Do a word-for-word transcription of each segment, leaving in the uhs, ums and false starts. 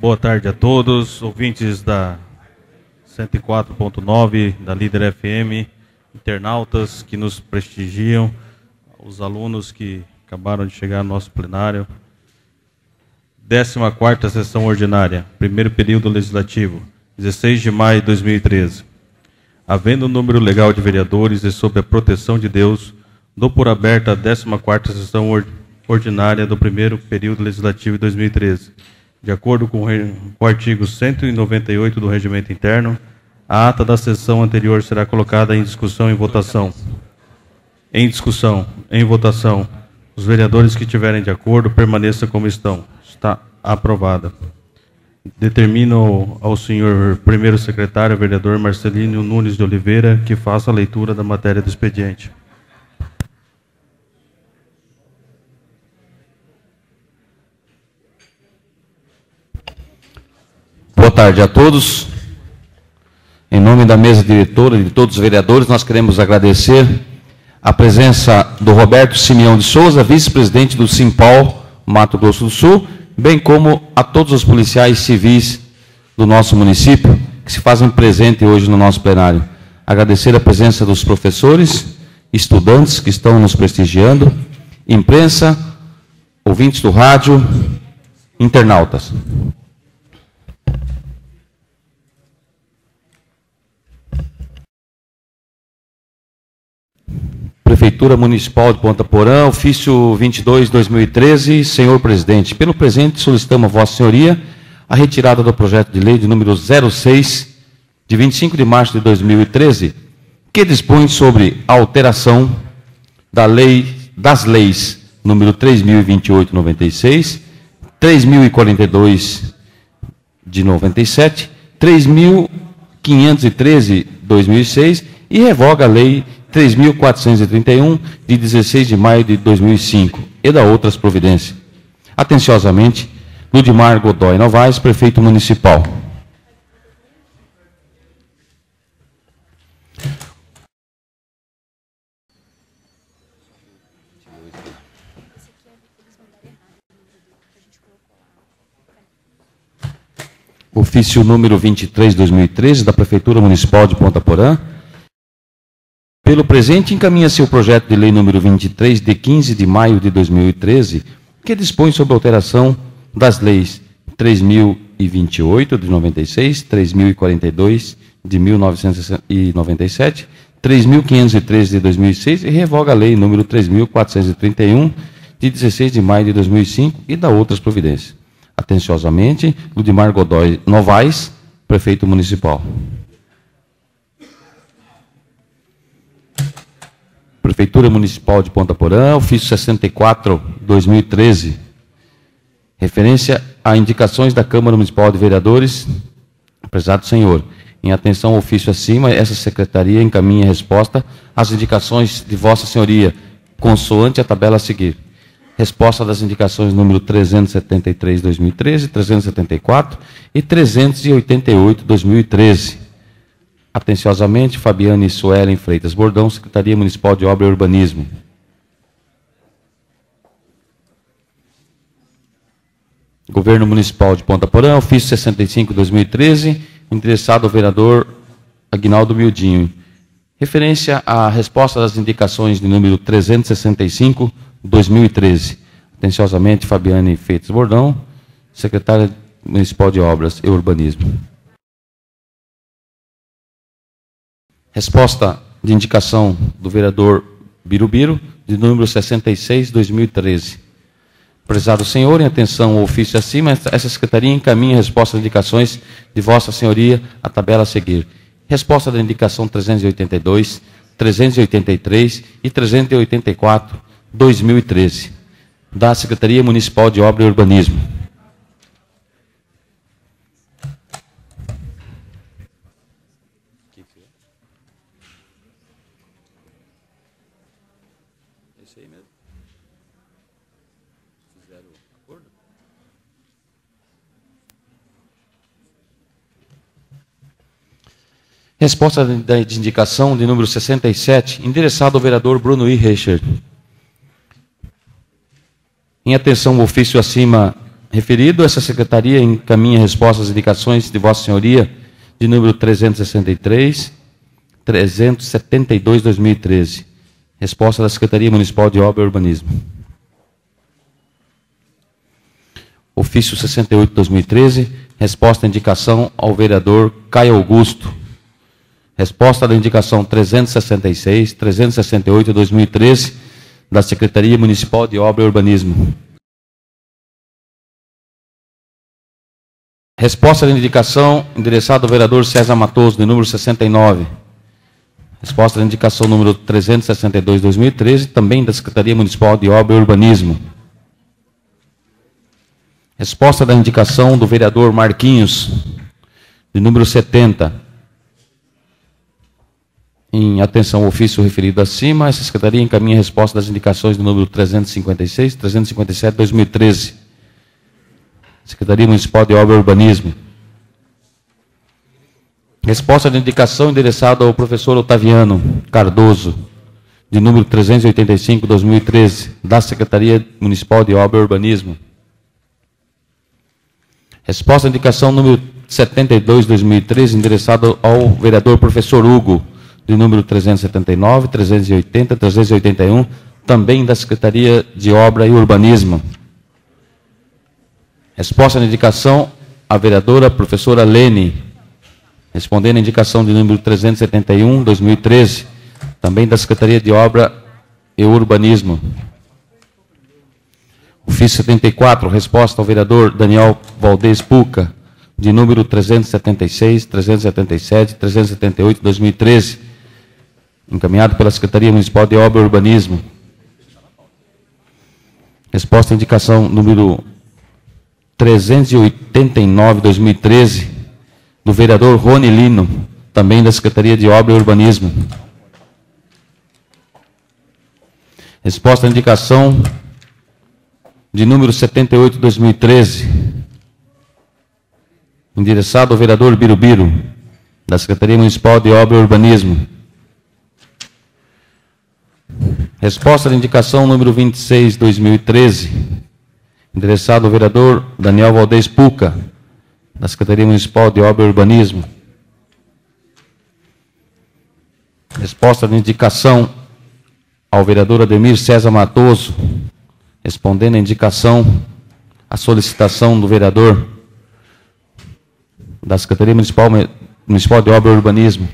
Boa tarde a todos, ouvintes da cento e quatro ponto nove, da Líder F M, internautas que nos prestigiam, os alunos que acabaram de chegar no nosso plenário. décima quarta sessão ordinária, primeiro período legislativo, dezesseis de maio de dois mil e treze. Havendo o número legal de vereadores e sob a proteção de Deus, dou por aberta a décima quarta sessão ordinária do primeiro período legislativo de dois mil e treze. De acordo com o artigo cento e noventa e oito do Regimento Interno, a ata da sessão anterior será colocada em discussão e votação. Em discussão, em votação, os vereadores que estiverem de acordo permaneçam como estão. Está aprovada. Determino ao senhor primeiro secretário, vereador Marcelino Nunes de Oliveira, que faça a leitura da matéria do expediente. Boa tarde a todos. Em nome da mesa diretora e de todos os vereadores, nós queremos agradecer a presença do Roberto Simeão de Souza, vice-presidente do Simpol Mato Grosso do Sul, bem como a todos os policiais civis do nosso município que se fazem presente hoje no nosso plenário. Agradecer a presença dos professores, estudantes que estão nos prestigiando, imprensa, ouvintes do rádio, internautas. Prefeitura Municipal de Ponta Porã, ofício vinte e dois, dois mil e treze, senhor presidente, pelo presente solicitamos a Vossa Senhoria a retirada do projeto de lei de número zero seis, de vinte e cinco de março de dois mil e treze, que dispõe sobre a alteração da lei, das leis número três mil e vinte e oito, noventa e seis, três mil e quarenta e dois, de noventa e sete, três mil quinhentos e treze, dois mil e seis, e revoga a lei três mil quatrocentos e trinta e um, de dezesseis de maio de dois mil e cinco, e da outras providências. Atenciosamente, Ludmar Godoy Novaes, prefeito municipal. Ofício número vinte e três, dois mil e treze, da Prefeitura Municipal de Ponta Porã. Pelo presente, encaminha-se o projeto de lei número vinte e três, de quinze de maio de dois mil e treze, que dispõe sobre a alteração das leis três mil e vinte e oito, de noventa e seis, três mil e quarenta e dois, de mil novecentos e noventa e sete, três mil quinhentos e treze, de dois mil e seis, e revoga a lei número três mil quatrocentos e trinta e um, de dezesseis de maio de dois mil e cinco, e da outras providências. Atenciosamente, Ludmar Godoy Novaes, prefeito municipal. Prefeitura Municipal de Ponta Porã, ofício sessenta e quatro, dois mil e treze, referência a indicações da Câmara Municipal de Vereadores. Prezado senhor, em atenção ao ofício acima, essa secretaria encaminha a resposta às indicações de Vossa Senhoria, consoante a tabela a seguir. Resposta das indicações número trezentos e setenta e três, dois mil e treze, trezentos e setenta e quatro e trezentos e oitenta e oito, dois mil e treze. Atenciosamente, Fabiane Suelen Freitas Bordão, Secretaria Municipal de Obra e Urbanismo. Governo Municipal de Ponta Porã, ofício sessenta e cinco, dois mil e treze, endereçado ao vereador Aguinaldo Mildinho. Referência à resposta das indicações de número trezentos e sessenta e cinco, dois mil e treze. Atenciosamente, Fabiane Freitas Bordão, Secretária Municipal de Obras e Urbanismo. Resposta de indicação do vereador Birubiru, de número sessenta e seis, dois mil e treze. Prezado senhor, em atenção ao ofício acima, essa secretaria encaminha a resposta de indicações de Vossa Senhoria, a tabela a seguir. Resposta da indicação trezentos e oitenta e dois, trezentos e oitenta e três e trezentos e oitenta e quatro, dois mil e treze, da Secretaria Municipal de Obra e Urbanismo. Resposta de indicação de número sessenta e sete, endereçado ao vereador Bruno I. Reicher. Em atenção ao ofício acima referido, essa secretaria encaminha resposta às indicações de Vossa Senhoria de número trezentos e sessenta e três, trezentos e setenta e dois, dois mil e treze. Resposta da Secretaria Municipal de Obra e Urbanismo. Ofício sessenta e oito, dois mil e treze, resposta à indicação ao vereador Caio Augusto. Resposta da indicação trezentos e sessenta e seis, trezentos e sessenta e oito, dois mil e treze, da Secretaria Municipal de Obra e Urbanismo. Resposta da indicação endereçada ao vereador César Matoso, de número sessenta e nove. Resposta da indicação número trezentos e sessenta e dois, dois mil e treze, também da Secretaria Municipal de Obra e Urbanismo. Resposta da indicação do vereador Marquinhos, de número setenta. Em atenção ao ofício referido acima, essa Secretaria encaminha a resposta das indicações do número trezentos e cinquenta e seis, trezentos e cinquenta e sete, dois mil e treze. Secretaria Municipal de Obra e Urbanismo. Resposta de indicação endereçada ao professor Otaviano Cardoso, de número trezentos e oitenta e cinco, dois mil e treze, da Secretaria Municipal de Obra e Urbanismo. Resposta de indicação número setenta e dois, dois mil e treze, endereçada ao vereador professor Hugo, de número trezentos e setenta e nove, trezentos e oitenta, trezentos e oitenta e um, também da Secretaria de Obra e Urbanismo. Resposta de indicação à vereadora professora Lene, respondendo à indicação de número trezentos e setenta e um, dois mil e treze, também da Secretaria de Obra e Urbanismo. Ofício setenta e quatro, resposta ao vereador Daniel Valdez Puca, de número trezentos e setenta e seis, trezentos e setenta e sete, trezentos e setenta e oito, dois mil e treze, encaminhado pela Secretaria Municipal de Obra e Urbanismo. Resposta à indicação número trezentos e oitenta e nove, dois mil e treze, do vereador Rony Lino, também da Secretaria de Obra e Urbanismo. Resposta à indicação de número setenta e oito, dois mil e treze, endereçado ao vereador Birubiru, da Secretaria Municipal de Obra e Urbanismo. Resposta de indicação número vinte e seis, dois mil e treze, endereçado ao vereador Daniel Valdez Puca, da Secretaria Municipal de Obra e Urbanismo. Resposta de indicação ao vereador Ademir César Matoso, respondendo à indicação, à solicitação do vereador da Secretaria Municipal, Municipal de Obra e Urbanismo.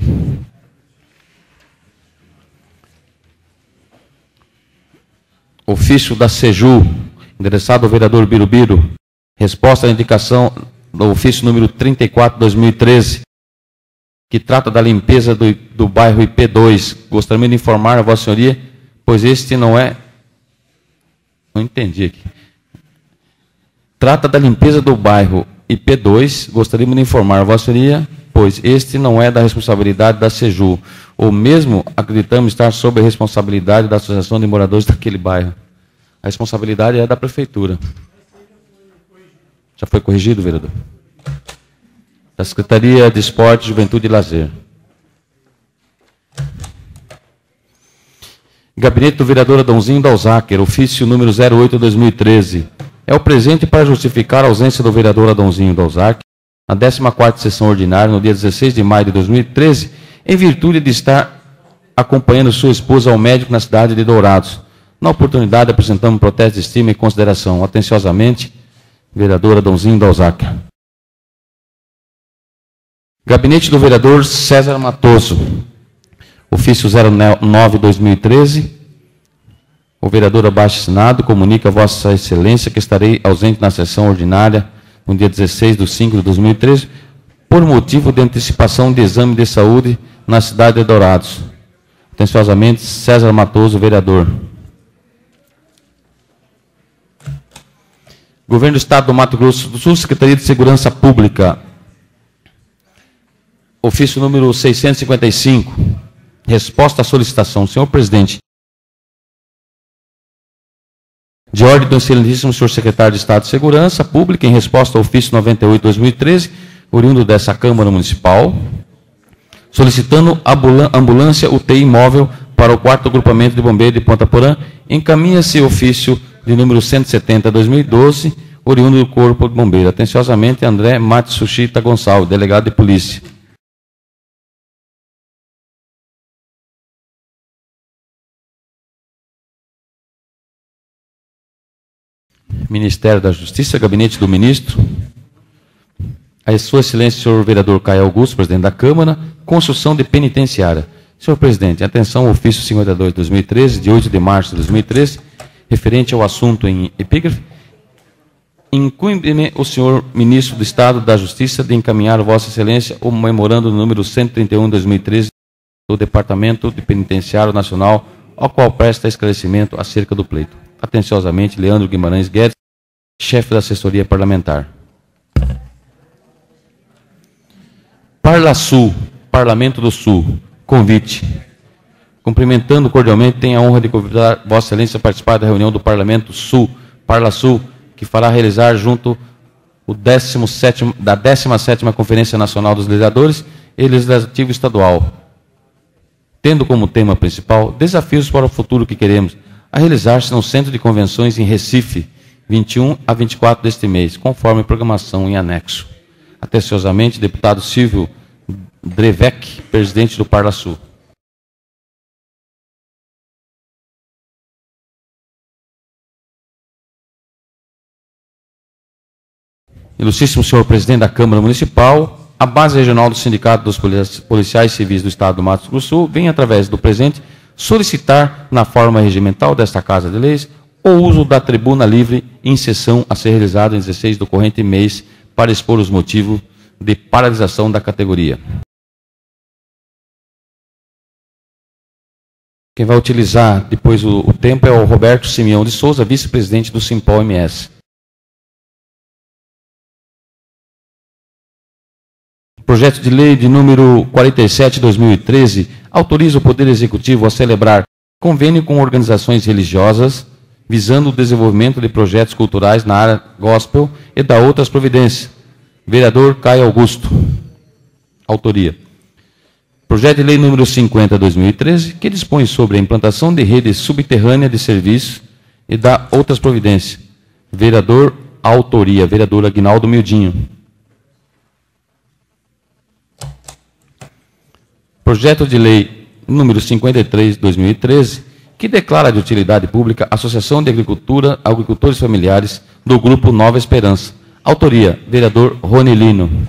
Ofício da SEJU, endereçado ao vereador Birubiru. Resposta à indicação do ofício número trinta e quatro, dois mil e treze, que trata da limpeza do, do bairro I P dois. Gostaria de informar a Vossa Senhoria, pois este não é... Não entendi aqui. Trata da limpeza do bairro I P dois. Gostaríamos de informar a Vossa Senhoria, pois este não é da responsabilidade da SEJU, ou mesmo acreditamos estar sob a responsabilidade da Associação de Moradores daquele bairro. A responsabilidade é da Prefeitura. Já foi corrigido, vereador? Da Secretaria de Esporte, Juventude e Lazer. Gabinete do vereador Adãozinho Dalzáquer, ofício número zero oito, dois mil e treze. É o presente para justificar a ausência do vereador Adãozinho Dalzáquer na décima quarta sessão ordinária, no dia dezesseis de maio de dois mil e treze, em virtude de estar acompanhando sua esposa ao médico na cidade de Dourados. Na oportunidade, apresentamos um protesto de estima e consideração. Atenciosamente, vereador Adãozinho Dalzáquer. Gabinete do vereador César Matoso, ofício zero nove, dois mil e treze. O vereador abaixo assinado comunica a Vossa Excelência que estarei ausente na sessão ordinária no dia dezesseis de cinco de dois mil e treze, por motivo de antecipação de exame de saúde na cidade de Dourados. Atenciosamente, César Matoso, vereador. Governo do Estado do Mato Grosso do Sul, Secretaria de Segurança Pública. Ofício número seiscentos e cinquenta e cinco. Resposta à solicitação. Senhor presidente, de ordem do excelentíssimo senhor secretário de Estado de Segurança Pública, em resposta ao ofício noventa e oito, dois mil e treze, oriundo dessa Câmara Municipal, solicitando ambulância U T I móvel para o quarto agrupamento de bombeiros de Ponta Porã, encaminha-se ofício de número cento e setenta, dois mil e doze, oriundo do Corpo de Bombeiro. Atenciosamente, André Matsushita Gonçalves, delegado de polícia. Ministério da Justiça, Gabinete do Ministro. A Sua Excelência, senhor vereador Caio Augusto, presidente da Câmara, construção de penitenciária. Senhor presidente, atenção, ofício cinquenta e dois de dois mil e treze, de oito de março de dois mil e treze, referente ao assunto em epígrafe, incumbe-me o senhor ministro do Estado da Justiça de encaminhar a Vossa Excelência o memorando número cento e trinta e um de dois mil e treze do Departamento de Penitenciário Nacional, ao qual presta esclarecimento acerca do pleito. Atenciosamente, Leandro Guimarães Guedes, chefe da assessoria parlamentar. Parlasul, Parlamento do Sul, convite. Cumprimentando cordialmente, tenho a honra de convidar Vossa Excelência a participar da reunião do Parlamento Sul, Parlasul, que fará realizar junto o décimo sétimo, da décima sétima Conferência Nacional dos Legisladores e Legislativo Estadual, tendo como tema principal desafios para o futuro que queremos, a realizar-se no Centro de Convenções em Recife, vinte e um a vinte e quatro deste mês, conforme programação em anexo. Atenciosamente, deputado Silvio Drevec, presidente do Parlasul. Ilustríssimo senhor presidente da Câmara Municipal, a base regional do Sindicato dos Policiais Civis do Estado do Mato Grosso do Sul vem, através do presente, solicitar, na forma regimental desta Casa de Leis, o uso da tribuna livre em sessão a ser realizada em dezesseis do corrente mês para expor os motivos de paralisação da categoria. Quem vai utilizar depois o, o tempo é o Roberto Simeão de Souza, vice-presidente do Simpol M S. Projeto de lei de número quarenta e sete de dois mil e treze autoriza o Poder Executivo a celebrar convênio com organizações religiosas visando o desenvolvimento de projetos culturais na área gospel e da outras providências. Vereador Caio Augusto. Autoria. Projeto de lei número cinquenta de dois mil e treze, que dispõe sobre a implantação de rede subterrânea de serviços e da outras providências. Vereador Autoria. Vereador Aguinaldo Mildinho. Projeto de lei número cinquenta e três de dois mil e treze, que declara de utilidade pública a Associação de Agricultura, Agricultores Familiares do Grupo Nova Esperança. Autoria, vereador Ronilino.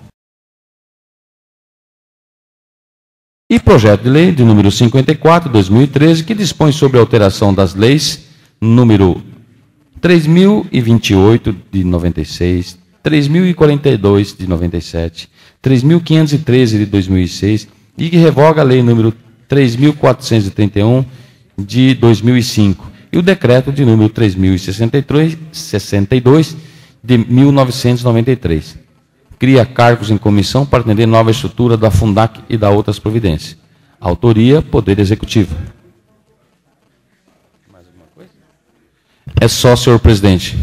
E projeto de lei de número cinquenta e quatro de dois mil e treze, que dispõe sobre a alteração das leis número três mil e vinte e oito de noventa e seis, três mil e quarenta e dois de noventa e sete, três mil quinhentos e treze de dois mil e seis e que revoga a lei número três mil quatrocentos e trinta e um de dois mil e cinco e o decreto de número três mil e sessenta e dois de mil novecentos e noventa e três. Cria cargos em comissão para atender nova estrutura da Fundac e da outras providências. Autoria, Poder Executivo. Mais alguma coisa? É só, senhor presidente.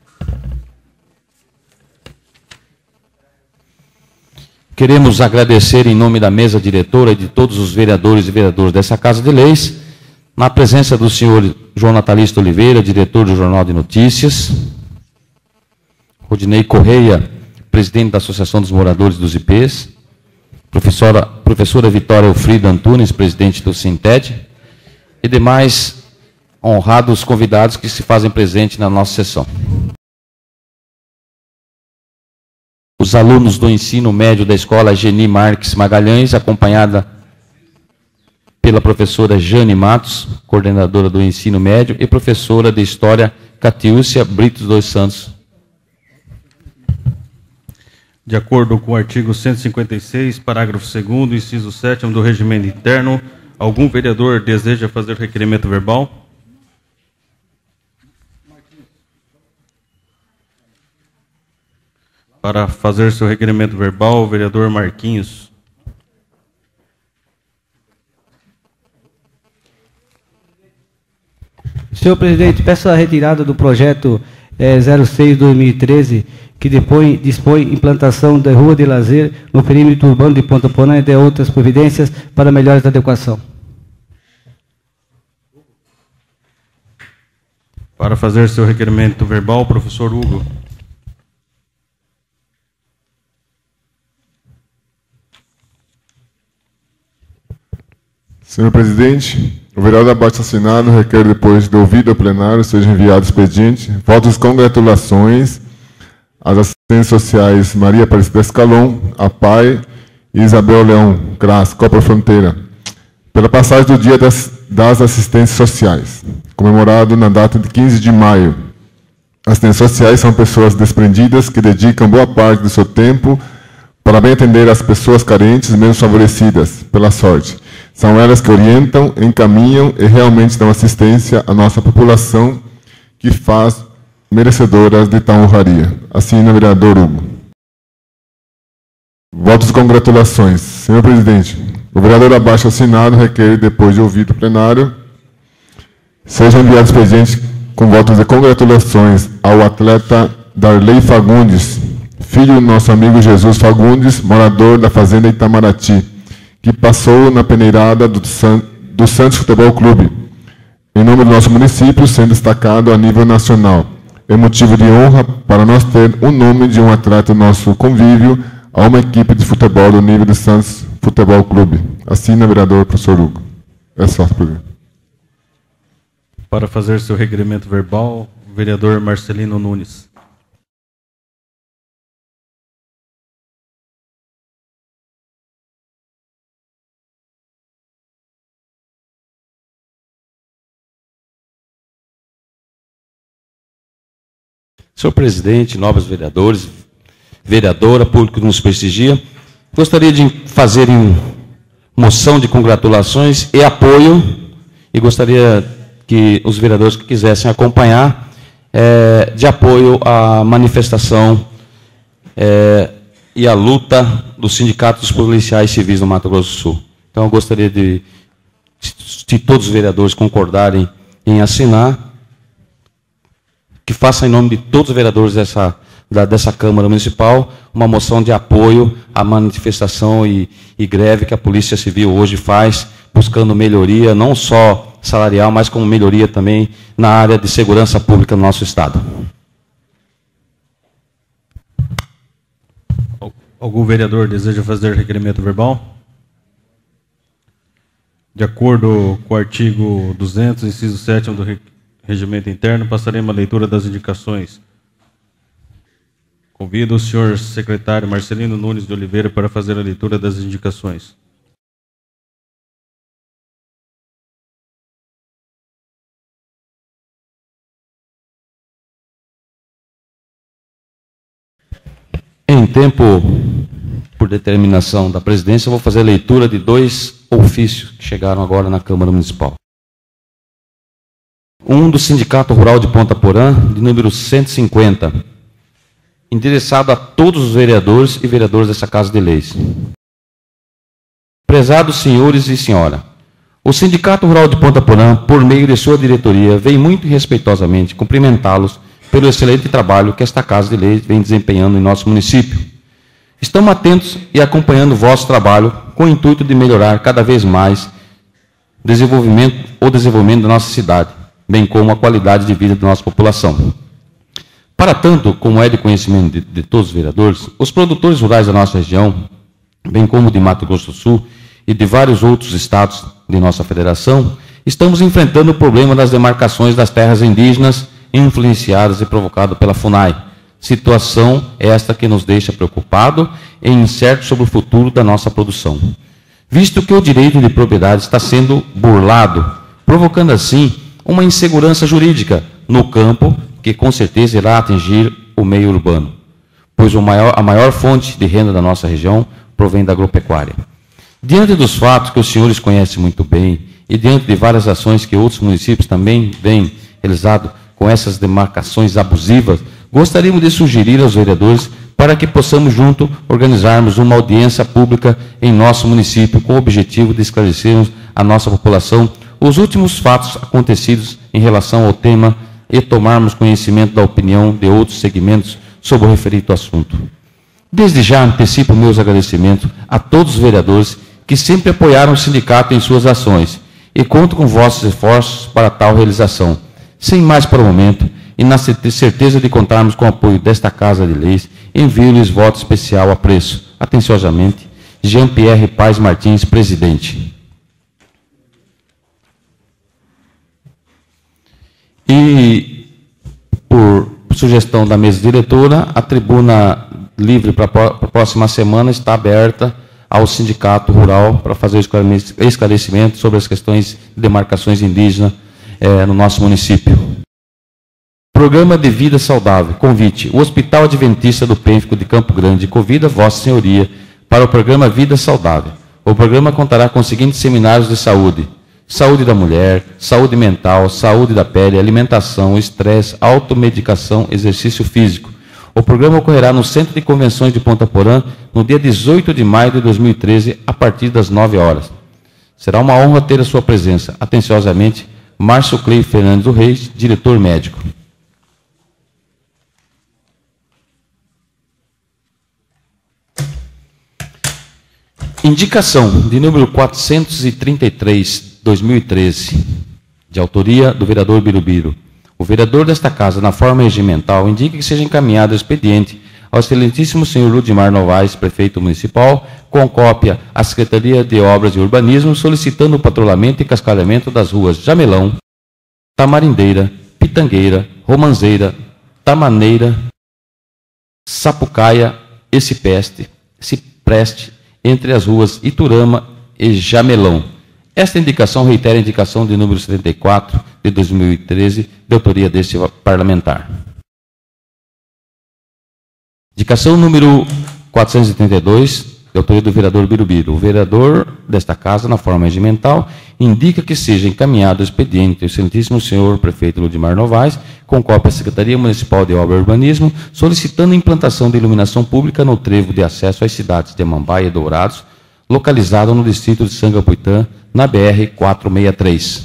Queremos agradecer em nome da mesa diretora e de todos os vereadores e vereadoras dessa Casa de Leis, na presença do senhor João Natalista Oliveira, diretor do Jornal de Notícias, Rodinei Correia, presidente da Associação dos Moradores dos I Ps, professora, professora Vitória Elfrida Antunes, presidente do Sinted, e demais honrados convidados que se fazem presente na nossa sessão. Os alunos do ensino médio da escola Geni Marques Magalhães, acompanhada pela professora Jane Matos, coordenadora do ensino médio, e professora de História Catiúcia Britos dos Santos. De acordo com o artigo cento e cinquenta e seis, parágrafo segundo, inciso sétimo do Regimento Interno, algum vereador deseja fazer requerimento verbal? Para fazer seu requerimento verbal, o vereador Marquinhos. Senhor presidente, peço a retirada do projeto é, zero seis de dois mil e treze, que dispõe, dispõe implantação da rua de lazer no perímetro urbano de Ponta Porã e de outras providências para melhores adequação. Para fazer seu requerimento verbal, professor Hugo. Senhor presidente, o vereador abaixo assinado requer, depois de ouvido ao plenário, seja enviado expediente. Votos de congratulações às assistentes sociais Maria Aparecida Escalon, a P A I e Isabel Leão Cras, Copa Fronteira, pela passagem do Dia das, das Assistentes Sociais, comemorado na data de quinze de maio. Assistentes sociais são pessoas desprendidas que dedicam boa parte do seu tempo para bem atender as pessoas carentes e menos favorecidas pela sorte. São elas que orientam, encaminham e realmente dão assistência à nossa população, que faz merecedoras de tal honraria. Assina o vereador Hugo. Votos de congratulações. Senhor presidente, o vereador abaixo assinado requer, depois de ouvido o plenário, seja enviado expediente com votos de congratulações ao atleta Darley Fagundes, filho do nosso amigo Jesus Fagundes, morador da fazenda Itamaraty, que passou na peneirada do, San, do Santos Futebol Clube, em nome do nosso município, sendo destacado a nível nacional. É motivo de honra para nós ter o nome de um atleta do nosso convívio a uma equipe de futebol do nível do Santos Futebol Clube. Assina o vereador professor Hugo. É só, presidente. Para fazer seu requerimento verbal, o vereador Marcelino Nunes. Senhor presidente, nobres vereadores, vereadora, público que nos prestigia, gostaria de fazer em moção de congratulações e apoio, e gostaria que os vereadores que quisessem acompanhar, é, de apoio à manifestação é, e à luta dos sindicatos policiais civis do Mato Grosso do Sul. Então, eu gostaria de, de todos os vereadores concordarem em assinar, que faça em nome de todos os vereadores dessa, da, dessa Câmara Municipal uma moção de apoio à manifestação e, e greve que a Polícia Civil hoje faz, buscando melhoria, não só salarial, mas como melhoria também na área de segurança pública no nosso Estado. Algum vereador deseja fazer requerimento verbal? De acordo com o artigo duzentos, inciso sétimo do Regimento Interno, passaremos a leitura das indicações. Convido o senhor secretário Marcelino Nunes de Oliveira para fazer a leitura das indicações. Em tempo, por determinação da presidência, eu vou fazer a leitura de dois ofícios que chegaram agora na Câmara Municipal. Um do Sindicato Rural de Ponta Porã, de número cento e cinquenta, endereçado a todos os vereadores e vereadoras dessa Casa de Leis. Prezados senhores e senhora, o Sindicato Rural de Ponta Porã, por meio de sua diretoria, vem muito respeitosamente cumprimentá-los pelo excelente trabalho que esta Casa de Leis vem desempenhando em nosso município. Estamos atentos e acompanhando o vosso trabalho com o intuito de melhorar cada vez mais desenvolvimento, o desenvolvimento da nossa cidade, bem como a qualidade de vida da nossa população. Para tanto, como é de conhecimento de, de todos os vereadores, os produtores rurais da nossa região, bem como de Mato Grosso do Sul e de vários outros estados de nossa federação, estamos enfrentando o problema das demarcações das terras indígenas influenciadas e provocado pela FUNAI. Situação esta que nos deixa preocupado e incerto sobre o futuro da nossa produção, visto que o direito de propriedade está sendo burlado, provocando assim uma insegurança jurídica no campo que com certeza irá atingir o meio urbano, pois o maior, a maior fonte de renda da nossa região provém da agropecuária. Diante dos fatos que os senhores conhecem muito bem e diante de várias ações que outros municípios também vêm realizado com essas demarcações abusivas, gostaríamos de sugerir aos vereadores para que possamos junto organizarmos uma audiência pública em nosso município com o objetivo de esclarecermos a nossa população os últimos fatos acontecidos em relação ao tema e tomarmos conhecimento da opinião de outros segmentos sobre o referido assunto. Desde já antecipo meus agradecimentos a todos os vereadores que sempre apoiaram o sindicato em suas ações e conto com vossos esforços para tal realização. Sem mais para o momento, e na certeza de contarmos com o apoio desta Casa de Leis, envio-lhes voto especial a preço. Atenciosamente, Jean-Pierre Paz Martins, presidente. E, por sugestão da mesa diretora, a tribuna livre para a próxima semana está aberta ao Sindicato Rural para fazer esclarecimento sobre as questões de demarcações indígenas eh, no nosso município. Programa de Vida Saudável. Convite. O Hospital Adventista do Pênfico de Campo Grande convida Vossa Senhoria para o programa Vida Saudável. O programa contará com os seguintes seminários de saúde: saúde da mulher, saúde mental, saúde da pele, alimentação, estresse, automedicação, exercício físico. O programa ocorrerá no Centro de Convenções de Ponta Porã, no dia dezoito de maio de dois mil e treze, a partir das nove horas. Será uma honra ter a sua presença. Atenciosamente, Márcio Clei Fernandes do Reis, diretor médico. Indicação de número quatrocentos e trinta e três, dois mil e treze, de autoria do vereador Birubiru. O vereador desta casa, na forma regimental, indica que seja encaminhado o expediente ao excelentíssimo senhor Ludimar Novaes, prefeito municipal, com cópia à Secretaria de Obras e Urbanismo, solicitando o patrulhamento e cascalhamento das ruas Jamelão, Tamarindeira, Pitangueira, Romanzeira, Tamaneira, Sapucaia e Cipeste, Cipreste, entre as ruas Iturama e Jamelão. Esta indicação reitera a indicação de número setenta e quatro de dois mil e treze, de autoria deste parlamentar. Indicação número quatrocentos e trinta e dois, de autoria do vereador Birubiru. O vereador desta casa, na forma regimental, indica que seja encaminhado o expediente ao excelentíssimo senhor prefeito Ludimar Novaes, com cópia à Secretaria Municipal de Obra e Urbanismo, solicitando a implantação de iluminação pública no trevo de acesso às cidades de Amambaia e Dourados, localizado no distrito de Sangapuitã, na B R quatrocentos e sessenta e três.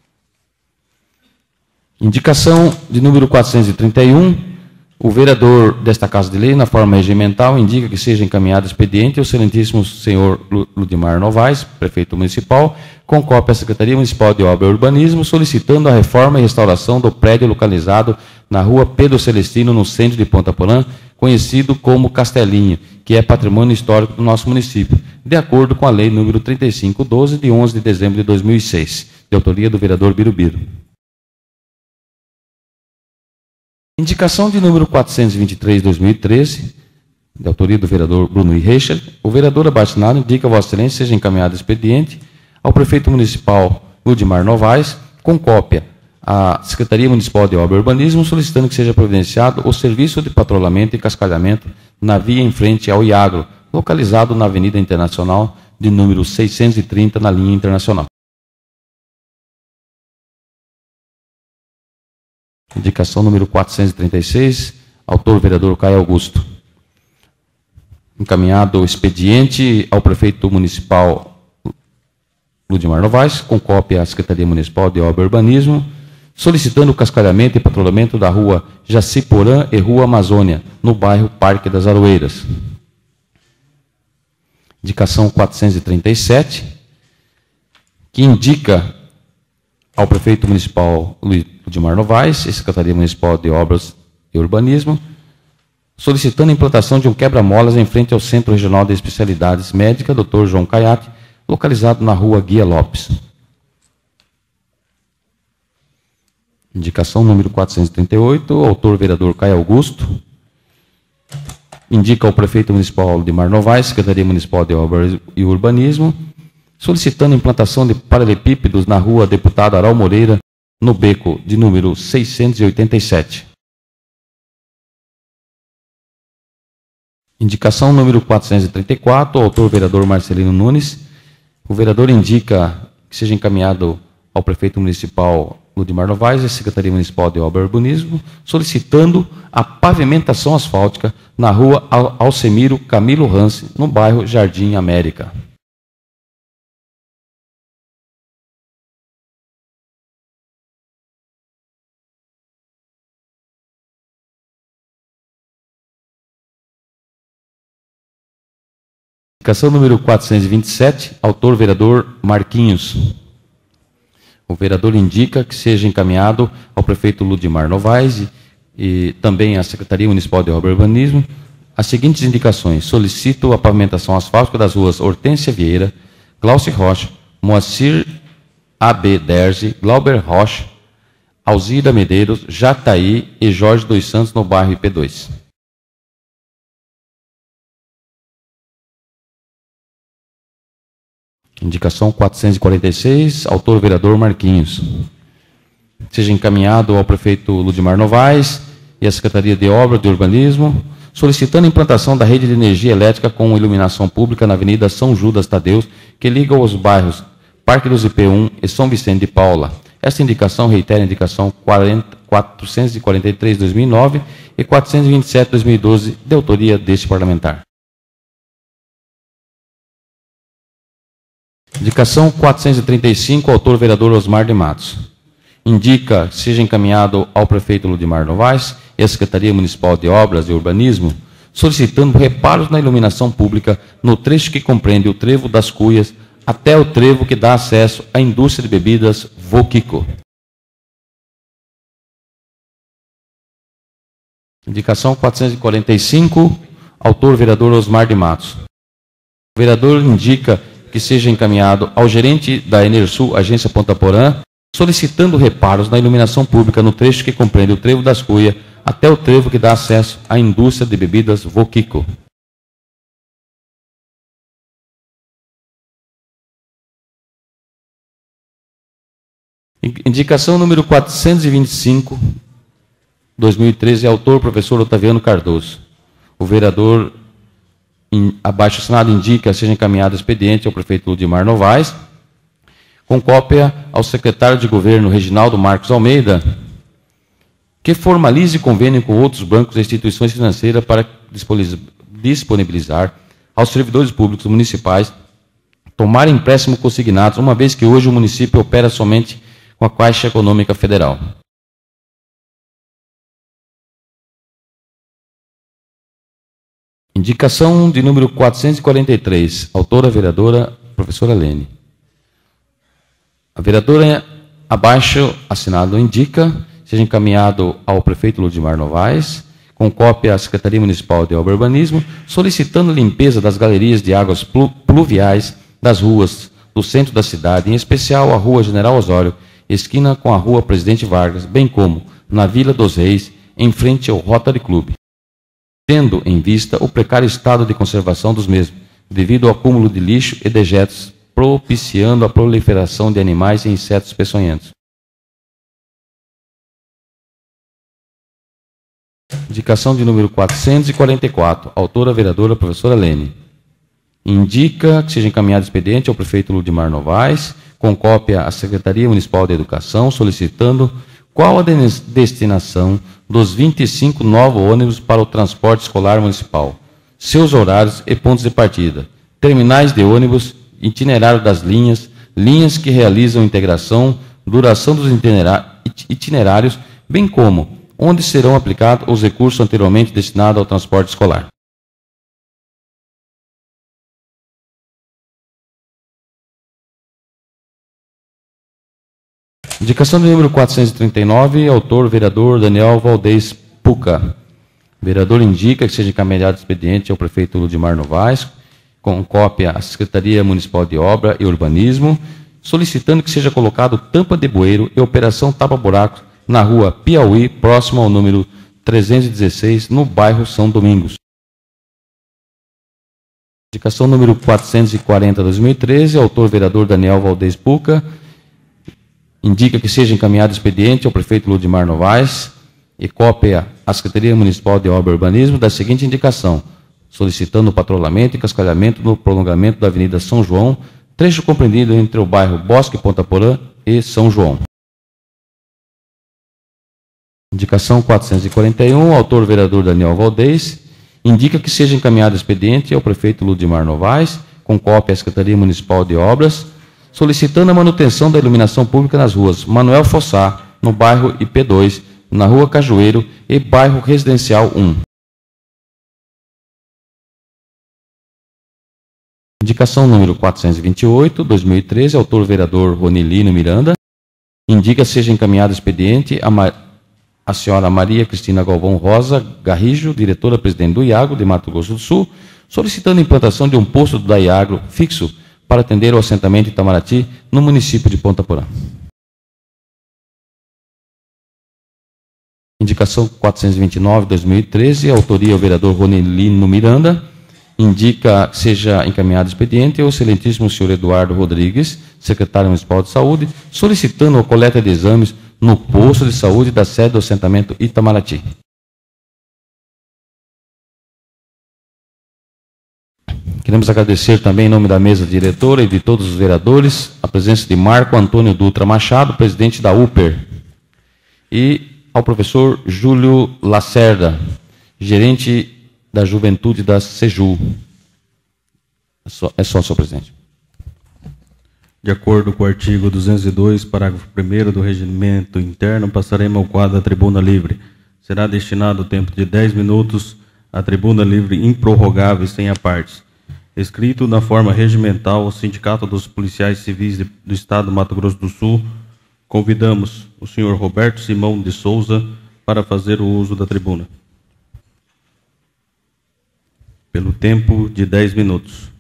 Indicação de número quatrocentos e trinta e um, o vereador desta Casa de Lei, na forma regimental, indica que seja encaminhado expediente ao excelentíssimo senhor Ludimar Novaes, prefeito municipal, com cópia à Secretaria Municipal de Obra e Urbanismo, solicitando a reforma e restauração do prédio localizado na rua Pedro Celestino, no centro de Ponta Porã, conhecido como Castelinho, que é patrimônio histórico do nosso município, de acordo com a Lei número trinta e cinco doze, de onze de dezembro de dois mil e seis, de autoria do vereador Birubiru. Indicação de número quatrocentos e vinte e três, dois mil e treze, de autoria do vereador Bruno I. Reichert. O vereador abaixo indica a Vossa Excelência seja encaminhado expediente ao prefeito municipal Ludimar Novaes, com cópia à Secretaria Municipal de Obra e Urbanismo, solicitando que seja providenciado o serviço de patrulhamento e cascalhamento na via em frente ao Iagro, localizado na Avenida Internacional de número seiscentos e trinta, na linha internacional. Indicação número quatrocentos e trinta e seis, autor vereador Caio Augusto. Encaminhado o expediente ao prefeito municipal Ludimar Novaes, com cópia à Secretaria Municipal de Obra e Urbanismo, solicitando o cascalhamento e patrulhamento da rua Jaciporã e rua Amazônia, no bairro Parque das Aroeiras. Indicação quatrocentos e trinta e sete, que indica ao prefeito municipal Ludimar Novaes e Secretaria Municipal de Obras e Urbanismo, solicitando a implantação de um quebra-molas em frente ao Centro Regional de Especialidades Médicas, doutor João Caiate, localizado na rua Guia Lopes. Indicação número quatrocentos e trinta e oito, autor vereador Caio Augusto, indica ao prefeito municipal Ludimar Novaes, Secretaria Municipal de Obras e Urbanismo, solicitando a implantação de paralelepípedos na rua Deputado Aral Moreira, no beco de número seiscentos e oitenta e sete. Indicação número quatrocentos e trinta e quatro, autor vereador Marcelino Nunes. O vereador indica que seja encaminhado ao prefeito municipal Ludimar Novaes e Secretaria Municipal de Obra e Urbanismo, solicitando a pavimentação asfáltica na rua Alcemiro Camilo Rance, no bairro Jardim América. Indicação número quatrocentos e vinte e sete, autor vereador Marquinhos. O vereador indica que seja encaminhado ao prefeito Ludimar Novaes e, e também à Secretaria Municipal de Obra e Urbanismo as seguintes indicações: solicito a pavimentação asfáltica das ruas Hortência Vieira, Glaucio Rocha, Moacir A B Derzi, Glauber Rocha, Alzira Medeiros, Jataí e Jorge dos Santos, no bairro I P dois. Indicação quatrocentos e quarenta e seis, autor vereador Marquinhos. Seja encaminhado ao prefeito Ludimar Novaes e à Secretaria de Obras de Urbanismo, solicitando a implantação da rede de energia elétrica com iluminação pública na Avenida São Judas Tadeu, que liga os bairros Parque dos I P um e São Vicente de Paula. Esta indicação reitera a indicação quatrocentos e quarenta e três de dois mil e nove e quatrocentos e vinte e sete de dois mil e doze, de autoria deste parlamentar. Indicação quatrocentos e trinta e cinco, autor vereador Osmar de Matos. Indica, seja encaminhado ao prefeito Ludimar Novaes e à Secretaria Municipal de Obras e Urbanismo, solicitando reparos na iluminação pública no trecho que compreende o trevo das Cuias até o trevo que dá acesso à indústria de bebidas Voquico. Indicação quatrocentos e quarenta e cinco, autor vereador Osmar de Matos. O vereador indica que seja encaminhado ao gerente da Enersul, agência Ponta Porã, solicitando reparos na iluminação pública no trecho que compreende o trevo das Cuias até o trevo que dá acesso à indústria de bebidas Voquico. Indicação número quatrocentos e vinte e cinco, dois mil e treze, autor professor Otaviano Cardoso. O vereador abaixo assinado indica seja encaminhado expediente ao prefeito Ludimar Novaes, com cópia ao secretário de governo Reginaldo Marcos Almeida, que formalize convênio com outros bancos e instituições financeiras para disponibilizar aos servidores públicos municipais tomar empréstimo consignados, uma vez que hoje o município opera somente com a Caixa Econômica Federal. Indicação de número quatrocentos e quarenta e três, autora vereadora professora Lene. A vereadora abaixo assinado indica seja encaminhado ao prefeito Ludimar Novaes, com cópia à Secretaria Municipal de Obra e Urbanismo, solicitando limpeza das galerias de águas pluviais das ruas do centro da cidade, em especial a Rua General Osório, esquina com a Rua Presidente Vargas, bem como na Vila dos Reis, em frente ao Rotary Club, tendo em vista o precário estado de conservação dos mesmos, devido ao acúmulo de lixo e dejetos, propiciando a proliferação de animais e insetos peçonhentos. Indicação de número quatrocentos e quarenta e quatro, autora vereadora professora Lene. Indica que seja encaminhado expediente ao prefeito Ludimar Novaes, com cópia à Secretaria Municipal de Educação, solicitando qual a destinação dos vinte e cinco novos ônibus para o transporte escolar municipal, seus horários e pontos de partida, terminais de ônibus, itinerário das linhas, linhas que realizam integração, duração dos itinerários, bem como onde serão aplicados os recursos anteriormente destinados ao transporte escolar. Indicação do número quatrocentos e trinta e nove, autor vereador Daniel Valdez Puca. O vereador indica que seja encaminhado expediente ao prefeito Ludimar Novaes, com cópia à Secretaria Municipal de Obra e Urbanismo, solicitando que seja colocado tampa de bueiro e operação tapa-buraco na rua Piauí, próximo ao número trezentos e dezesseis, no bairro São Domingos. Indicação número quatrocentos e quarenta, dois mil e treze, autor vereador Daniel Valdez Puca, indica que seja encaminhado expediente ao prefeito Ludimar Novaes e cópia à Secretaria Municipal de Obra e Urbanismo da seguinte indicação, solicitando o patrulhamento e cascalhamento no prolongamento da Avenida São João, trecho compreendido entre o bairro Bosque Ponta Porã e São João. Indicação quatrocentos e quarenta e um, autor vereador Daniel Valdez, indica que seja encaminhado expediente ao prefeito Ludimar Novaes, com cópia à Secretaria Municipal de Obras, solicitando a manutenção da iluminação pública nas ruas Manuel Fossá, no bairro I P dois, na rua Cajueiro e bairro Residencial um. Indicação número quatrocentos e vinte e oito, dois mil e treze, autor vereador Ronilino Miranda, indica seja encaminhado expediente a, Ma... a senhora Maria Cristina Galvão Rosa Garrijo, diretora-presidente do IAGRO de Mato Grosso do Sul, solicitando a implantação de um posto da IAGRO fixo para atender o assentamento Itamaraty no município de Ponta Porã. Indicação quatrocentos e vinte e nove, dois mil e treze, autoria o vereador Ronelino Miranda. Indica que seja encaminhado o expediente ao excelentíssimo senhor Eduardo Rodrigues, secretário municipal de saúde, solicitando a coleta de exames no posto de saúde da sede do assentamento Itamaraty. Queremos agradecer também, em nome da mesa diretora e de todos os vereadores, a presença de Marco Antônio Dutra Machado, presidente da U P E R, e ao professor Júlio Lacerda, gerente da Juventude da SEJU. É só, é só, senhor presidente. De acordo com o artigo duzentos e dois, parágrafo primeiro do Regimento Interno, passaremos ao quadro da tribuna livre. Será destinado o tempo de dez minutos à tribuna livre improrrogável e sem apartes. Escrito na forma regimental, o Sindicato dos Policiais Civis de, do Estado do Mato Grosso do Sul, convidamos o senhor Roberto Simão de Souza para fazer o uso da tribuna. Pelo tempo de dez minutos.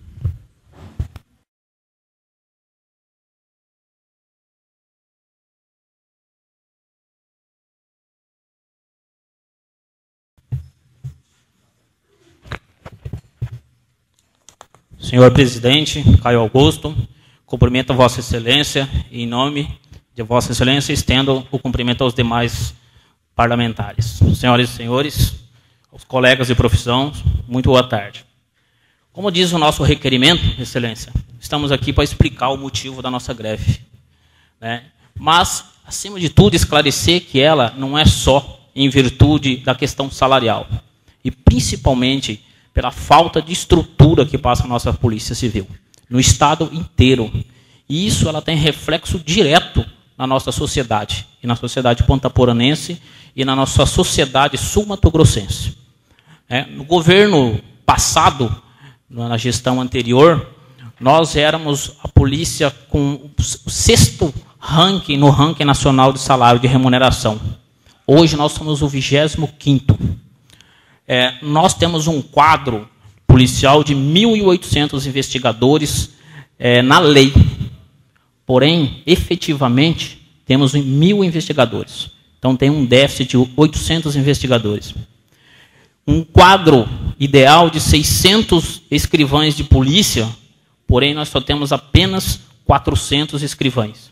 Senhor presidente, Caio Augusto, cumprimento a Vossa Excelência e, em nome de Vossa Excelência, estendo o cumprimento aos demais parlamentares. Senhoras e senhores, aos colegas de profissão, muito boa tarde. Como diz o nosso requerimento, Excelência, estamos aqui para explicar o motivo da nossa greve, né? Mas, acima de tudo, esclarecer que ela não é só em virtude da questão salarial, e principalmente pela falta de estrutura que passa a nossa Polícia Civil, no Estado inteiro. E isso ela tem reflexo direto na nossa sociedade, e na sociedade pontaporanense, e na nossa sociedade sul-mato-grossense. É, no governo passado, na gestão anterior, nós éramos a polícia com o sexto ranking no ranking nacional de salário de remuneração. Hoje nós somos o vigésimo quinto. É, nós temos um quadro policial de mil e oitocentos investigadores é, na lei. Porém, efetivamente, temos mil investigadores. Então, tem um déficit de oitocentos investigadores. Um quadro ideal de seiscentos escrivães de polícia, porém, nós só temos apenas quatrocentos escrivães.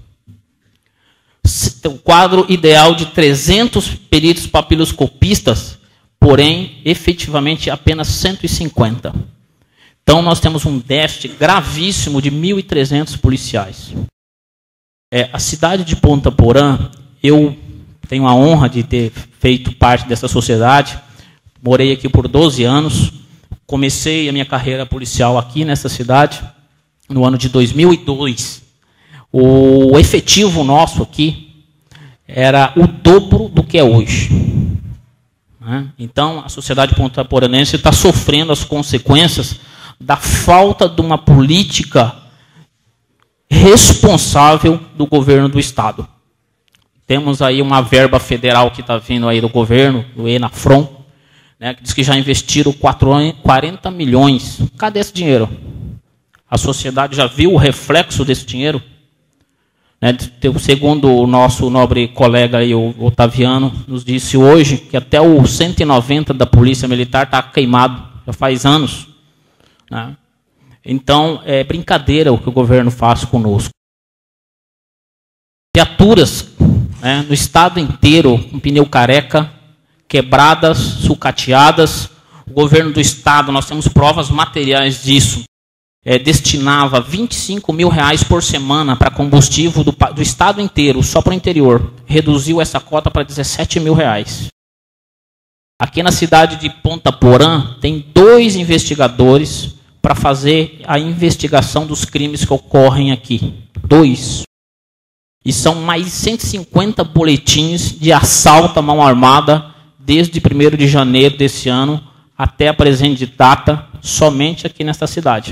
O quadro ideal de trezentos peritos papiloscopistas, porém, efetivamente, apenas cento e cinquenta. Então, nós temos um déficit gravíssimo de mil e trezentos policiais. É, a cidade de Ponta Porã, eu tenho a honra de ter feito parte dessa sociedade, morei aqui por doze anos, comecei a minha carreira policial aqui nessa cidade, no ano de dois mil e dois. O efetivo nosso aqui era o dobro do que é hoje. Então, a sociedade pontaporanense está sofrendo as consequências da falta de uma política responsável do governo do Estado. Temos aí uma verba federal que está vindo aí do governo, do ENAFRON, né, que diz que já investiram quarenta milhões. Cadê esse dinheiro? A sociedade já viu o reflexo desse dinheiro? Né, segundo o nosso nobre colega aí, o Otaviano, nos disse hoje que até o cento e noventa da Polícia Militar está queimado, já faz anos. Né? Então, é brincadeira o que o governo faz conosco. Viaturas, né, no estado inteiro, com pneu careca, quebradas, sucateadas. O governo do estado, nós temos provas materiais disso, É, destinava vinte e cinco mil reais por semana para combustível do, do estado inteiro, só para o interior. Reduziu essa cota para dezessete mil reais. Aqui na cidade de Ponta Porã, tem dois investigadores para fazer a investigação dos crimes que ocorrem aqui. Dois. E são mais cento e cinquenta boletins de assalto à mão armada desde primeiro de janeiro desse ano até a presente data, somente aqui nesta cidade.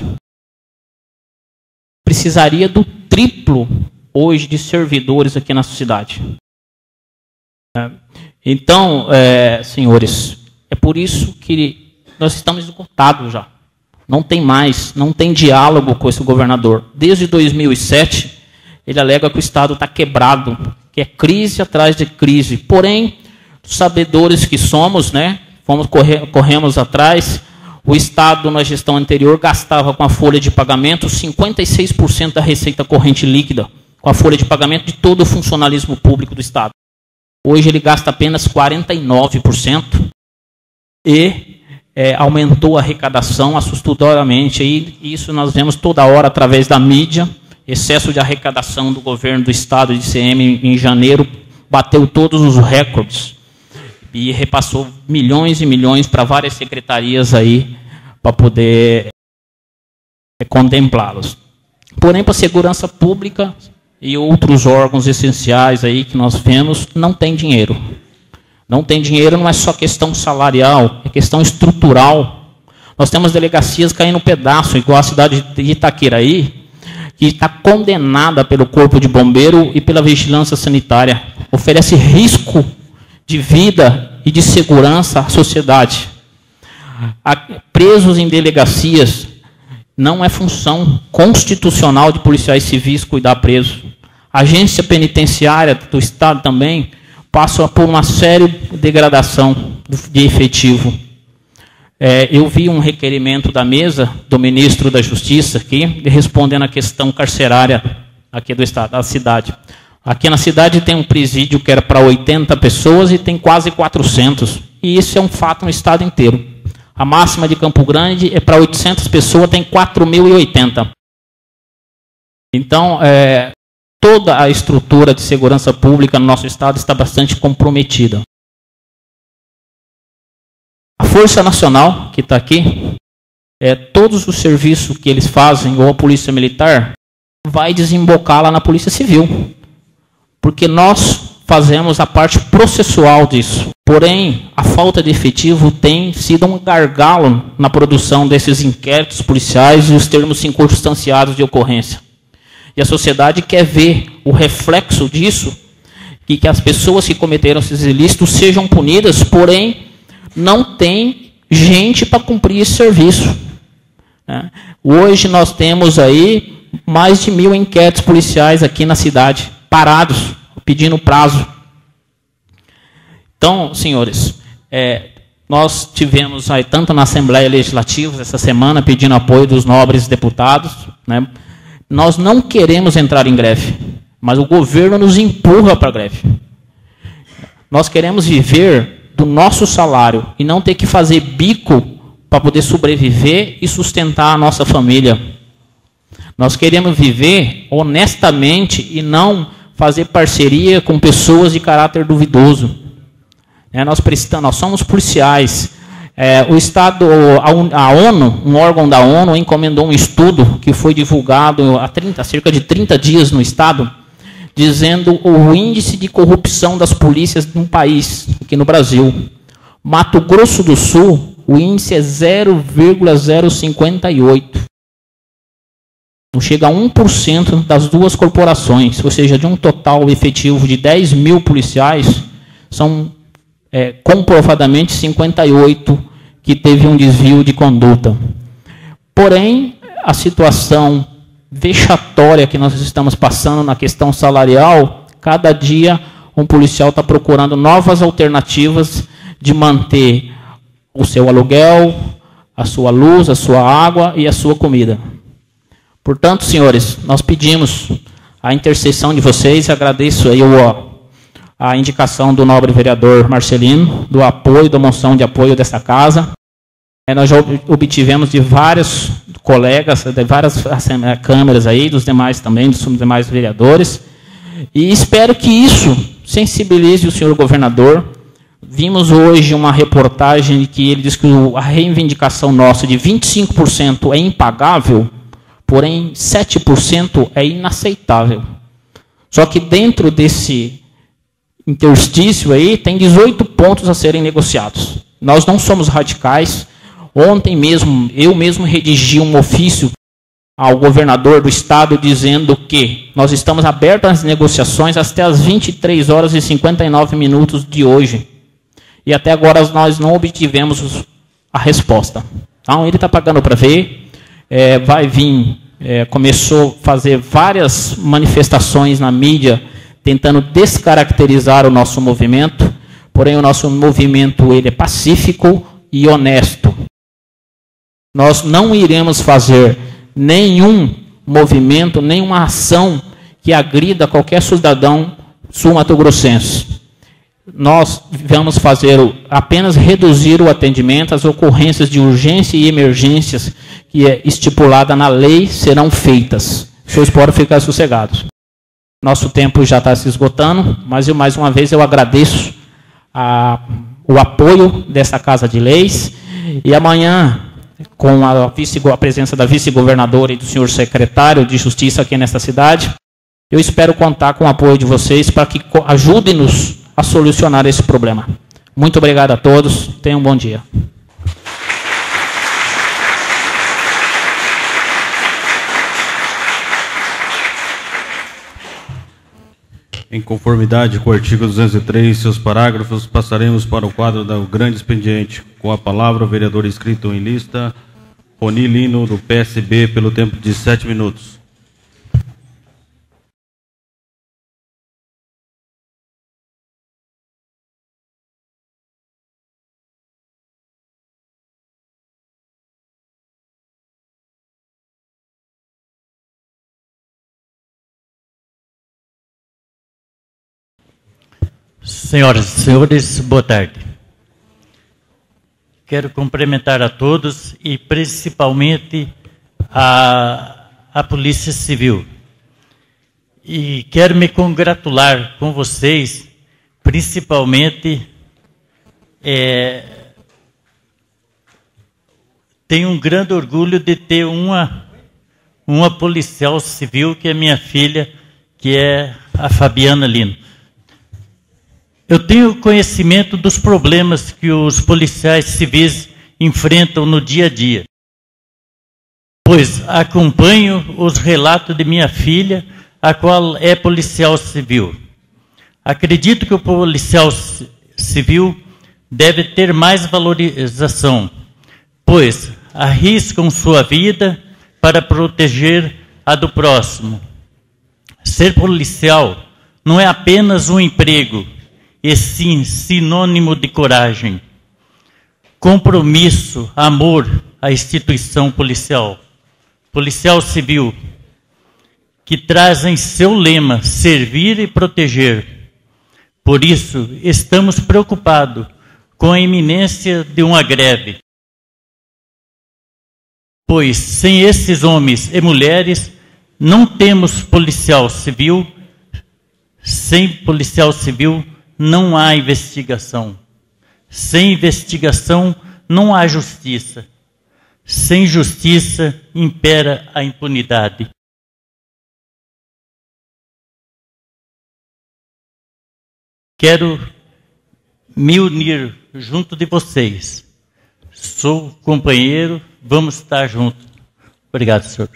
Precisaria do triplo hoje de servidores aqui na cidade. Então, é, senhores, é por isso que nós estamos esgotados já. Não tem mais, não tem diálogo com esse governador. Desde dois mil e sete, ele alega que o Estado está quebrado, que é crise atrás de crise. Porém, sabedores que somos, né? Fomos correr, corremos atrás. O Estado, na gestão anterior, gastava com a folha de pagamento cinquenta e seis por cento da receita corrente líquida, com a folha de pagamento de todo o funcionalismo público do Estado. Hoje ele gasta apenas quarenta e nove por cento e é, aumentou a arrecadação assustadoramente. E isso nós vemos toda hora através da mídia. Excesso de arrecadação do governo do Estado de I C M em janeiro bateu todos os recordes. E repassou milhões e milhões para várias secretarias aí, para poder é, contemplá-los. Porém, para a segurança pública e outros órgãos essenciais aí que nós vemos, não tem dinheiro. Não tem dinheiro, não é só questão salarial, é questão estrutural. Nós temos delegacias caindo no pedaço, igual a cidade de Itaquiraí, que está condenada pelo Corpo de Bombeiro e pela Vigilância Sanitária. Oferece risco de vida e de segurança à sociedade. Presos em delegacias não é função constitucional de policiais civis cuidar preso. A agência penitenciária do Estado também passa por uma séria degradação de efetivo. É, eu vi um requerimento da mesa do ministro da Justiça aqui, respondendo à questão carcerária aqui do Estado, da cidade. Aqui na cidade tem um presídio que era para oitenta pessoas e tem quase quatrocentos. E isso é um fato no estado inteiro. A máxima de Campo Grande é para oitocentas pessoas, tem quatro mil e oitenta. Então, é, toda a estrutura de segurança pública no nosso estado está bastante comprometida. A Força Nacional, que está aqui, é, todos os serviços que eles fazem, ou a Polícia Militar, vai desembocar lá na Polícia Civil. Porque nós fazemos a parte processual disso. Porém, a falta de efetivo tem sido um gargalo na produção desses inquéritos policiais e os termos circunstanciados de ocorrência. E a sociedade quer ver o reflexo disso, e que as pessoas que cometeram esses ilícitos sejam punidas, porém, não tem gente para cumprir esse serviço. Hoje nós temos aí mais de mil inquéritos policiais aqui na cidade, parados, pedindo prazo. Então, senhores, é, nós tivemos aí, tanto na Assembleia Legislativa, essa semana, pedindo apoio dos nobres deputados, né? Nós não queremos entrar em greve, mas o governo nos empurra para a greve. Nós queremos viver do nosso salário e não ter que fazer bico para poder sobreviver e sustentar a nossa família. Nós queremos viver honestamente e não fazer parceria com pessoas de caráter duvidoso. É, nós, prestamos, nós somos policiais. É, o Estado, a, a ONU, um órgão da ONU, encomendou um estudo que foi divulgado há, trinta, há cerca de trinta dias no Estado, dizendo o índice de corrupção das polícias num país, aqui no Brasil. Mato Grosso do Sul, o índice é zero vírgula zero cinquenta e oito. Não chega a um por cento das duas corporações, ou seja, de um total efetivo de dez mil policiais, são é, comprovadamente cinquenta e oito que teve um desvio de conduta. Porém, a situação vexatória que nós estamos passando na questão salarial, cada dia um policial está procurando novas alternativas de manter o seu aluguel, a sua luz, a sua água e a sua comida. Portanto, senhores, nós pedimos a intercessão de vocês, agradeço aí o, a indicação do nobre vereador Marcelino, do apoio, da moção de apoio dessa casa. É, nós já obtivemos de vários colegas, de várias câmeras aí, dos demais também, dos demais vereadores, e espero que isso sensibilize o senhor governador. Vimos hoje uma reportagem que ele diz que a reivindicação nossa de vinte e cinco por cento é impagável, porém sete por cento é inaceitável. Só que dentro desse interstício aí tem dezoito pontos a serem negociados. Nós não somos radicais. Ontem mesmo, eu mesmo redigi um ofício ao governador do estado dizendo que nós estamos abertos às negociações até as vinte e três horas e cinquenta e nove minutos de hoje. E até agora nós não obtivemos a resposta. Então ele está pagando para ver. É, vai vir, é, começou a fazer várias manifestações na mídia tentando descaracterizar o nosso movimento, porém o nosso movimento ele é pacífico e honesto. Nós não iremos fazer nenhum movimento, nenhuma ação que agrida qualquer cidadão sul-mato-grossense. Nós vamos fazer apenas reduzir o atendimento, as ocorrências de urgência e emergências que é estipulada na lei serão feitas. Os senhores podem ficar sossegados. Nosso tempo já está se esgotando, mas eu, mais uma vez eu agradeço a, o apoio dessa Casa de Leis. E amanhã, com a, vice, a presença da vice-governadora e do senhor secretário de Justiça aqui nesta cidade, eu espero contar com o apoio de vocês para que ajudem-nos a solucionar esse problema. Muito obrigado a todos. Tenham um bom dia. Em conformidade com o artigo duzentos e três, seus parágrafos, passaremos para o quadro do grande expediente. Com a palavra, o vereador inscrito em lista, Roni Lino, do P S B, pelo tempo de sete minutos. Senhoras e senhores, boa tarde. Quero cumprimentar a todos e principalmente a, a Polícia Civil. E quero me congratular com vocês, principalmente, é, tenho um grande orgulho de ter uma, uma policial civil, que é minha filha, que é a Fabiana Lino. Eu tenho conhecimento dos problemas que os policiais civis enfrentam no dia a dia, pois acompanho os relatos de minha filha, a qual é policial civil. Acredito que o policial civil deve ter mais valorização, pois arriscam sua vida para proteger a do próximo. Ser policial não é apenas um emprego, e sim sinônimo de coragem, compromisso, amor à instituição policial. Policial civil, que traz em seu lema servir e proteger. Por isso, estamos preocupados com a iminência de uma greve, pois sem esses homens e mulheres não temos policial civil. Sem policial civil não há investigação. Sem investigação, não há justiça. Sem justiça, impera a impunidade. Quero me unir junto de vocês. Sou companheiro, vamos estar juntos. Obrigado, senhor.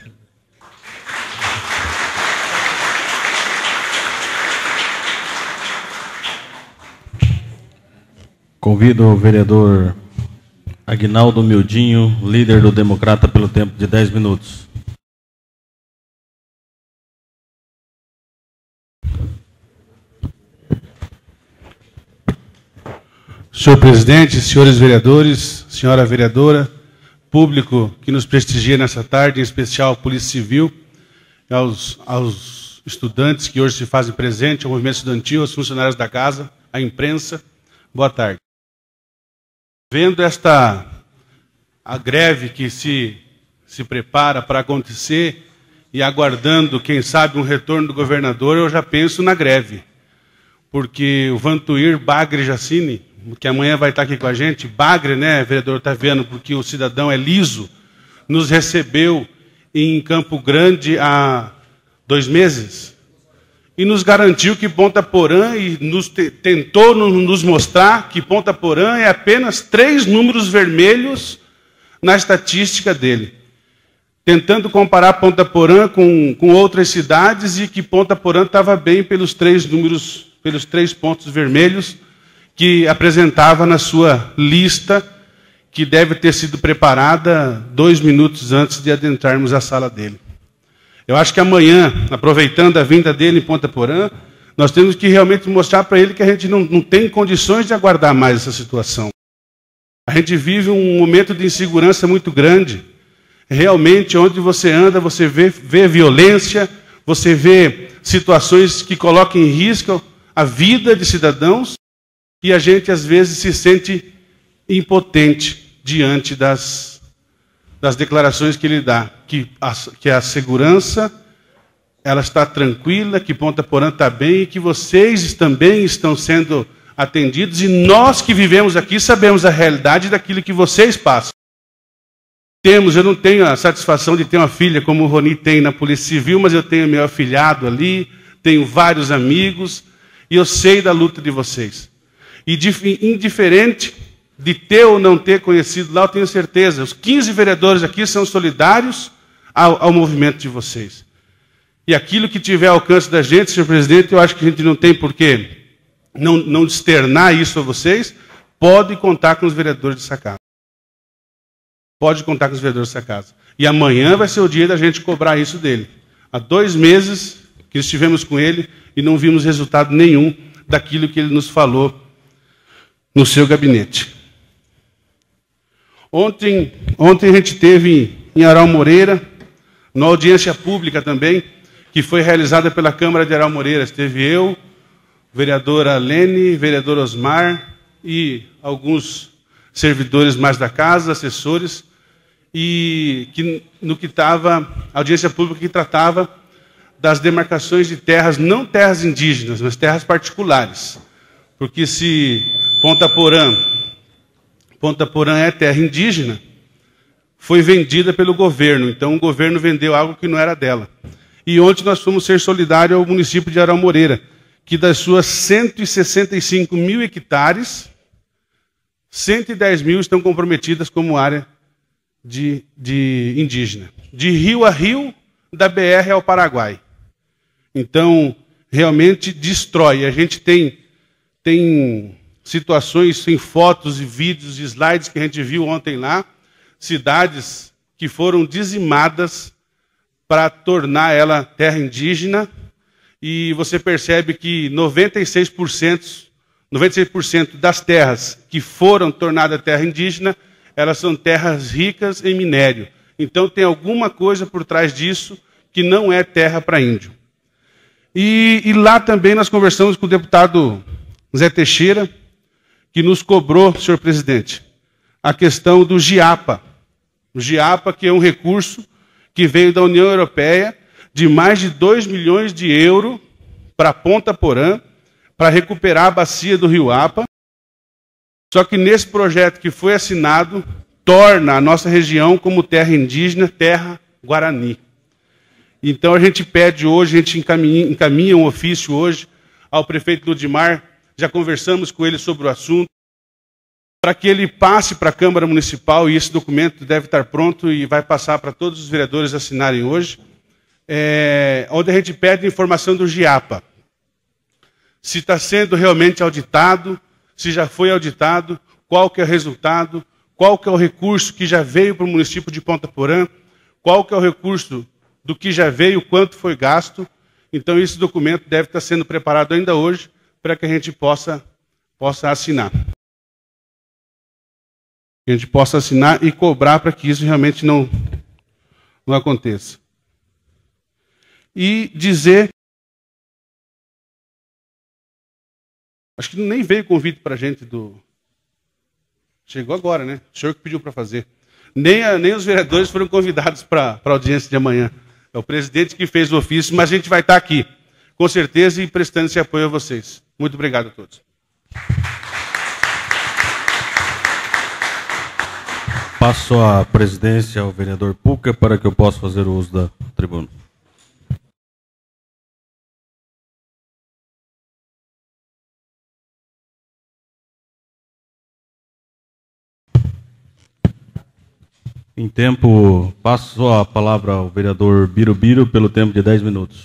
Convido o vereador Aguinaldo Mildinho, líder do Democrata, pelo tempo de dez minutos. Senhor presidente, senhores vereadores, senhora vereadora, público que nos prestigia nessa tarde, em especial a Polícia Civil, aos, aos estudantes que hoje se fazem presente, ao movimento estudantil, aos funcionários da casa, à imprensa, boa tarde. Vendo esta a greve que se, se prepara para acontecer e aguardando, quem sabe, um retorno do governador, eu já penso na greve. Porque o Vantuir Bagre Jacini, que amanhã vai estar aqui com a gente, Bagre, né, vereador Otaviano, porque o cidadão é liso, nos recebeu em Campo Grande há dois meses e nos garantiu que Ponta Porã, e nos te, tentou nos mostrar que Ponta Porã é apenas três números vermelhos na estatística dele, tentando comparar Ponta Porã com, com outras cidades, e que Ponta Porã estava bem pelos três números, pelos três pontos vermelhos que apresentava na sua lista, que deve ter sido preparada dois minutos antes de adentrarmos a sala dele. Eu acho que amanhã, aproveitando a vinda dele em Ponta Porã, Nós temos que realmente mostrar para ele que a gente não, não tem condições de aguardar mais essa situação. A gente vive um momento de insegurança muito grande. Realmente, onde você anda, você vê, vê violência, você vê situações que colocam em risco a vida de cidadãos, e a gente, às vezes, se sente impotente diante das, das declarações que ele dá, que a, que a segurança ela está tranquila, que Ponta Porã está bem, e que vocês também estão sendo atendidos, e nós que vivemos aqui sabemos a realidade daquilo que vocês passam. Temos, eu não tenho a satisfação de ter uma filha como o Roni tem na Polícia Civil, mas eu tenho meu afilhado ali, tenho vários amigos, e eu sei da luta de vocês. E indiferente de ter ou não ter conhecido lá, eu tenho certeza, os quinze vereadores aqui são solidários ao, ao movimento de vocês. E aquilo que tiver ao alcance da gente, senhor presidente, eu acho que a gente não tem por que não, não externar isso a vocês, pode contar com os vereadores dessa casa. Pode contar com os vereadores dessa casa. E amanhã vai ser o dia da gente cobrar isso dele. Há dois meses que estivemos com ele e não vimos resultado nenhum daquilo que ele nos falou no seu gabinete. Ontem, ontem a gente teve em Aral Moreira, na audiência pública também, que foi realizada pela Câmara de Aral Moreira. Esteve eu, vereadora Lene, vereador Osmar e alguns servidores mais da casa, assessores, e que, no que estava, a audiência pública que tratava das demarcações de terras, não terras indígenas, mas terras particulares. Porque se Ponta Porã, Ponta Porã é terra indígena, foi vendida pelo governo. Então o governo vendeu algo que não era dela. E ontem nós fomos ser solidários ao município de Aral Moreira, que das suas cento e sessenta e cinco mil hectares, cento e dez mil estão comprometidas como área de, de indígena. De rio a rio, da B R ao Paraguai. Então, realmente destrói. A gente tem, tem situações, tem fotos e vídeos e slides que a gente viu ontem lá, cidades que foram dizimadas para tornar ela terra indígena, e você percebe que noventa e seis por cento, noventa e seis por cento das terras que foram tornadas terra indígena, elas são terras ricas em minério. Então tem alguma coisa por trás disso que não é terra para índio. E, e lá também nós conversamos com o deputado Zé Teixeira, que nos cobrou, senhor presidente, a questão do GIAPA. O GIAPA, que é um recurso que veio da União Europeia, de mais de dois milhões de euros para Ponta Porã, para recuperar a bacia do Rio Apa. Só que nesse projeto que foi assinado, torna a nossa região como terra indígena, terra Guarani. Então a gente pede hoje, a gente encaminha, encaminha um ofício hoje ao prefeito Ludimar, já conversamos com ele sobre o assunto, para que ele passe para a Câmara Municipal, e esse documento deve estar pronto e vai passar para todos os vereadores assinarem hoje, é, onde a gente pede informação do GIAPA. Se está sendo realmente auditado, se já foi auditado, qual que é o resultado, qual que é o recurso que já veio para o município de Ponta Porã, qual que é o recurso do que já veio, quanto foi gasto. Então esse documento deve estar sendo preparado ainda hoje, para que a gente possa, possa assinar. Que a gente possa assinar e cobrar para que isso realmente não, não aconteça. E dizer... Acho que nem veio convite para a gente do... Chegou agora, né? O senhor que pediu para fazer. Nem, a, nem os vereadores foram convidados para a audiência de amanhã. É o presidente que fez o ofício, mas a gente vai estar aqui, com certeza, e prestando esse apoio a vocês. Muito obrigado a todos. Passo a presidência ao vereador Puca para que eu possa fazer o uso da tribuna. Em tempo, passo a palavra ao vereador Birubiru pelo tempo de dez minutos.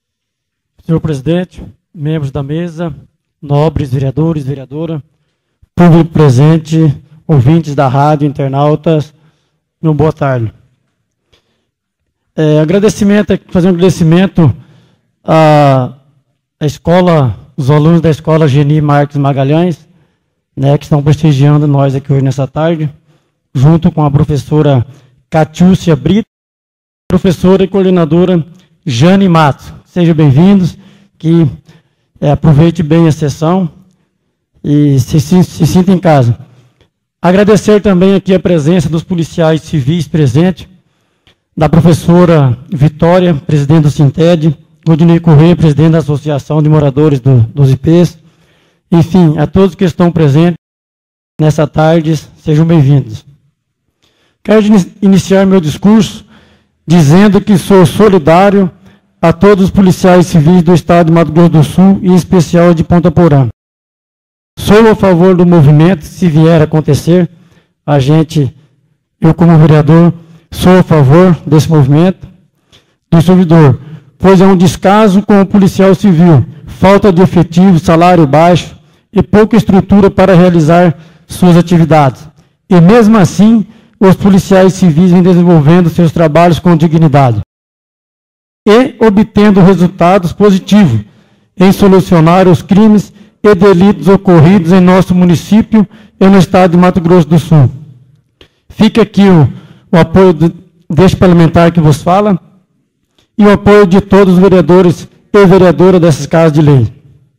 Senhor presidente, membros da mesa, nobres vereadores, vereadora, público presente, ouvintes da rádio, internautas, meu boa tarde. É, agradecimento, fazer um agradecimento à, à escola, os alunos da escola Geni Marques Magalhães, né, que estão prestigiando nós aqui hoje nessa tarde, junto com a professora Catiúcia Brito, professora e coordenadora Jane Matos. Sejam bem-vindos, que é, aproveite bem a sessão e se, se, se sinta em casa. Agradecer também aqui a presença dos policiais civis presentes, da professora Vitória, presidente do Sinted, Rodinei Corrêa, presidente da Associação de Moradores do, dos I Ps, enfim, a todos que estão presentes nessa tarde, sejam bem-vindos. Quero iniciar meu discurso dizendo que sou solidário a todos os policiais civis do Estado de Mato Grosso do Sul, e em especial de Ponta Porã. Sou a favor do movimento, se vier a acontecer, a gente, eu como vereador, sou a favor desse movimento do servidor, pois é um descaso com o policial civil, falta de efetivo, salário baixo e pouca estrutura para realizar suas atividades. E mesmo assim, os policiais civis vêm desenvolvendo seus trabalhos com dignidade e obtendo resultados positivos em solucionar os crimes e delitos ocorridos em nosso município e no estado de Mato Grosso do Sul. Fica aqui o, o apoio do, deste parlamentar que vos fala e o apoio de todos os vereadores e vereadoras dessas casas de lei.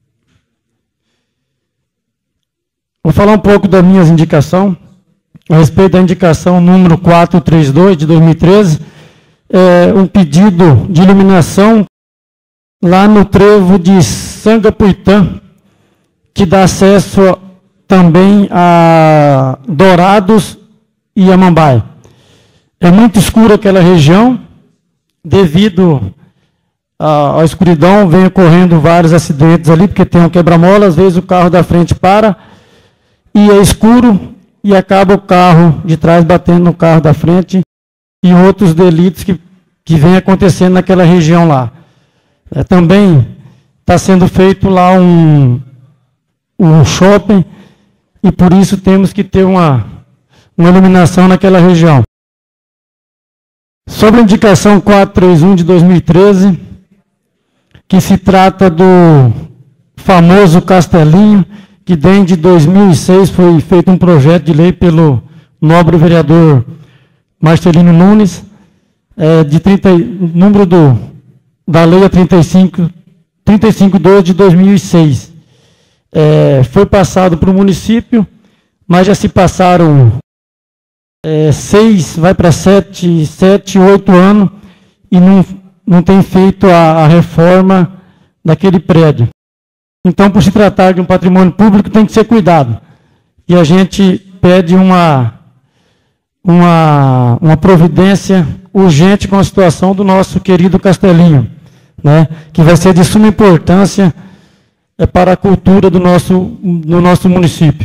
Vou falar um pouco das minhas indicações. A respeito da indicação número quatrocentos e trinta e dois de dois mil e treze, é um pedido de iluminação lá no trevo de Sangapuitã, que dá acesso também a Dourados e a Mambaia. É muito escura aquela região, devido à, à escuridão, vem ocorrendo vários acidentes ali, porque tem um quebra-mola, às vezes o carro da frente para, e é escuro, e acaba o carro de trás batendo no carro da frente, e outros delitos que, que vem acontecendo naquela região lá. É, também está sendo feito lá um, um shopping, e por isso temos que ter uma, uma iluminação naquela região. Sobre a indicação quatrocentos e trinta e um de dois mil e treze, que se trata do famoso Castelinho, que desde dois mil e seis foi feito um projeto de lei pelo nobre vereador Marcelino Nunes, é, de trinta, número do, da lei é trinta e cinco, trinta e cinco dois de dois mil e seis. É, foi passado para o município, mas já se passaram é, seis, vai para sete, sete, oito anos, e não, não tem feito a, a reforma daquele prédio. Então, por se tratar de um patrimônio público, tem que ser cuidado. E a gente pede uma, uma, uma providência urgente com a situação do nosso querido Castelinho, né, que vai ser de suma importância é, para a cultura do nosso, do nosso município.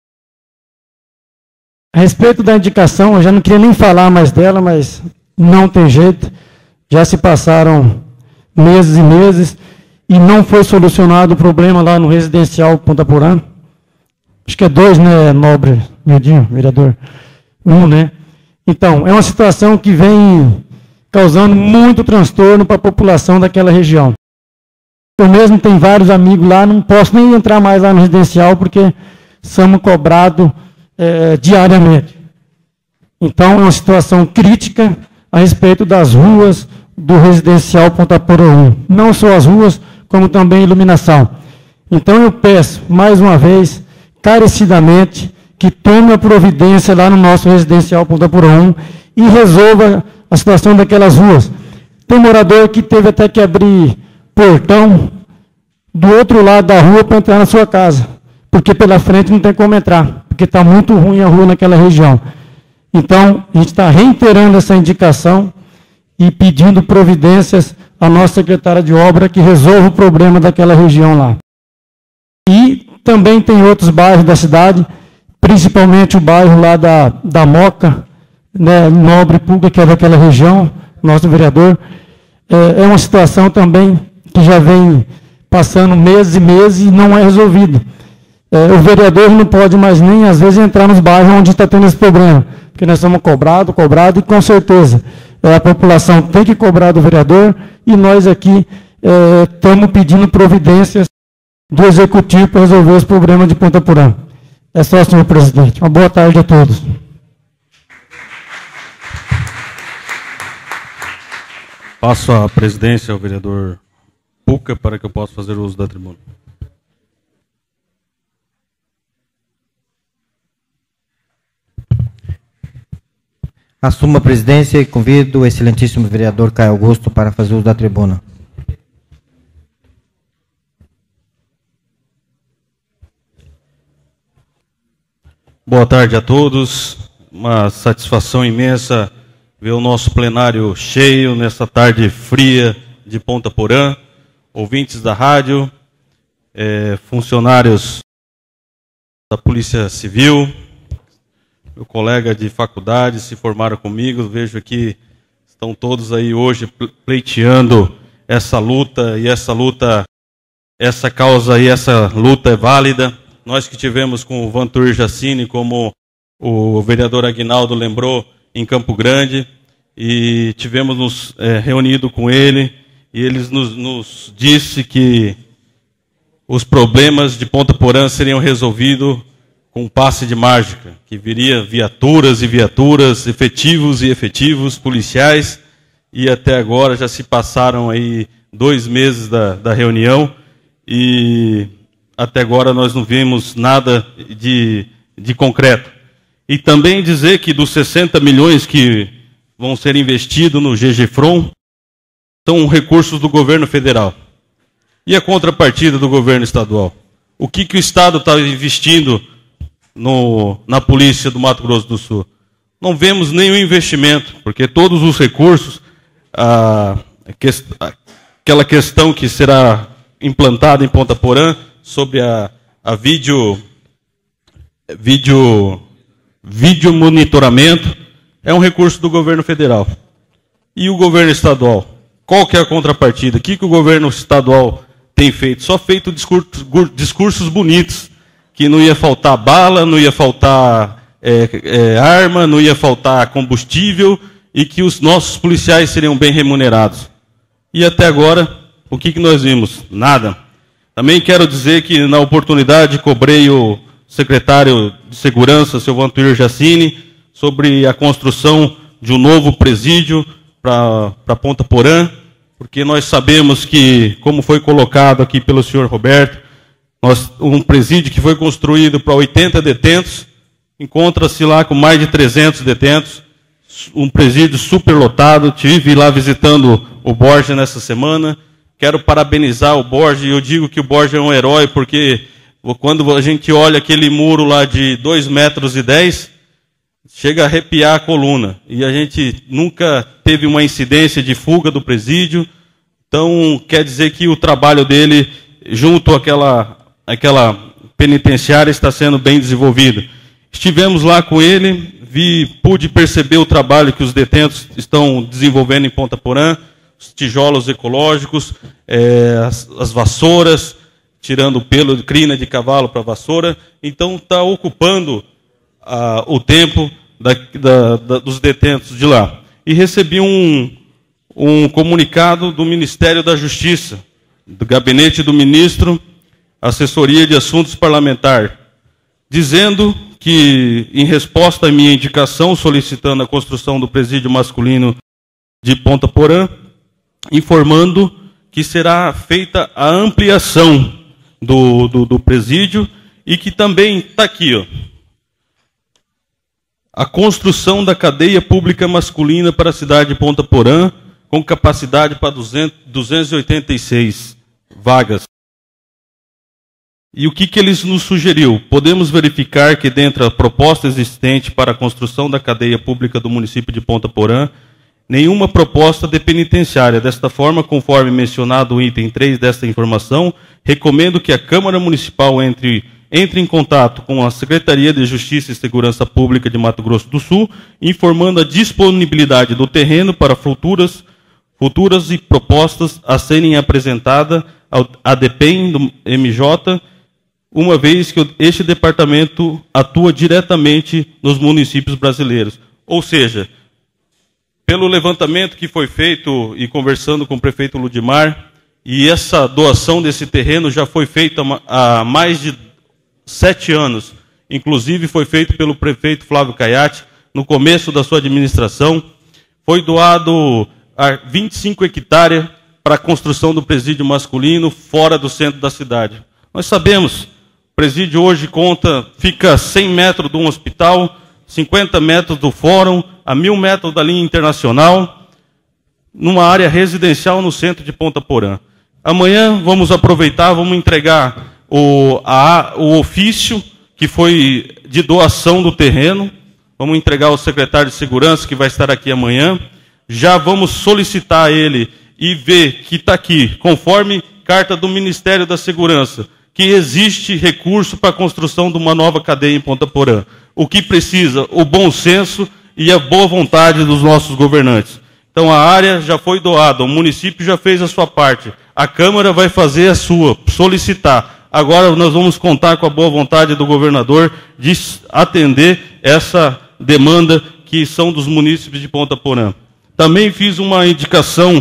A respeito da indicação, eu já não queria nem falar mais dela, mas não tem jeito. Já se passaram meses e meses, e não foi solucionado o problema lá no residencial Ponta Porã. Acho que é dois, né, nobre, Medinho, vereador? Um, né? Então, é uma situação que vem causando muito transtorno para a população daquela região. Eu mesmo tenho vários amigos lá, não posso nem entrar mais lá no residencial, porque somos cobrados é, diariamente. Então, é uma situação crítica a respeito das ruas do residencial Ponta Porã um. Não só as ruas, como também iluminação. Então eu peço, mais uma vez, carecidamente, que tome a providência lá no nosso residencial Ponta Porã um e resolva a situação daquelas ruas. Tem morador que teve até que abrir portão do outro lado da rua para entrar na sua casa, porque pela frente não tem como entrar, porque está muito ruim a rua naquela região. Então, a gente está reiterando essa indicação e pedindo providências à nossa secretária de obra que resolva o problema daquela região lá. E também tem outros bairros da cidade, principalmente o bairro lá da, da Moca, né, nobre pública, que é daquela região, nosso vereador. É, é uma situação também que já vem passando meses e meses e não é resolvido. É, o vereador não pode mais nem, às vezes, entrar nos bairros onde está tendo esse problema, porque nós somos cobrados, cobrados, e com certeza é, a população tem que cobrar do vereador, e nós aqui estamos é, pedindo providências do Executivo para resolver os problemas de Ponta Porã. É só, senhor presidente. Uma boa tarde a todos. Passo a presidência ao vereador Puca para que eu possa fazer uso da tribuna. Assumo a presidência e convido o excelentíssimo vereador Caio Augusto para fazer uso da tribuna. Boa tarde a todos. Uma satisfação imensa ver o nosso plenário cheio nessa tarde fria de Ponta Porã. Ouvintes da rádio, eh, funcionários da Polícia Civil, meu colega de faculdade se formaram comigo, vejo que estão todos aí hoje pleiteando essa luta, e essa luta, essa causa e essa luta é válida. Nós que tivemos com o Vantur Jacini, como o vereador Aguinaldo lembrou, em Campo Grande, e tivemos nos é, reunido com ele, e ele nos, nos disse que os problemas de Ponta Porã seriam resolvidos com um passe de mágica, que viria viaturas e viaturas, efetivos e efetivos, policiais, e até agora já se passaram aí dois meses da, da reunião, e até agora nós não vimos nada de, de concreto. E também dizer que dos sessenta milhões que vão ser investidos no G G Fron, são recursos do governo federal. E a contrapartida do governo estadual? O que, que o Estado está investindo no, na polícia do Mato Grosso do Sul? Não vemos nenhum investimento, porque todos os recursos, a, a, aquela questão que será implantada em Ponta Porã, sobre a, a vídeo, vídeo, vídeo monitoramento, é um recurso do governo federal. E o governo estadual? Qual que é a contrapartida? O que, que o governo estadual tem feito? Só feito discursos, discursos bonitos, que não ia faltar bala, não ia faltar é, é, arma, não ia faltar combustível, e que os nossos policiais seriam bem remunerados. E até agora, o que, que nós vimos? Nada. Também quero dizer que, na oportunidade, cobrei o secretário de Segurança, seu Vantur Jacini, sobre a construção de um novo presídio para Ponta Porã, porque nós sabemos que, como foi colocado aqui pelo senhor Roberto, nós, um presídio que foi construído para oitenta detentos, encontra-se lá com mais de trezentos detentos, um presídio superlotado. Estive lá visitando o Borges nessa semana. Quero parabenizar o Borges, e eu digo que o Borges é um herói, porque quando a gente olha aquele muro lá de dois metros e dez, chega a arrepiar a coluna. E a gente nunca teve uma incidência de fuga do presídio. Então, quer dizer que o trabalho dele, junto àquela, àquela penitenciária, está sendo bem desenvolvido. Estivemos lá com ele, vi, pude perceber o trabalho que os detentos estão desenvolvendo em Ponta Porã, os tijolos ecológicos, é, as, as vassouras, tirando o pelo de crina de cavalo para vassoura. Então, está ocupando ah, o tempo da, da, da, dos detentos de lá. E recebi um, um comunicado do Ministério da Justiça, do Gabinete do Ministro, Assessoria de Assuntos Parlamentares, dizendo que, em resposta à minha indicação, solicitando a construção do presídio masculino de Ponta Porã, informando que será feita a ampliação do, do, do presídio, e que também está aqui, ó, a construção da cadeia pública masculina para a cidade de Ponta Porã, com capacidade para duzentas e oitenta e seis vagas. E o que, que eles nos sugeriu? Podemos verificar que, dentro da proposta existente para a construção da cadeia pública do município de Ponta Porã, nenhuma proposta de penitenciária. Desta forma, conforme mencionado o item três desta informação, recomendo que a Câmara Municipal entre, entre em contato com a Secretaria de Justiça e Segurança Pública de Mato Grosso do Sul, informando a disponibilidade do terreno para futuras, futuras e propostas a serem apresentadas ao A D P E M do M J, uma vez que este departamento atua diretamente nos municípios brasileiros. Ou seja, pelo levantamento que foi feito e conversando com o prefeito Ludimar, e essa doação desse terreno já foi feita há mais de sete anos. Inclusive foi feito pelo prefeito Flávio Caiati, no começo da sua administração. Foi doado vinte e cinco hectares para a construção do presídio masculino fora do centro da cidade. Nós sabemos, o presídio hoje conta, fica a cem metros de um hospital, cinquenta metros do fórum, a mil metros da linha internacional, numa área residencial no centro de Ponta Porã. Amanhã vamos aproveitar, vamos entregar o, a, o ofício que foi de doação do terreno, vamos entregar ao secretário de Segurança, que vai estar aqui amanhã, já vamos solicitar a ele e ver que está aqui, conforme carta do Ministério da Segurança, que existe recurso para a construção de uma nova cadeia em Ponta Porã. O que precisa? O bom senso e a boa vontade dos nossos governantes. Então a área já foi doada, o município já fez a sua parte, a Câmara vai fazer a sua, solicitar. Agora nós vamos contar com a boa vontade do governador de atender essa demanda que são dos munícipes de Ponta Porã. Também fiz uma indicação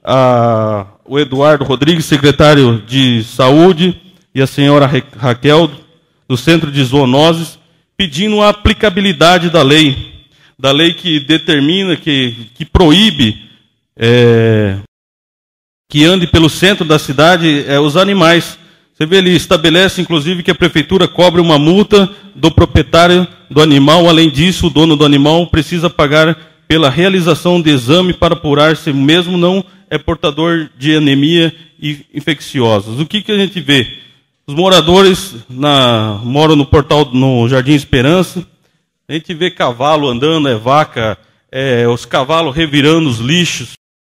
ao Eduardo Rodrigues, secretário de Saúde, e a senhora Raquel, do Centro de Zoonoses, pedindo a aplicabilidade da lei, da lei que determina, que, que proíbe é, que ande pelo centro da cidade é, os animais. Você vê, ele estabelece, inclusive, que a prefeitura cobre uma multa do proprietário do animal. Além disso, o dono do animal precisa pagar pela realização de exame para apurar se mesmo não é portador de anemia e infecciosos. O que, que a gente vê? Os moradores na, moram no portal, no Jardim Esperança, a gente vê cavalo andando, é vaca, é, os cavalos revirando os lixos.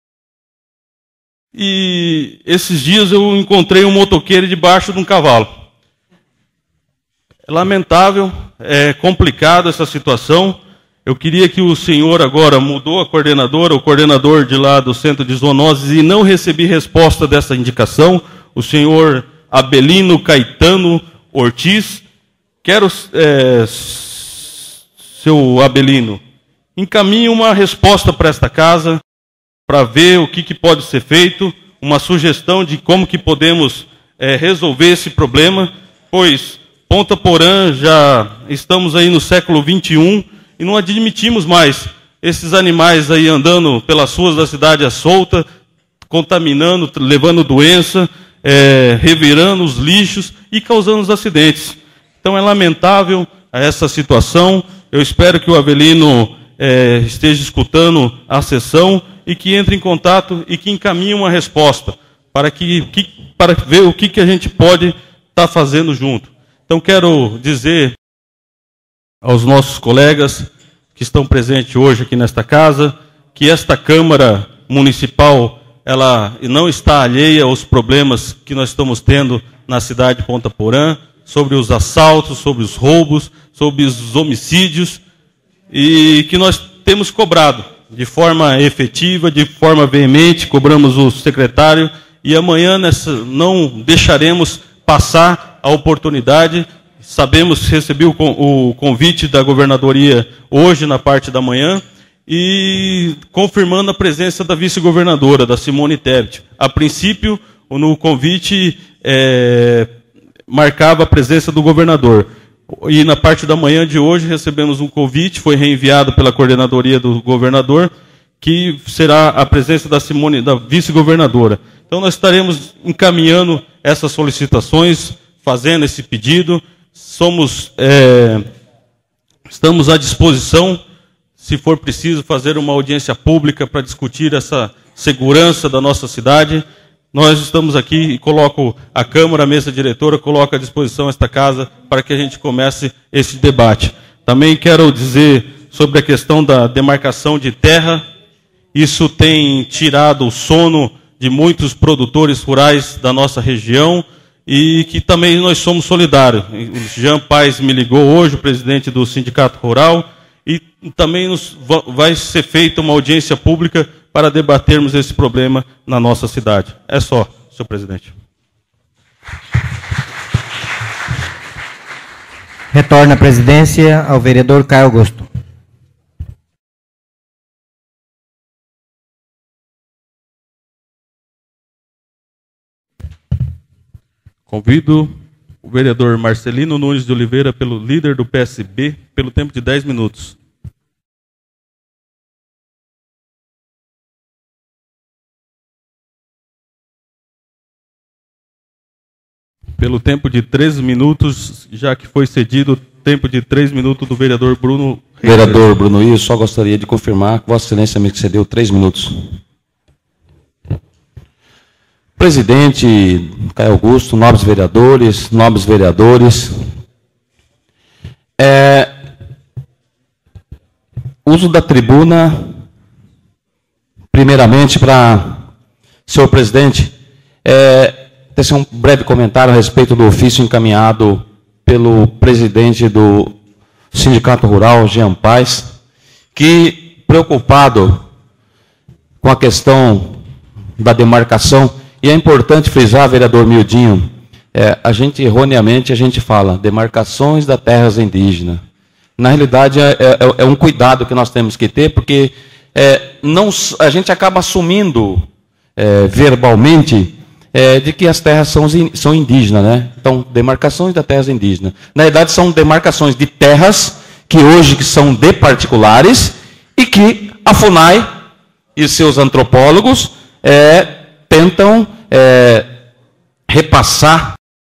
E esses dias eu encontrei um motoqueiro debaixo de um cavalo. É lamentável, é complicado essa situação. Eu queria que o senhor agora mudou a coordenadora, o coordenador de lá do Centro de Zoonoses, e não recebi resposta dessa indicação. O senhor Abelino Caetano Ortiz. Quero, é, seu Abelino, encaminhe uma resposta para esta casa, para ver o que, que pode ser feito, uma sugestão de como que podemos é, resolver esse problema, pois Ponta Porã já estamos aí no século vinte e um e não admitimos mais esses animais aí andando pelas ruas da cidade à solta, contaminando, levando doença, é, revirando os lixos e causando os acidentes. Então é lamentável essa situação. Eu espero que o Avelino é, esteja escutando a sessão e que entre em contato e que encaminhe uma resposta para, que, que, para ver o que, que a gente pode estar tá fazendo junto. Então quero dizer aos nossos colegas que estão presentes hoje aqui nesta casa que esta Câmara Municipal ela não está alheia aos problemas que nós estamos tendo na cidade de Ponta Porã, sobre os assaltos, sobre os roubos, sobre os homicídios, e que nós temos cobrado de forma efetiva, de forma veemente, cobramos o secretário, e amanhã nessa, não deixaremos passar a oportunidade. Sabemos, recebi o, o convite da governadoria hoje na parte da manhã, e confirmando a presença da vice-governadora, da Simone Tebet. A princípio, no convite, é, marcava a presença do governador. E na parte da manhã de hoje recebemos um convite, foi reenviado pela coordenadoria do governador, que será a presença da Simone, da vice-governadora. Então nós estaremos encaminhando essas solicitações, fazendo esse pedido. Somos, é, estamos à disposição, se for preciso, fazer uma audiência pública para discutir essa segurança da nossa cidade. Nós estamos aqui e coloco a Câmara, a mesa diretora, coloco à disposição esta casa para que a gente comece esse debate. Também quero dizer sobre a questão da demarcação de terra. Isso tem tirado o sono de muitos produtores rurais da nossa região e que também nós somos solidários. O Jean Paes me ligou hoje, o presidente do Sindicato Rural, e também nos, vai ser feita uma audiência pública para debatermos esse problema na nossa cidade. É só, senhor presidente. Retorna a presidência ao vereador Caio Augusto. Convido o vereador Marcelino Nunes de Oliveira, pelo líder do P S B, pelo tempo de dez minutos. Pelo tempo de treze minutos, já que foi cedido o tempo de três minutos do vereador Bruno Reis. Vereador Bruno, eu só gostaria de confirmar que Vossa Excelência me cedeu três minutos. Presidente Caio Augusto, nobres vereadores, nobres vereadores, é, uso da tribuna, primeiramente, para, senhor presidente, é, tecer um breve comentário a respeito do ofício encaminhado pelo presidente do Sindicato Rural, Jean Paes, que, preocupado com a questão da demarcação, e é importante frisar, vereador Mildinho, é, a gente, erroneamente, a gente fala demarcações das terras indígenas. Na realidade, é, é, é um cuidado que nós temos que ter, porque é, não, a gente acaba assumindo é, verbalmente é, de que as terras são, são indígenas, né? Então, demarcações das terras indígenas. Na realidade, são demarcações de terras que hoje que são de particulares e que a FUNAI e seus antropólogos é, tentam é, repassar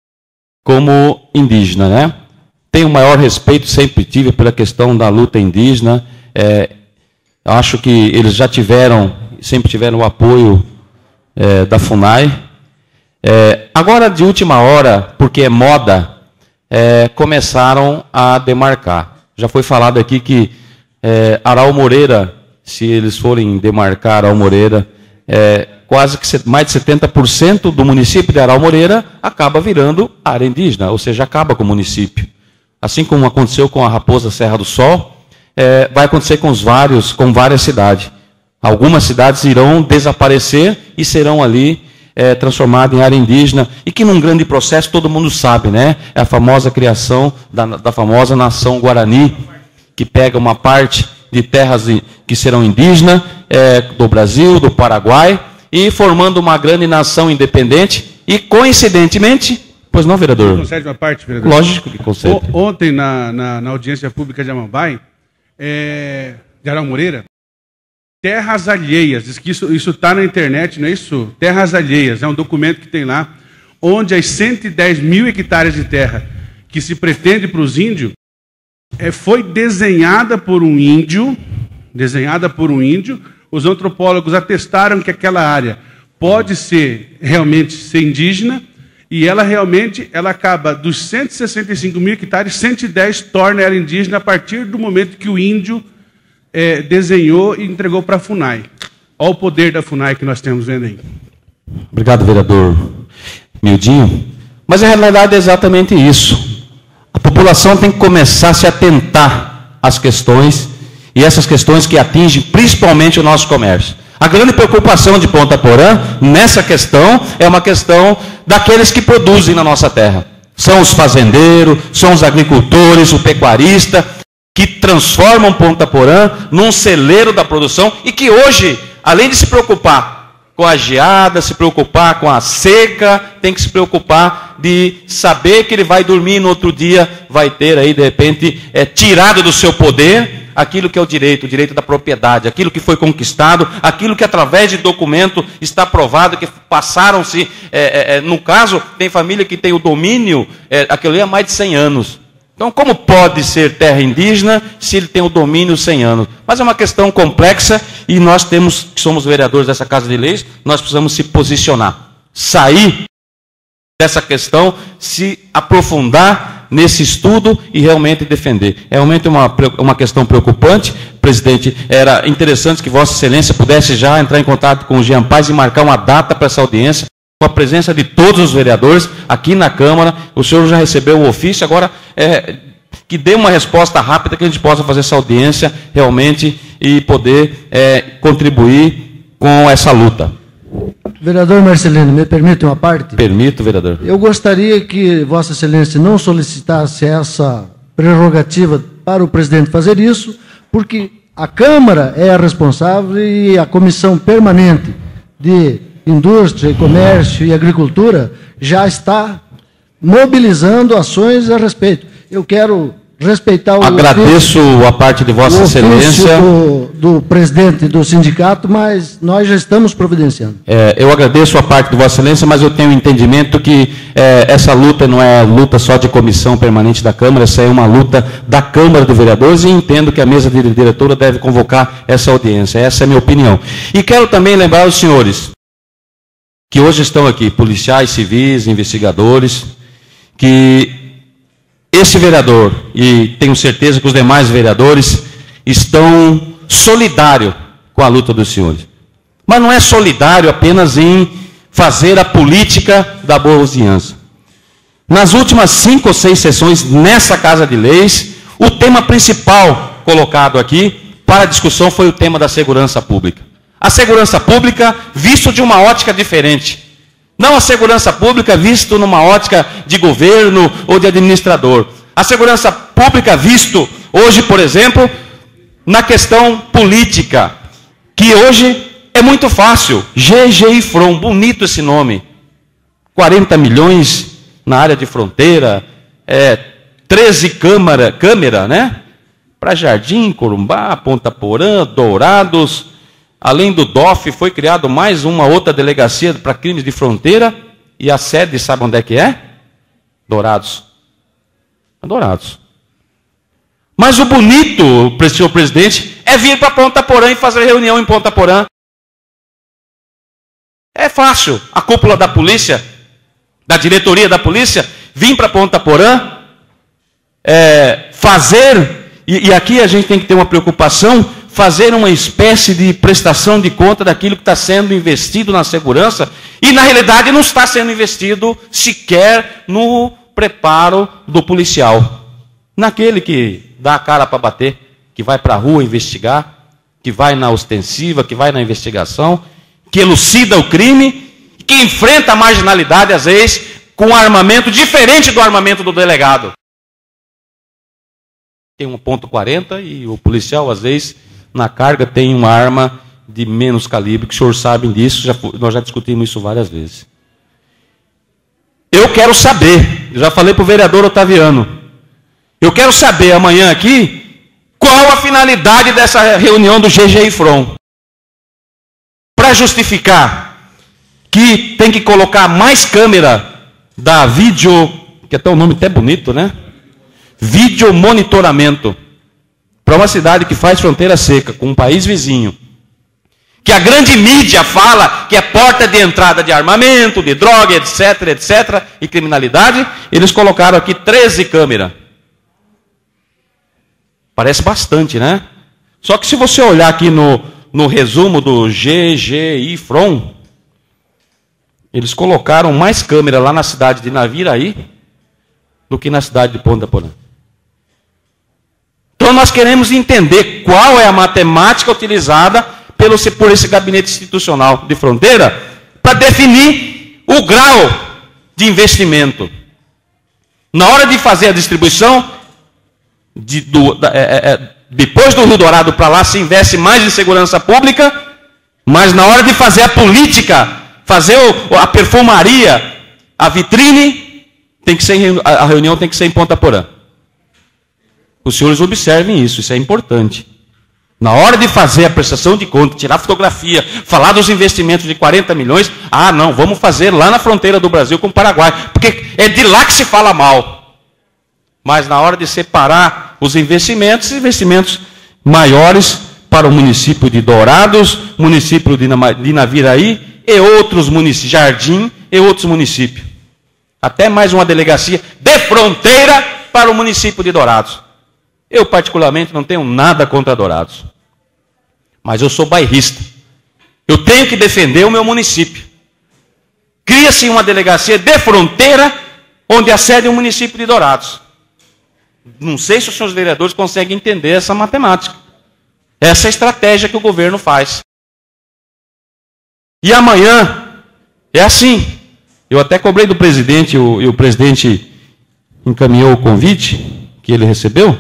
como indígena, né? Tenho o maior respeito, sempre tive, pela questão da luta indígena. É, acho que eles já tiveram, sempre tiveram o apoio é, da FUNAI. É, agora, de última hora, porque é moda, é, começaram a demarcar. Já foi falado aqui que é, Aral Moreira, se eles forem demarcar Aral Moreira, é, quase que mais de setenta por cento do município de Aral Moreira acaba virando área indígena, ou seja, acaba com o município. Assim como aconteceu com a Raposa Serra do Sol, é, vai acontecer com, os vários, com várias cidades. Algumas cidades irão desaparecer e serão ali é, transformadas em área indígena, e que num grande processo todo mundo sabe, né? É a famosa criação da, da famosa nação Guarani, que pega uma parte de terras que serão indígenas é, do Brasil, do Paraguai, e formando uma grande nação independente, e coincidentemente, pois não, vereador? Concede uma parte, vereador? Lógico que concede. O, ontem, na, na, na audiência pública de Amambai, é, de Aral Moreira, terras alheias, diz que isso está na internet, não é isso? Terras alheias, é um documento que tem lá, onde as cento e dez mil hectares de terra que se pretende para os índios, é, foi desenhada por um índio, desenhada por um índio, os antropólogos atestaram que aquela área pode ser realmente ser indígena, e ela realmente ela acaba dos cento e sessenta e cinco mil hectares, cento e dez torna ela indígena a partir do momento que o índio é, desenhou e entregou para a FUNAI. Olha o poder da FUNAI que nós temos vendo aí. Obrigado, vereador Mildinho. Mas a realidade é exatamente isso. A população tem que começar a se atentar às questões, e essas questões que atingem principalmente o nosso comércio. A grande preocupação de Ponta Porã, nessa questão, é uma questão daqueles que produzem na nossa terra. São os fazendeiros, são os agricultores, o pecuarista, que transformam Ponta Porã num celeiro da produção, e que hoje, além de se preocupar com a geada, se preocupar com a seca, tem que se preocupar de saber que ele vai dormir e no outro dia vai ter aí, de repente, é, tirado do seu poder aquilo que é o direito, o direito da propriedade, aquilo que foi conquistado, aquilo que através de documento está provado, que passaram-se, é, é, no caso, tem família que tem o domínio, é, aquilo ali há mais de cem anos. Então, como pode ser terra indígena se ele tem o domínio cem anos? Mas é uma questão complexa, e nós temos, que somos vereadores dessa Casa de Leis, nós precisamos se posicionar, sair dessa questão, se aprofundar nesse estudo e realmente defender. É realmente uma, uma questão preocupante. Presidente, era interessante que Vossa Excelência pudesse já entrar em contato com o Jean Paes e marcar uma data para essa audiência, com a presença de todos os vereadores aqui na Câmara. O senhor já recebeu o ofício, agora é, que dê uma resposta rápida, que a gente possa fazer essa audiência realmente e poder é, contribuir com essa luta. Vereador Marcelino, me permite uma parte? Permito, vereador. Eu gostaria que Vossa Excelência não solicitasse essa prerrogativa para o presidente fazer isso, porque a Câmara é a responsável e a Comissão Permanente de Indústria, Comércio e Agricultura já está mobilizando ações a respeito. Eu quero respeitar o Agradeço ofício, a parte de Vossa o Excelência. Do, do presidente do sindicato, mas nós já estamos providenciando. É, eu agradeço a parte de Vossa Excelência, mas eu tenho entendimento que é, essa luta não é luta só de comissão permanente da Câmara, essa é uma luta da Câmara de Vereadores e entendo que a mesa de diretora deve convocar essa audiência. Essa é a minha opinião. E quero também lembrar aos senhores que hoje estão aqui, policiais, civis, investigadores, que esse vereador, e tenho certeza que os demais vereadores, estão solidários com a luta dos senhores. Mas não é solidário apenas em fazer a política da boa vizinhança. Nas últimas cinco ou seis sessões nessa Casa de Leis, o tema principal colocado aqui para discussão foi o tema da segurança pública. A segurança pública visto de uma ótica diferente. Não a segurança pública visto numa ótica de governo ou de administrador. A segurança pública visto hoje, por exemplo, na questão política, que hoje é muito fácil. G G I Fron, bonito esse nome. quarenta milhões na área de fronteira, é, treze câmara, câmera, né? Para Jardim, Corumbá, Ponta Porã, Dourados. Além do D O F, foi criado mais uma outra delegacia para crimes de fronteira. E a sede, sabe onde é que é? Dourados. Dourados. Mas o bonito, senhor presidente, é vir para Ponta Porã e fazer reunião em Ponta Porã. É fácil. A cúpula da polícia, da diretoria da polícia, vir para Ponta Porã, é, fazer, e, e aqui a gente tem que ter uma preocupação, fazer uma espécie de prestação de conta daquilo que está sendo investido na segurança, e na realidade não está sendo investido sequer no preparo do policial. Naquele que dá a cara para bater, que vai para a rua investigar, que vai na ostensiva, que vai na investigação, que elucida o crime, que enfrenta a marginalidade, às vezes, com um armamento diferente do armamento do delegado. Tem um ponto quarenta e o policial, às vezes, na carga tem uma arma de menos calibre, que o senhor sabe disso, já, nós já discutimos isso várias vezes. Eu quero saber, eu já falei para o vereador Otaviano, eu quero saber amanhã aqui, qual a finalidade dessa reunião do G G I Fron. Para justificar que tem que colocar mais câmera da vídeo, que até o nome até bonito, né? Vídeo monitoramento. Para uma cidade que faz fronteira seca com um país vizinho, que a grande mídia fala que é porta de entrada de armamento, de droga, etc, etc, e criminalidade, eles colocaram aqui treze câmeras. Parece bastante, né? Só que se você olhar aqui no, no resumo do G G I Fron, eles colocaram mais câmeras lá na cidade de Naviraí do que na cidade de Ponta Porã. Então nós queremos entender qual é a matemática utilizada pelo, por esse gabinete institucional de fronteira para definir o grau de investimento. Na hora de fazer a distribuição, de, do, da, é, é, depois do Rio Dourado para lá se investe mais em segurança pública, mas na hora de fazer a política, fazer o, a perfumaria, a vitrine, tem que ser, a reunião tem que ser em Ponta Porã. Os senhores observem isso, isso é importante. Na hora de fazer a prestação de conta, tirar fotografia, falar dos investimentos de quarenta milhões, ah, não, vamos fazer lá na fronteira do Brasil com o Paraguai, porque é de lá que se fala mal. Mas na hora de separar os investimentos, investimentos maiores para o município de Dourados, município de Naviraí e outros municípios, Jardim e outros municípios. Até mais uma delegacia de fronteira para o município de Dourados. Eu, particularmente, não tenho nada contra Dourados. Mas eu sou bairrista. Eu tenho que defender o meu município. Cria-se uma delegacia de fronteira, onde a sede é o município de Dourados. Não sei se os senhores vereadores conseguem entender essa matemática. Essa é a estratégia que o governo faz. E amanhã, é assim. Eu até cobrei do presidente, o, e o presidente encaminhou o convite que ele recebeu,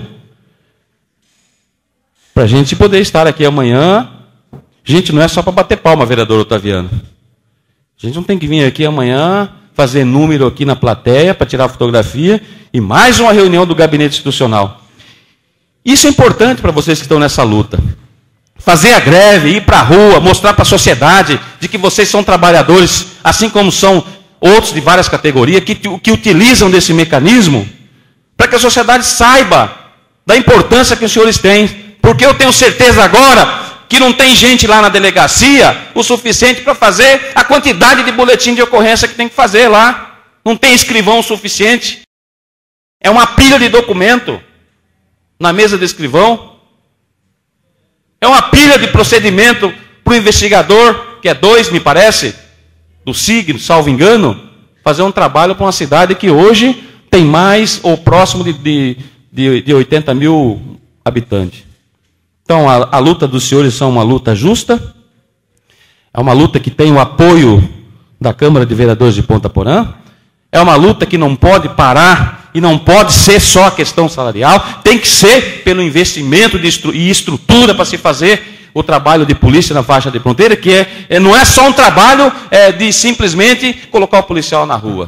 para a gente poder estar aqui amanhã. Gente, não é só para bater palma, vereador Otaviano. A gente não tem que vir aqui amanhã fazer número aqui na plateia para tirar fotografia e mais uma reunião do gabinete institucional. Isso é importante para vocês que estão nessa luta. Fazer a greve, ir para a rua, mostrar para a sociedade de que vocês são trabalhadores, assim como são outros de várias categorias, que, que utilizam desse mecanismo, para que a sociedade saiba da importância que os senhores têm. Porque eu tenho certeza agora que não tem gente lá na delegacia o suficiente para fazer a quantidade de boletim de ocorrência que tem que fazer lá. Não tem escrivão o suficiente. É uma pilha de documento na mesa do escrivão. É uma pilha de procedimento para o investigador, que é dois, me parece, do S I G, salvo engano, fazer um trabalho para uma cidade que hoje tem mais ou próximo de, de, de, de oitenta mil habitantes. Então, a, a luta dos senhores é uma luta justa, é uma luta que tem o apoio da Câmara de Vereadores de Ponta Porã, é uma luta que não pode parar e não pode ser só a questão salarial, tem que ser pelo investimento de estru e estrutura para se fazer o trabalho de polícia na faixa de fronteira, que é, é, não é só um trabalho é, de simplesmente colocar o policial na rua.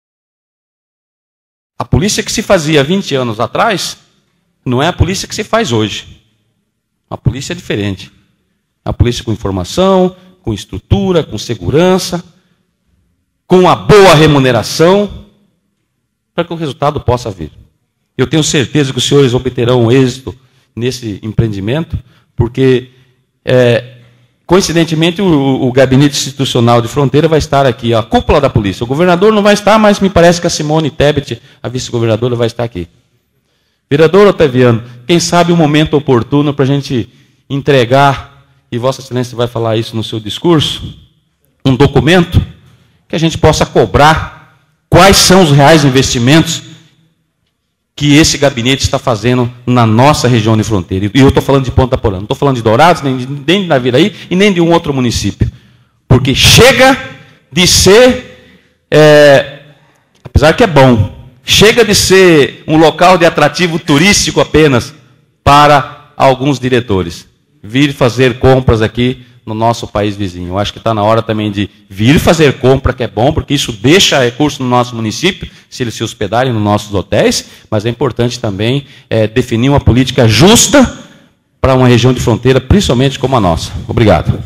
A polícia que se fazia vinte anos atrás não é a polícia que se faz hoje. A polícia é diferente. A polícia com informação, com estrutura, com segurança, com uma boa remuneração, para que o resultado possa vir. Eu tenho certeza que os senhores obterão êxito nesse empreendimento, porque, é, coincidentemente, o, o gabinete institucional de fronteira vai estar aqui, a cúpula da polícia. O governador não vai estar, mas me parece que a Simone Tebet, a vice-governadora, vai estar aqui. Vereador Otaviano, quem sabe o momento oportuno para a gente entregar, e Vossa Excelência vai falar isso no seu discurso, um documento que a gente possa cobrar quais são os reais investimentos que esse gabinete está fazendo na nossa região de fronteira. E eu estou falando de Ponta Porã, não estou falando de Dourados, nem de, nem de Naviraí e nem de um outro município. Porque chega de ser, é, apesar que é bom, chega de ser um local de atrativo turístico apenas para alguns diretores. Vir fazer compras aqui no nosso país vizinho. Eu acho que está na hora também de vir fazer compra, que é bom, porque isso deixa recurso no nosso município, se eles se hospedarem nos nossos hotéis, mas é importante também é, definir uma política justa para uma região de fronteira, principalmente como a nossa. Obrigado.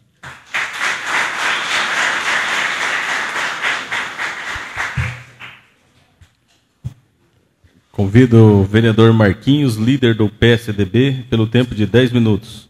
Convido o vereador Marquinhos, líder do P S D B, pelo tempo de dez minutos.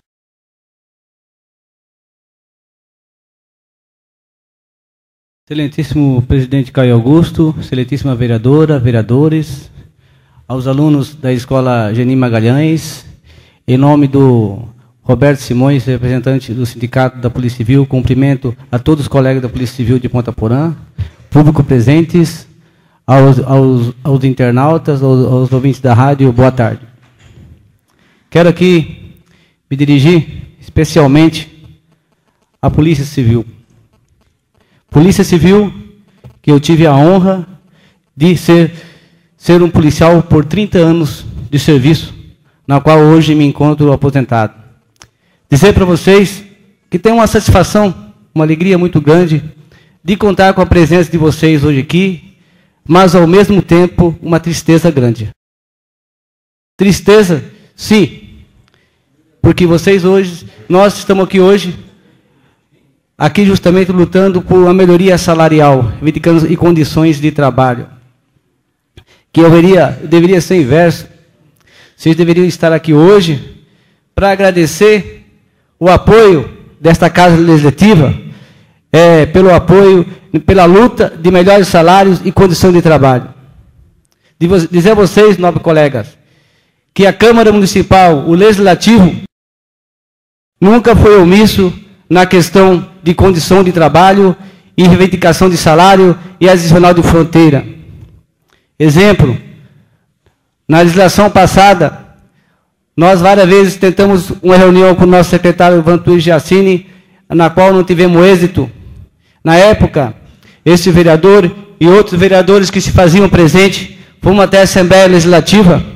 Excelentíssimo presidente Caio Augusto, excelentíssima vereadora, vereadores, aos alunos da Escola Geni Magalhães, em nome do Roberto Simões, representante do Sindicato da Polícia Civil, cumprimento a todos os colegas da Polícia Civil de Ponta Porã, público presentes, Aos, aos, aos internautas, aos, aos ouvintes da rádio, boa tarde. Quero aqui me dirigir especialmente à Polícia Civil. Polícia Civil, que eu tive a honra de ser, ser um policial por trinta anos de serviço, na qual hoje me encontro aposentado. Dizer para vocês que tenho uma satisfação, uma alegria muito grande de contar com a presença de vocês hoje aqui, mas ao mesmo tempo uma tristeza grande. Tristeza, sim, porque vocês hoje, nós estamos aqui hoje, aqui justamente lutando por uma melhoria salarial, reivindicando e condições de trabalho, que eu deveria, deveria ser inverso. Vocês deveriam estar aqui hoje para agradecer o apoio desta Casa Legislativa, é, pelo apoio, pela luta de melhores salários e condição de trabalho. Dizer a vocês, nobres colegas, que a Câmara Municipal, o Legislativo, nunca foi omisso na questão de condição de trabalho e reivindicação de salário e adicional de fronteira. Exemplo, na legislação passada, nós várias vezes tentamos uma reunião com o nosso secretário Vantuí Giacini, na qual não tivemos êxito. Na época, esse vereador e outros vereadores que se faziam presente, fomos até a Assembleia Legislativa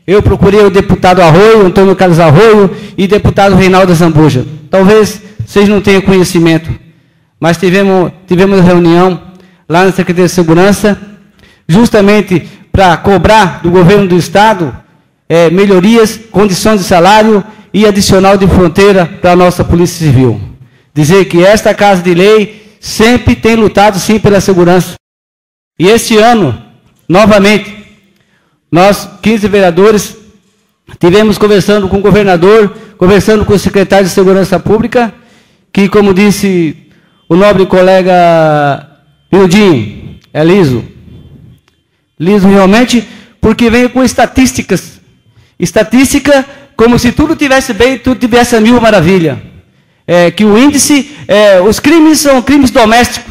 Eu procurei o deputado Arroio, Antônio Carlos Arroio, e o deputado Reinaldo Zambuja. Talvez vocês não tenham conhecimento, mas tivemos, tivemos reunião lá na Secretaria de Segurança, justamente para cobrar do governo do Estado é, melhorias, condições de salário e adicional de fronteira para a nossa Polícia Civil. Dizer que esta Casa de Lei sempre tem lutado, sim, pela segurança. E este ano, novamente, nós, quinze vereadores, tivemos conversando com o governador, conversando com o secretário de Segurança Pública, que, como disse o nobre colega Wildinho, é liso. Liso realmente, porque vem com estatísticas. Estatística como se tudo tivesse bem, tudo tivesse a mil maravilha. É, que o índice, é, os crimes são crimes domésticos.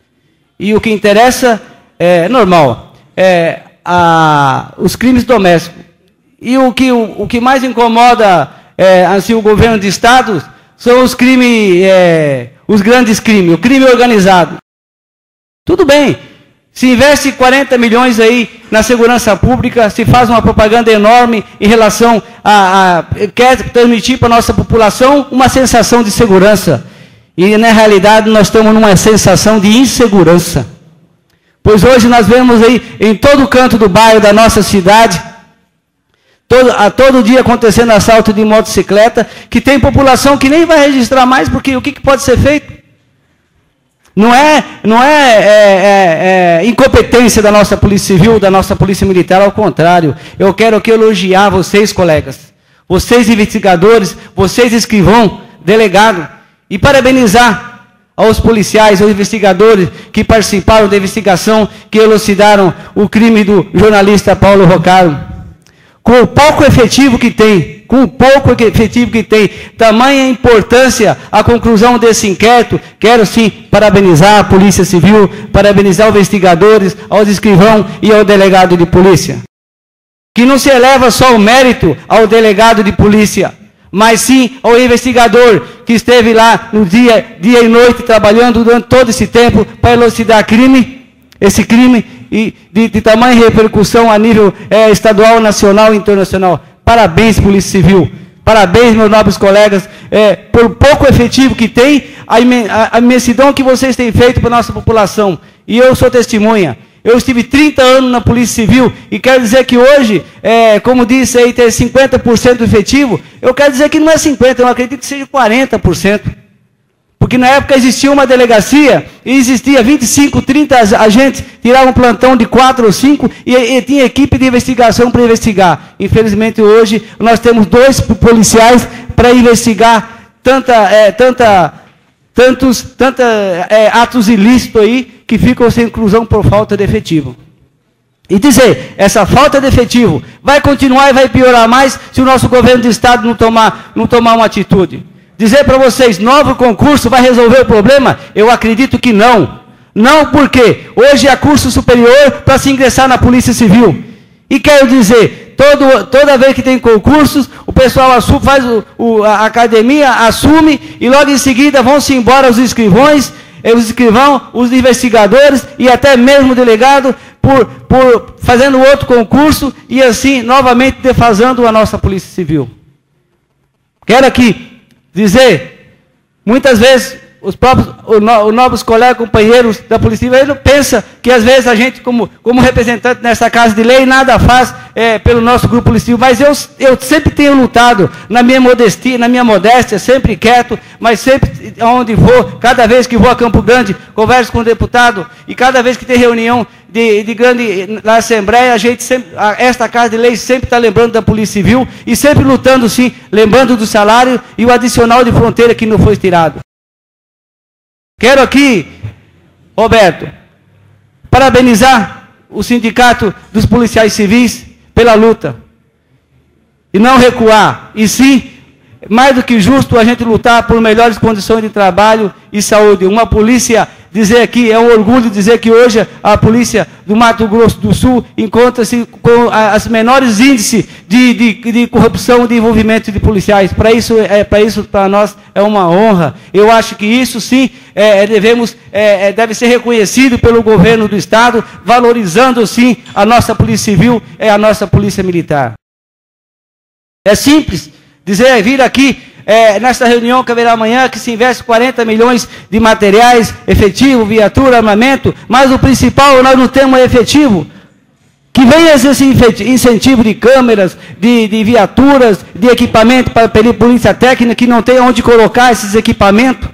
E o que interessa é normal. É, a, os crimes domésticos. E o que, o, o que mais incomoda é, assim, o governo de Estado são os crimes, é, os grandes crimes, o crime organizado. Tudo bem, se investe quarenta milhões aí na segurança pública, se faz uma propaganda enorme em relação a, a quer transmitir para a nossa população uma sensação de segurança. E na realidade nós estamos numa sensação de insegurança. Pois hoje nós vemos aí em todo canto do bairro da nossa cidade, todo, a todo dia acontecendo assalto de motocicleta, que tem população que nem vai registrar mais, porque o que, que pode ser feito? Não é, não é, é, é, é incompetência da nossa Polícia Civil, da nossa Polícia Militar, ao contrário. Eu quero aqui elogiar vocês, colegas, vocês investigadores, vocês escrivão, delegado, e parabenizar aos policiais, aos investigadores que participaram da investigação, que elucidaram o crime do jornalista Paulo Rocaro. Com o pouco efetivo que tem, com o pouco efetivo que tem, tamanha importância a conclusão desse inquérito, quero sim parabenizar a Polícia Civil, parabenizar os investigadores, aos escrivão e ao delegado de polícia. Que não se eleva só o mérito ao delegado de polícia, mas sim ao investigador que esteve lá no dia, dia e noite trabalhando durante todo esse tempo para elucidar crime, esse crime e de, de tamanha repercussão a nível é, estadual, nacional e internacional. Parabéns, Polícia Civil. Parabéns, meus nobres colegas, é, por pouco efetivo que tem, a, a, a imensidão que vocês têm feito para a nossa população. E eu sou testemunha. Eu estive trinta anos na Polícia Civil e quero dizer que hoje, é, como disse aí, ter cinquenta por cento efetivo, eu quero dizer que não é cinquenta por cento, eu acredito que seja quarenta por cento. Porque na época existia uma delegacia e existia vinte e cinco, trinta agentes, tiravam um plantão de quatro ou cinco e, e tinha equipe de investigação para investigar. Infelizmente hoje nós temos dois policiais para investigar tanta, é, tanta, tantos tanta, é, atos ilícitos aí que ficam sem inclusão por falta de efetivo. E dizer, essa falta de efetivo vai continuar e vai piorar mais se o nosso governo de Estado não tomar, não tomar uma atitude. Dizer para vocês, novo concurso vai resolver o problema? Eu acredito que não. Não porque hoje há curso superior para se ingressar na Polícia Civil. E quero dizer, todo, toda vez que tem concursos, o pessoal assume, faz o, o, a academia, assume, e logo em seguida vão-se embora os escrivões, os escrivão, os investigadores e até mesmo o delegado, por, por fazendo outro concurso e assim, novamente, defasando a nossa Polícia Civil. Quero aqui dizer, muitas vezes, os próprios, os novos colegas, companheiros da Polícia Civil, pensam que às vezes a gente, como, como representante nessa Casa de Lei, nada faz é, pelo nosso grupo policial, mas eu, eu sempre tenho lutado na minha modestia, na minha modéstia, sempre quieto, mas sempre onde vou, cada vez que vou a Campo Grande, converso com o deputado, e cada vez que tem reunião de, de grande na Assembleia, a gente sempre, a, esta Casa de Lei sempre está lembrando da Polícia Civil, e sempre lutando sim, lembrando do salário e o adicional de fronteira que não foi tirado. Quero aqui, Roberto, parabenizar o Sindicato dos Policiais Civis pela luta. E não recuar, e sim, mais do que justo a gente lutar por melhores condições de trabalho e saúde. Uma polícia, dizer aqui, é um orgulho dizer que hoje a polícia do Mato Grosso do Sul encontra-se com as menores índices de, de, de corrupção e de envolvimento de policiais. Para isso, é, para isso, para nós, é uma honra. Eu acho que isso, sim, é, devemos, é, deve ser reconhecido pelo governo do Estado, valorizando, sim, a nossa Polícia Civil e a nossa Polícia Militar. É simples dizer, vir aqui, é, nesta reunião que haverá amanhã, que se investe quarenta milhões de materiais, efetivo, viatura, armamento, mas o principal nós não temos efetivo. Que venha esse incentivo de câmeras, de, de viaturas, de equipamento para a polícia técnica, que não tem onde colocar esses equipamentos.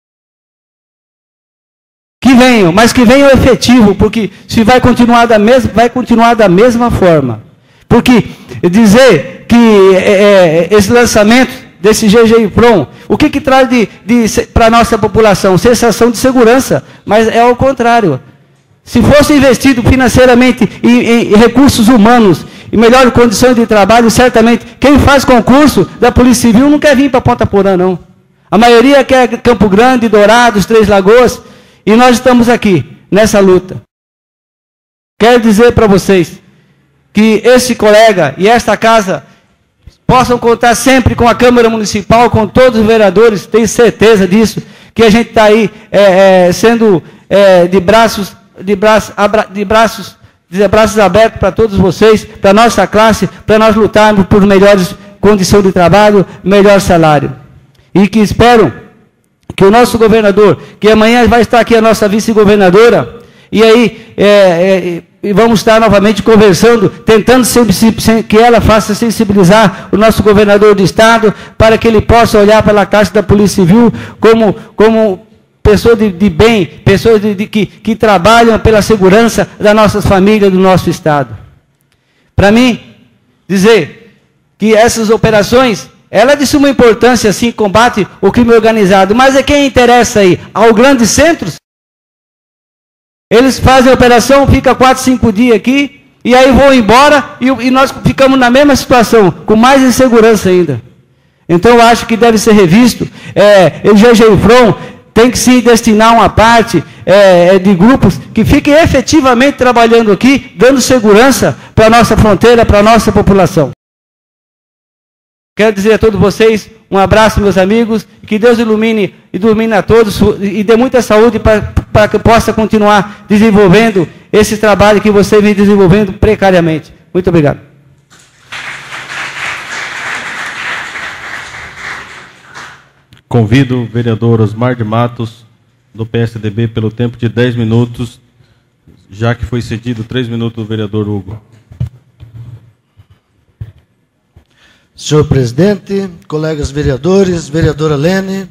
Que venham, mas que venham efetivo, porque se vai continuar da mesma, vai continuar da mesma forma. Porque dizer que é, é, esse lançamento desse G G I Prom, o que que traz de, de, para a nossa população? Sensação de segurança, mas é ao contrário. Se fosse investido financeiramente em, em recursos humanos, em melhores condições de trabalho, certamente, quem faz concurso da Polícia Civil não quer vir para Ponta Porã, não. A maioria quer Campo Grande, Dourados, Três Lagoas, e nós estamos aqui, nessa luta. Quero dizer para vocês que esse colega e esta casa possam contar sempre com a Câmara Municipal, com todos os vereadores, tenho certeza disso, que a gente está aí é, é, sendo é, de braços, de braços, abra, de braços, de braços abertos para todos vocês, para a nossa classe, para nós lutarmos por melhores condições de trabalho, melhor salário. E que espero que o nosso governador, que amanhã vai estar aqui a nossa vice-governadora, e aí é, é, e vamos estar novamente conversando, tentando que ela faça sensibilizar o nosso governador do estado, para que ele possa olhar pela classe da Polícia Civil como, como pessoas de, de bem, pessoas de, de, que, que trabalham pela segurança das nossas famílias, do nosso estado. Para mim, dizer que essas operações, ela é de suma importância, sim, combate o crime organizado, mas é quem interessa aí? Aos grandes centros? Eles fazem a operação, fica quatro, cinco dias aqui, e aí vão embora, e, e nós ficamos na mesma situação, com mais insegurança ainda. Então, eu acho que deve ser revisto. É, o G G I Prom tem que se destinar uma parte é, de grupos que fiquem efetivamente trabalhando aqui, dando segurança para a nossa fronteira, para a nossa população. Quero dizer a todos vocês, um abraço, meus amigos, que Deus ilumine e ilumine a todos e dê muita saúde para, para que possa continuar desenvolvendo esse trabalho que você vem desenvolvendo precariamente. Muito obrigado. Convido o vereador Osmar de Matos, do P S D B, pelo tempo de dez minutos, já que foi cedido três minutos do vereador Hugo. Senhor presidente, colegas vereadores, vereadora Lene,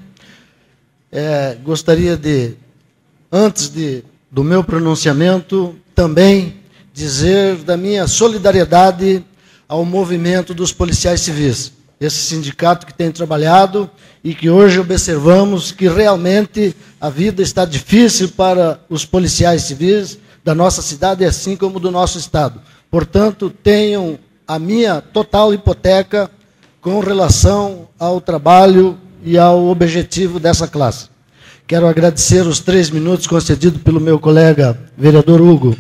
é, gostaria de, antes de, do meu pronunciamento, também dizer da minha solidariedade ao movimento dos policiais civis. Esse sindicato que tem trabalhado e que hoje observamos que realmente a vida está difícil para os policiais civis da nossa cidade, assim como do nosso estado. Portanto, tenham a minha total hipoteca com relação ao trabalho e ao objetivo dessa classe. Quero agradecer os três minutos concedidos pelo meu colega vereador Hugo.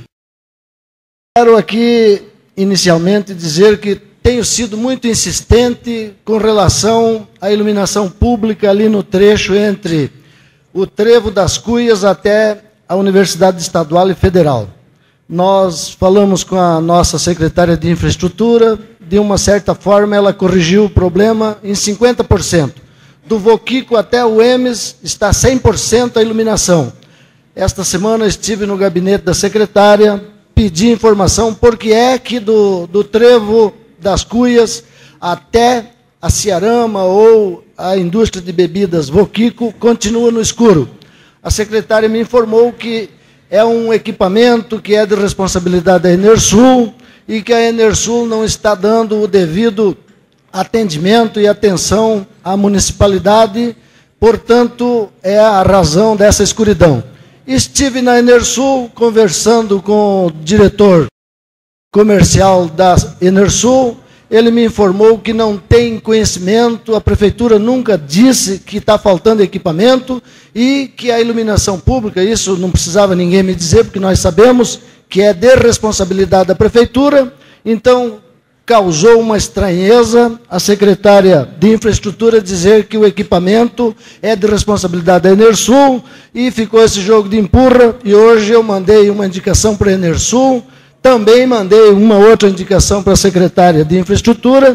Quero aqui, inicialmente, dizer que tenho sido muito insistente com relação à iluminação pública ali no trecho entre o Trevo das Cuias até a Universidade Estadual e Federal. Nós falamos com a nossa secretária de Infraestrutura, de uma certa forma ela corrigiu o problema em cinquenta por cento. Do Voquico até o Emes está cem por cento a iluminação. Esta semana estive no gabinete da secretária, pedi informação porque é que do, do Trevo das Cuias até a Ciarama ou a indústria de bebidas Voquico continua no escuro. A secretária me informou que é um equipamento que é de responsabilidade da Enersul e que a Enersul não está dando o devido atendimento e atenção à municipalidade, portanto, é a razão dessa escuridão. Estive na Enersul conversando com o diretor comercial da Enersul, ele me informou que não tem conhecimento, a prefeitura nunca disse que está faltando equipamento e que a iluminação pública, isso não precisava ninguém me dizer, porque nós sabemos que é de responsabilidade da prefeitura, então causou uma estranheza a secretária de Infraestrutura dizer que o equipamento é de responsabilidade da Enersul e ficou esse jogo de empurra e hoje eu mandei uma indicação para a Enersul. Também mandei uma outra indicação para a secretária de Infraestrutura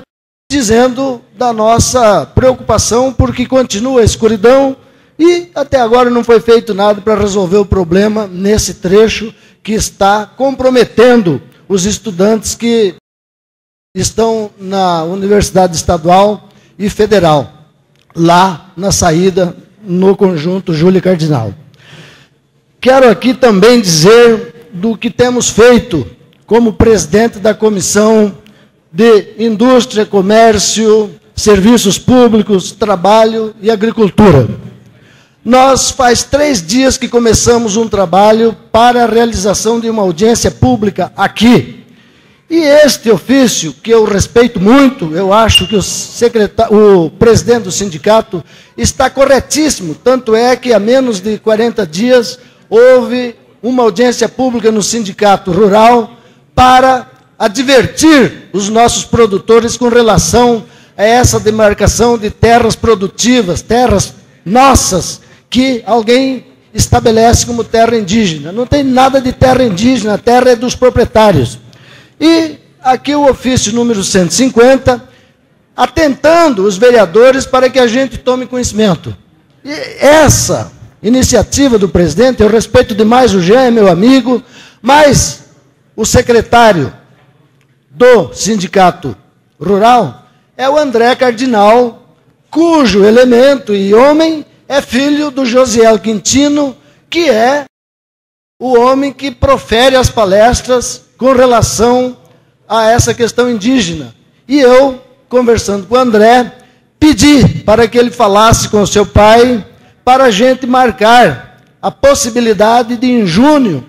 dizendo da nossa preocupação, porque continua a escuridão e até agora não foi feito nada para resolver o problema nesse trecho que está comprometendo os estudantes que estão na Universidade Estadual e Federal, lá na saída no conjunto Júlio Cardinal. Quero aqui também dizer do que temos feito como presidente da Comissão de Indústria, Comércio, Serviços Públicos, Trabalho e Agricultura. Nós faz três dias que começamos um trabalho para a realização de uma audiência pública aqui. E este ofício, que eu respeito muito, eu acho que o, secretário, o presidente do sindicato está corretíssimo, tanto é que há menos de quarenta dias houve uma audiência pública no Sindicato Rural para advertir os nossos produtores com relação a essa demarcação de terras produtivas, terras nossas, que alguém estabelece como terra indígena. Não tem nada de terra indígena, a terra é dos proprietários. E aqui o ofício número cento e cinquenta, atentando os vereadores para que a gente tome conhecimento. E essa iniciativa do presidente, eu respeito demais o Jean, é meu amigo, mas o secretário do Sindicato Rural é o André Cardinal, cujo elemento e homem é filho do Josiel Quintino, que é o homem que profere as palestras com relação a essa questão indígena. E eu, conversando com o André, pedi para que ele falasse com o seu pai, para a gente marcar a possibilidade de, em junho,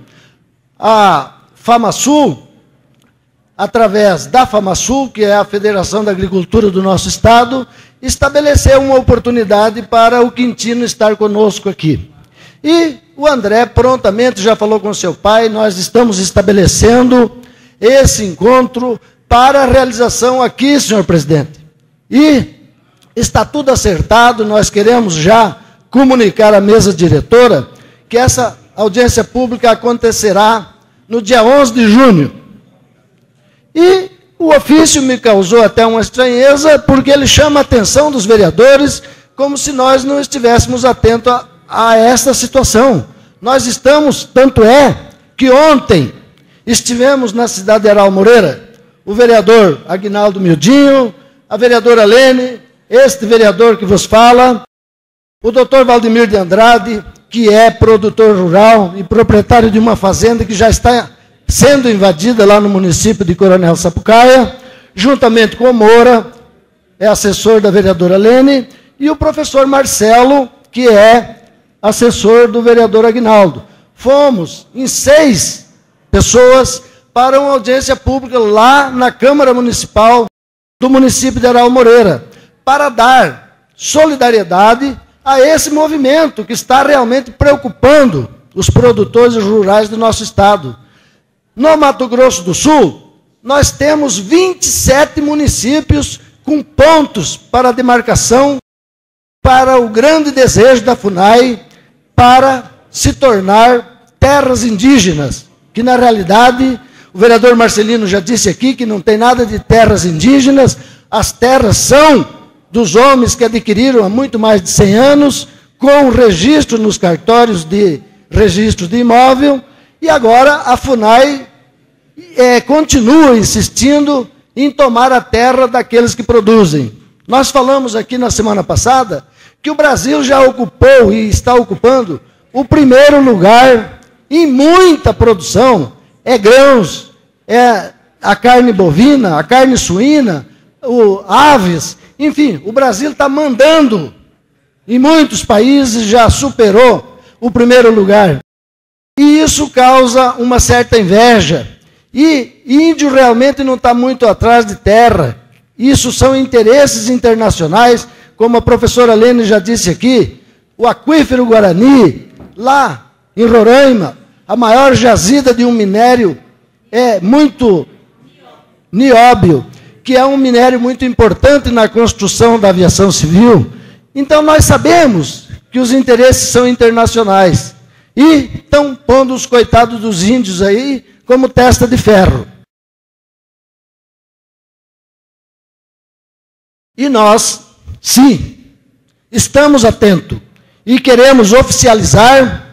a FamaSul, através da FamaSul, que é a Federação da Agricultura do nosso estado, estabelecer uma oportunidade para o Quintino estar conosco aqui. E o André prontamente já falou com seu pai, nós estamos estabelecendo esse encontro para a realização aqui, senhor presidente. E está tudo acertado, nós queremos já comunicar à mesa diretora que essa audiência pública acontecerá no dia onze de junho. E o ofício me causou até uma estranheza, porque ele chama a atenção dos vereadores como se nós não estivéssemos atentos a, a esta situação. Nós estamos, tanto é que ontem estivemos na cidade de Aral Moreira, o vereador Aguinaldo Mildinho, a vereadora Lene, este vereador que vos fala, o doutor Valdemir de Andrade, que é produtor rural e proprietário de uma fazenda que já está sendo invadida lá no município de Coronel Sapucaia, juntamente com o Moura, é assessor da vereadora Lene, e o professor Marcelo, que é assessor do vereador Aguinaldo. Fomos em seis pessoas para uma audiência pública lá na Câmara Municipal do município de Aral Moreira, para dar solidariedade a esse movimento que está realmente preocupando os produtores rurais do nosso estado. No Mato Grosso do Sul, nós temos vinte e sete municípios com pontos para demarcação, para o grande desejo da FUNAI, para se tornar terras indígenas, que na realidade, o vereador Marcelino já disse aqui que não tem nada de terras indígenas, as terras são dos homens que adquiriram há muito mais de cem anos, com registro nos cartórios de registros de imóvel, e agora a FUNAI é, continua insistindo em tomar a terra daqueles que produzem. Nós falamos aqui na semana passada que o Brasil já ocupou e está ocupando o primeiro lugar em muita produção, é grãos, é a carne bovina, a carne suína, o, aves, enfim, o Brasil está mandando, em muitos países já superou o primeiro lugar. E isso causa uma certa inveja. E índio realmente não está muito atrás de terra. Isso são interesses internacionais, como a professora Lene já disse aqui, o aquífero Guarani, lá em Roraima, a maior jazida de um minério é muito nióbio, que é um minério muito importante na construção da aviação civil. Então nós sabemos que os interesses são internacionais e estão pondo os coitados dos índios aí como testa de ferro. E nós, sim, estamos atentos e queremos oficializar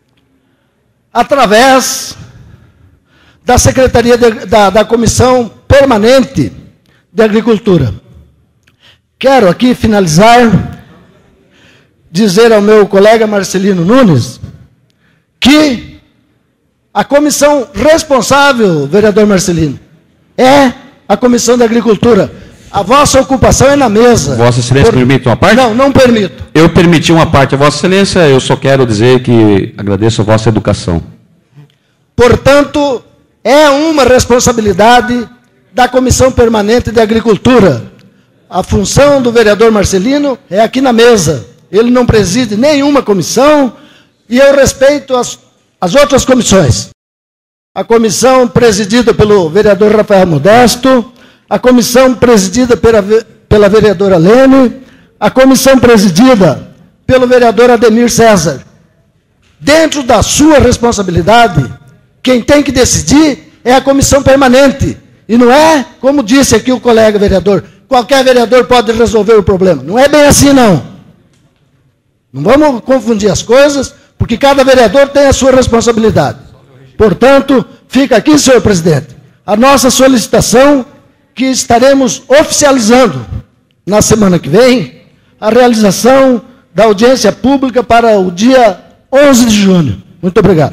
através da Secretaria de, da, da Comissão Permanente de Agricultura. Quero aqui finalizar, dizer ao meu colega Marcelino Nunes, que a comissão responsável, vereador Marcelino, é a Comissão da Agricultura. A vossa ocupação é na mesa. Vossa Excelência Por... permite uma parte? Não, não permito. Eu permiti uma parte a Vossa Excelência, eu só quero dizer que agradeço a vossa educação. Portanto, é uma responsabilidade da Comissão Permanente de Agricultura. A função do vereador Marcelino é aqui na mesa. Ele não preside nenhuma comissão e eu respeito as, as outras comissões. A comissão presidida pelo vereador Rafael Modesto, a comissão presidida pela, pela vereadora Lene, a comissão presidida pelo vereador Ademir César. Dentro da sua responsabilidade, quem tem que decidir é a comissão permanente. E não é, como disse aqui o colega vereador, qualquer vereador pode resolver o problema. Não é bem assim, não. Não vamos confundir as coisas, porque cada vereador tem a sua responsabilidade. Portanto, fica aqui, senhor presidente, a nossa solicitação que estaremos oficializando na semana que vem a realização da audiência pública para o dia onze de junho. Muito obrigado.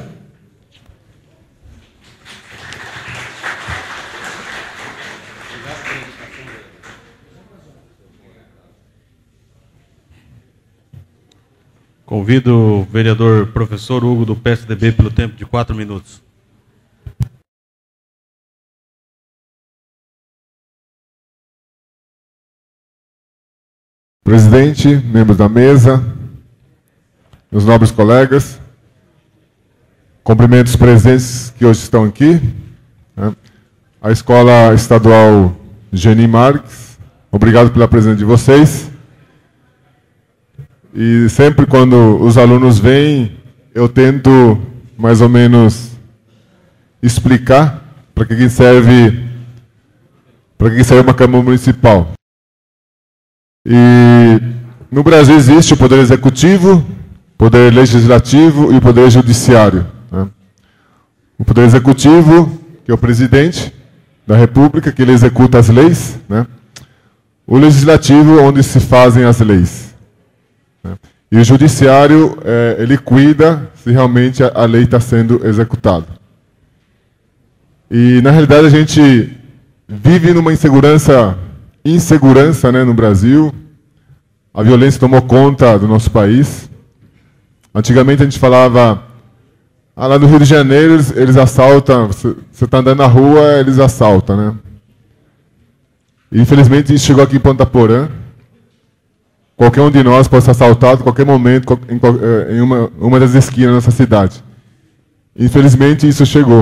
Convido o vereador professor Hugo do P S D B pelo tempo de quatro minutos. Presidente, membros da mesa, meus nobres colegas, cumprimento os presentes que hoje estão aqui, né? A Escola Estadual Geni Marques, obrigado pela presença de vocês. E sempre quando os alunos vêm, eu tento mais ou menos explicar para que serve, para que serve uma Câmara Municipal. E no Brasil existe o Poder Executivo, Poder Legislativo e o Poder Judiciário, né? O Poder Executivo, que é o presidente da República, que ele executa as leis, né? O Legislativo, onde se fazem as leis, né? E o Judiciário, é, ele cuida se realmente a, a lei está sendo executada. E, na realidade, a gente vive numa insegurança... insegurança, né, no Brasil. A violência tomou conta do nosso país. Antigamente a gente falava, ah, lá no Rio de Janeiro eles, eles assaltam, você está andando na rua, eles assaltam, né? E, infelizmente isso chegou aqui em Ponta Porã. Qualquer um de nós pode ser assaltado a qualquer momento em, em uma, uma das esquinas da nossa cidade. Infelizmente isso chegou.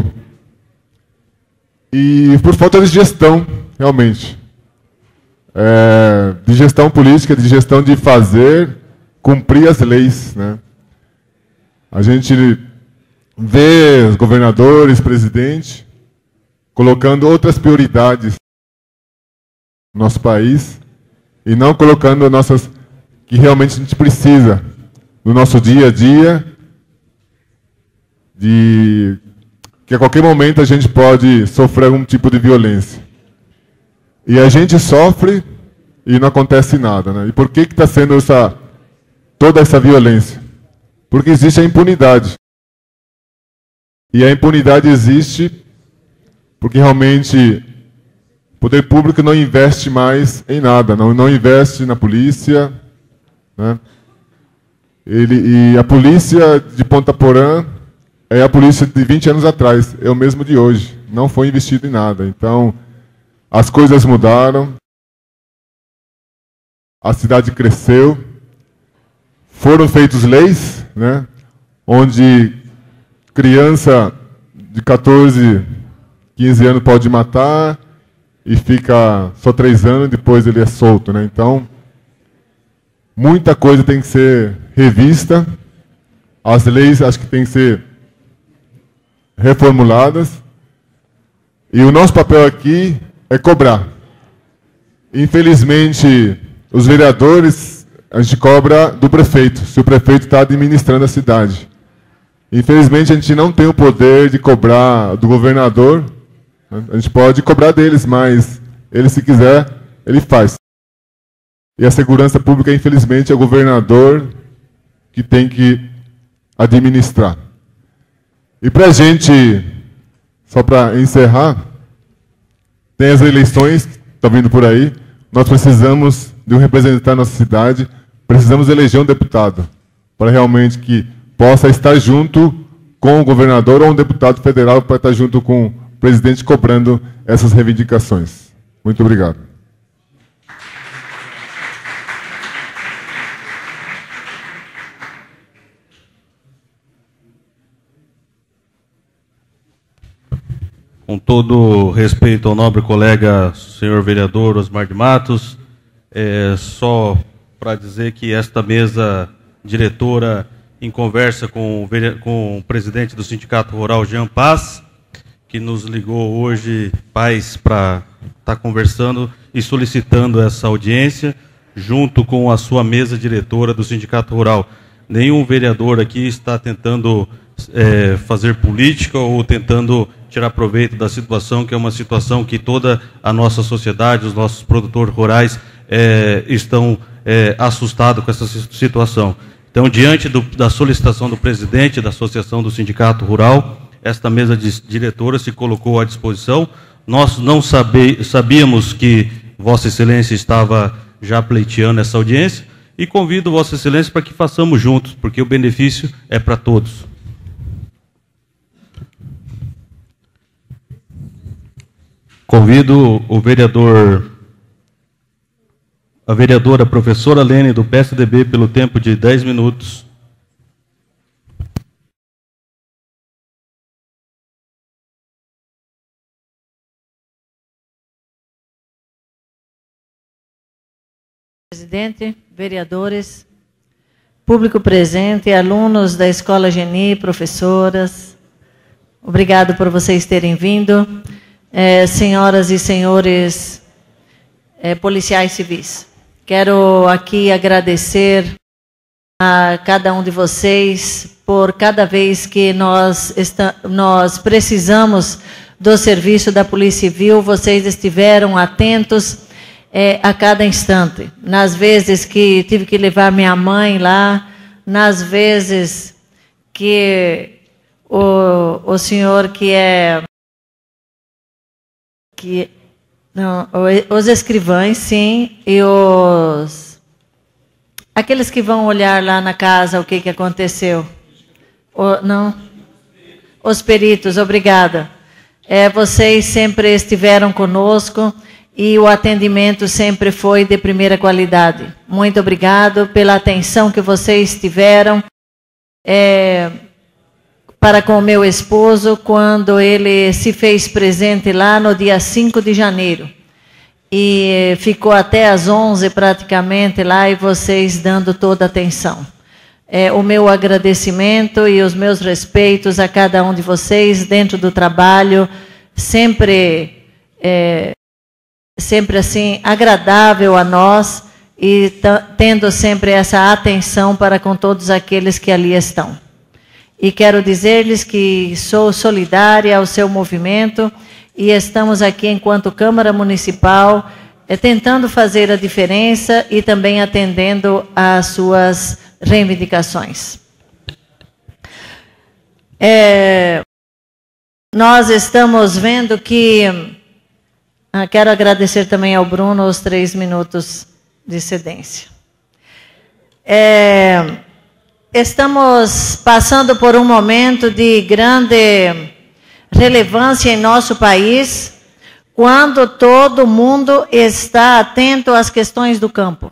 E por falta de gestão, realmente. É, de gestão política, de gestão de fazer, cumprir as leis, né? A gente vê os governadores, presidente, colocando outras prioridades no nosso país e não colocando as nossas que realmente a gente precisa no nosso dia a dia, de que a qualquer momento a gente pode sofrer algum tipo de violência. E a gente sofre e não acontece nada, né? E por que que está sendo essa, toda essa violência? Porque existe a impunidade. E a impunidade existe porque realmente o poder público não investe mais em nada, não, não investe na polícia, né? Ele, e a polícia de Ponta Porã é a polícia de vinte anos atrás, é o mesmo de hoje, não foi investido em nada. Então, as coisas mudaram, a cidade cresceu, foram feitas leis, né, onde criança de quatorze, quinze anos pode matar e fica só três anos, depois ele é solto, né? Então, muita coisa tem que ser revista, as leis acho que têm que ser reformuladas, e o nosso papel aqui é cobrar. Infelizmente, os vereadores, a gente cobra do prefeito, se o prefeito está administrando a cidade. Infelizmente, a gente não tem o poder de cobrar do governador, né? A gente pode cobrar deles, mas ele, se quiser, ele faz. E a segurança pública, infelizmente, é o governador que tem que administrar. E para a gente, só para encerrar, tem as eleições que estão vindo por aí. Nós precisamos de um representante da nossa cidade, precisamos eleger um deputado, para realmente que possa estar junto com o governador ou um deputado federal para estar junto com o presidente cobrando essas reivindicações. Muito obrigado. Com todo respeito ao nobre colega, senhor vereador Osmar de Matos, é, só para dizer que esta mesa diretora, em conversa com o, com o presidente do Sindicato Rural, Jean Paz, que nos ligou hoje, Paz, para estar tá conversando e solicitando essa audiência, junto com a sua mesa diretora do Sindicato Rural. Nenhum vereador aqui está tentando é, fazer política ou tentando tirar proveito da situação, que é uma situação que toda a nossa sociedade, os nossos produtores rurais é, estão é, assustados com essa situação. Então, diante do, da solicitação do presidente da Associação do Sindicato Rural, esta mesa de diretora se colocou à disposição. Nós não sabe, sabíamos que Vossa Excelência estava já pleiteando essa audiência e convido Vossa Excelência para que façamos juntos, porque o benefício é para todos. Convido o vereador, a vereadora professora Lene, do P S D B, pelo tempo de dez minutos. Presidente, vereadores, público presente, alunos da Escola Geni, professoras, obrigado por vocês terem vindo. É, senhoras e senhores é, policiais civis, quero aqui agradecer a cada um de vocês por cada vez que nós, está, nós precisamos do serviço da Polícia Civil, vocês estiveram atentos é, a cada instante. Nas vezes que tive que levar minha mãe lá, nas vezes que o, o senhor que é que não, os escrivães, sim, e os aqueles que vão olhar lá na casa o que que aconteceu, o, não, os peritos, obrigada. É, vocês sempre estiveram conosco e o atendimento sempre foi de primeira qualidade. Muito obrigado pela atenção que vocês tiveram é, para com o meu esposo, quando ele se fez presente lá no dia cinco de janeiro. E ficou até às onze praticamente lá, e vocês dando toda a atenção. É, o meu agradecimento e os meus respeitos a cada um de vocês dentro do trabalho, sempre, é, sempre assim, agradável a nós, e tendo sempre essa atenção para com todos aqueles que ali estão. E quero dizer-lhes que sou solidária ao seu movimento e estamos aqui, enquanto Câmara Municipal, é, tentando fazer a diferença e também atendendo às suas reivindicações. É, nós estamos vendo que... Ah, quero agradecer também ao Bruno os três minutos de cedência. É... Estamos passando por um momento de grande relevância em nosso país, quando todo mundo está atento às questões do campo.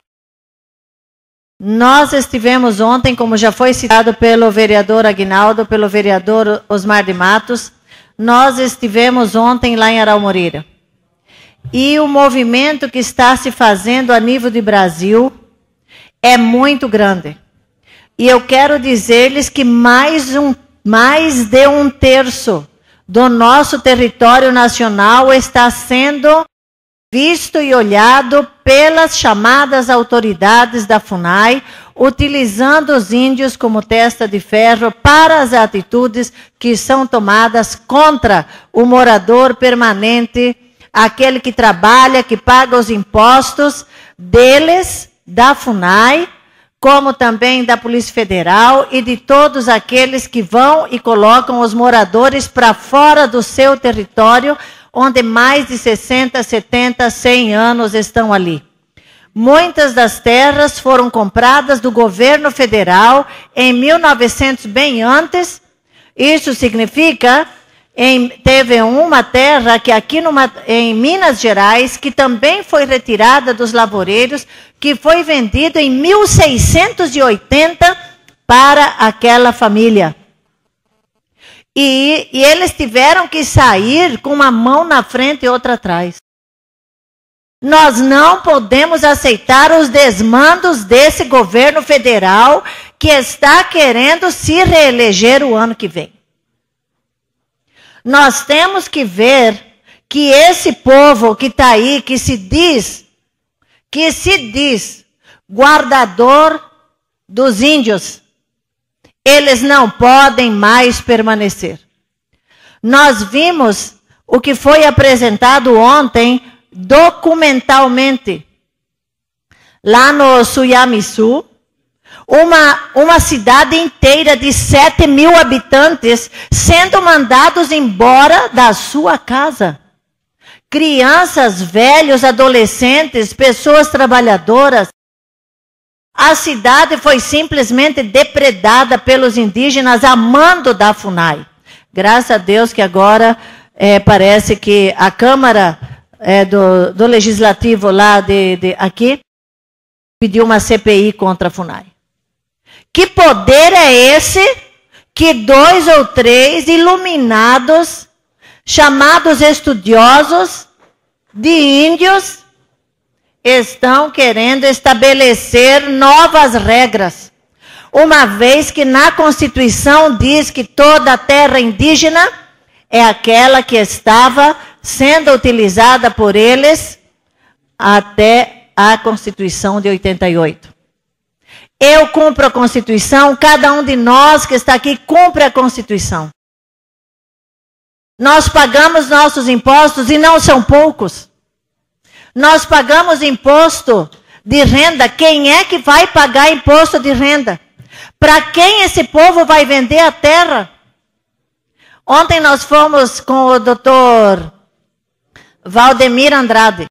Nós estivemos ontem, como já foi citado pelo vereador Aguinaldo, pelo vereador Osmar de Matos, nós estivemos ontem lá em Araumoreira. E o movimento que está se fazendo a nível de Brasil é muito grande. E eu quero dizer-lhes que mais, um, mais de um terço do nosso território nacional está sendo visto e olhado pelas chamadas autoridades da FUNAI, utilizando os índios como testa de ferro para as atitudes que são tomadas contra o morador permanente, aquele que trabalha, que paga os impostos deles, da FUNAI, como também da Polícia Federal e de todos aqueles que vão e colocam os moradores para fora do seu território, onde mais de sessenta, setenta, cem anos estão ali. Muitas das terras foram compradas do governo federal em mil e novecentos, bem antes. Isso significa, em, teve uma terra que aqui numa, em Minas Gerais, que também foi retirada dos lavoureiros, que foi vendida em mil seiscentos e oitenta para aquela família. E, e eles tiveram que sair com uma mão na frente e outra atrás. Nós não podemos aceitar os desmandos desse governo federal que está querendo se reeleger o ano que vem. Nós temos que ver que esse povo que está aí, que se diz, que se diz guardador dos índios, eles não podem mais permanecer. Nós vimos o que foi apresentado ontem, documentalmente, lá no Suyamiçu, uma, uma cidade inteira de sete mil habitantes sendo mandados embora da sua casa. Crianças, velhos, adolescentes, pessoas trabalhadoras. A cidade foi simplesmente depredada pelos indígenas a mando da FUNAI. Graças a Deus que agora é, parece que a Câmara é, do, do Legislativo lá de, de aqui pediu uma C P I contra a FUNAI. Que poder é esse que dois ou três iluminados, chamados estudiosos de índios, estão querendo estabelecer novas regras, uma vez que na Constituição diz que toda a terra indígena é aquela que estava sendo utilizada por eles até a Constituição de oitenta e oito. Eu cumpro a Constituição, cada um de nós que está aqui cumpre a Constituição. Nós pagamos nossos impostos e não são poucos. Nós pagamos imposto de renda. Quem é que vai pagar imposto de renda? Para quem esse povo vai vender a terra? Ontem nós fomos com o doutor Valdemir Andrade.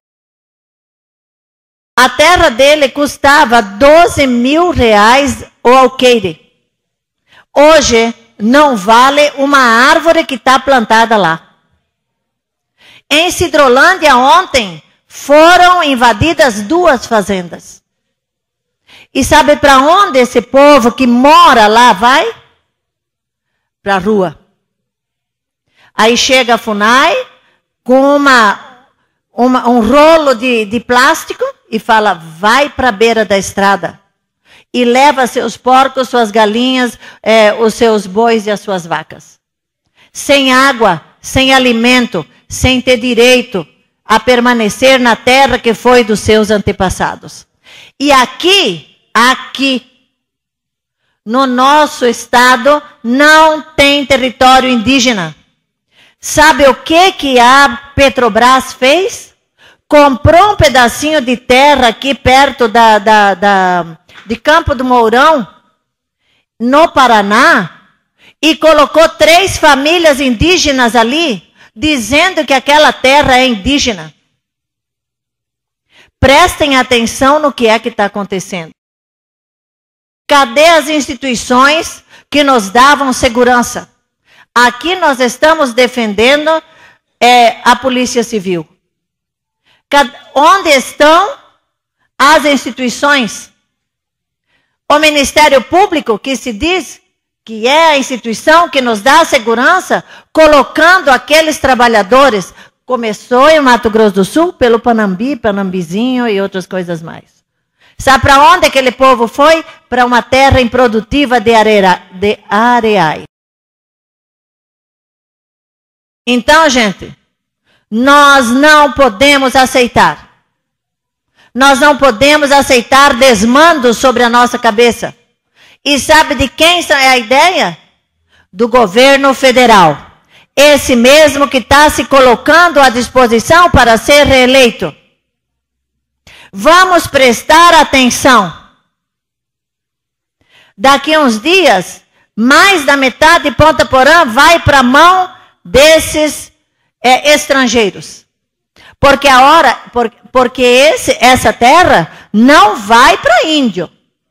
A terra dele custava doze mil reais o alqueire. Hoje não vale uma árvore que está plantada lá. Em Cidrolândia ontem foram invadidas duas fazendas. E sabe para onde esse povo que mora lá vai? Para a rua. Aí chega a FUNAI com uma, uma, um rolo de, de plástico e fala, vai para a beira da estrada. E leva seus porcos, suas galinhas, eh, os seus bois e as suas vacas. Sem água, sem alimento, sem ter direito a permanecer na terra que foi dos seus antepassados. E aqui, aqui, no nosso estado, não tem território indígena. Sabe o que, que a Petrobras fez? Comprou um pedacinho de terra aqui perto da, da, da, de Campo do Mourão, no Paraná, e colocou três famílias indígenas ali, dizendo que aquela terra é indígena. Prestem atenção no que é que está acontecendo. Cadê as instituições que nos davam segurança? Aqui nós estamos defendendo é, a Polícia Civil. Onde estão as instituições? O Ministério Público, que se diz que é a instituição que nos dá segurança, colocando aqueles trabalhadores, começou em Mato Grosso do Sul, pelo Panambi, Panambizinho e outras coisas mais. Sabe para onde aquele povo foi? Para uma terra improdutiva de, areia, de areais. Então, gente, Nós não podemos aceitar. Nós não podemos aceitar desmandos sobre a nossa cabeça. E sabe de quem é a ideia? Do governo federal. Esse mesmo que está se colocando à disposição para ser reeleito. Vamos prestar atenção. Daqui a uns dias, mais da metade de Ponta Porã vai para a mão desses é, estrangeiros. Porque a hora, por, porque esse, essa terra não vai para índio.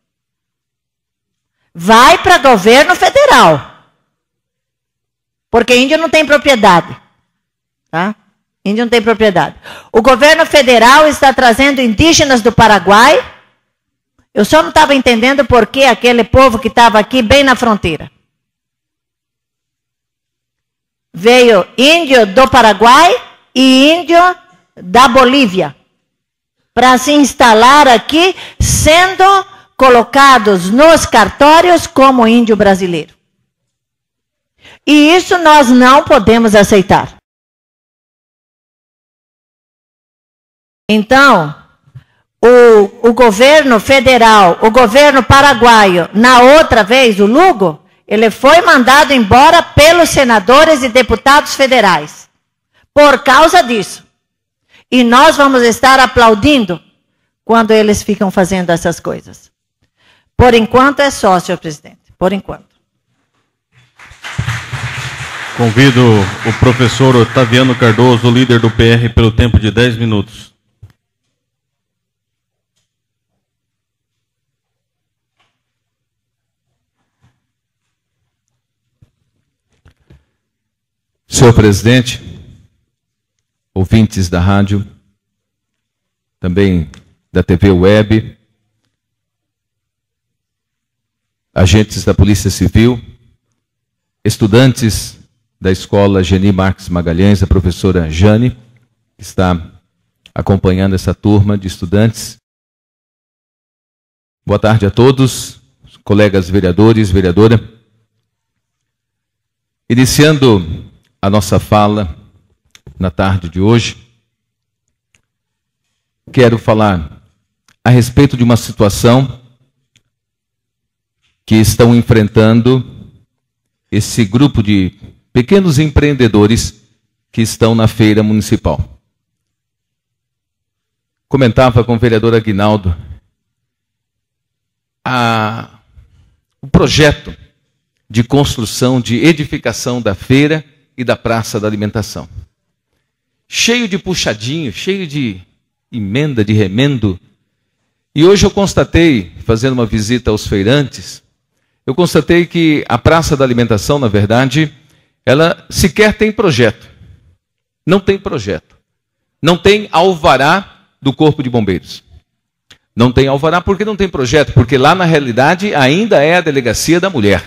Vai para governo federal. Porque índio não tem propriedade. Tá? Índio não tem propriedade. O governo federal está trazendo indígenas do Paraguai. Eu só não estava entendendo por que aquele povo que estava aqui bem na fronteira. Veio índio do Paraguai e índio da Bolívia. Para se instalar aqui, sendo colocados nos cartórios como índio brasileiro. E isso nós não podemos aceitar. Então, o, o governo federal, o governo paraguaio, na outra vez, o Lugo, ele foi mandado embora pelos senadores e deputados federais. Por causa disso. E nós vamos estar aplaudindo quando eles ficam fazendo essas coisas. Por enquanto é só, senhor presidente. Por enquanto. Convido o professor Otaviano Cardoso, líder do P R, pelo tempo de dez minutos. Senhor presidente, ouvintes da rádio, também da T V Web, agentes da Polícia Civil, estudantes da Escola Geni Marques Magalhães, a professora Jane, que está acompanhando essa turma de estudantes. Boa tarde a todos, colegas vereadores, vereadora. Iniciando a nossa fala na tarde de hoje, quero falar a respeito de uma situação que estão enfrentando esse grupo de pequenos empreendedores que estão na feira municipal. Comentava com o vereador Aguinaldo a, o projeto de construção, de edificação da feira e da Praça da Alimentação. Cheio de puxadinho, cheio de emenda, de remendo. E hoje eu constatei, fazendo uma visita aos feirantes, eu constatei que a Praça da Alimentação, na verdade, ela sequer tem projeto. Não tem projeto. Não tem alvará do Corpo de Bombeiros. Não tem alvará porque não tem projeto, porque lá na realidade ainda é a Delegacia da Mulher.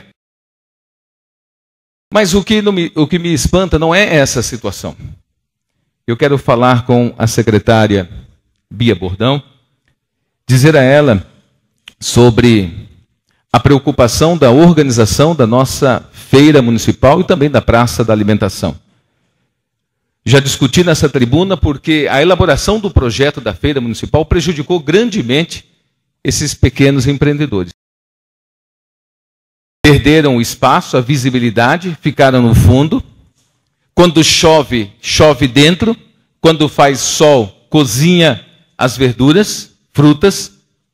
Mas o que, me, o que me espanta não é essa situação. Eu quero falar com a secretária Bia Bordão, dizer a ela sobre a preocupação da organização da nossa feira municipal e também da Praça da Alimentação. Já discuti nessa tribuna porque a elaboração do projeto da feira municipal prejudicou grandemente esses pequenos empreendedores. Perderam o espaço, a visibilidade, ficaram no fundo. Quando chove, chove dentro. Quando faz sol, cozinha as verduras, frutas.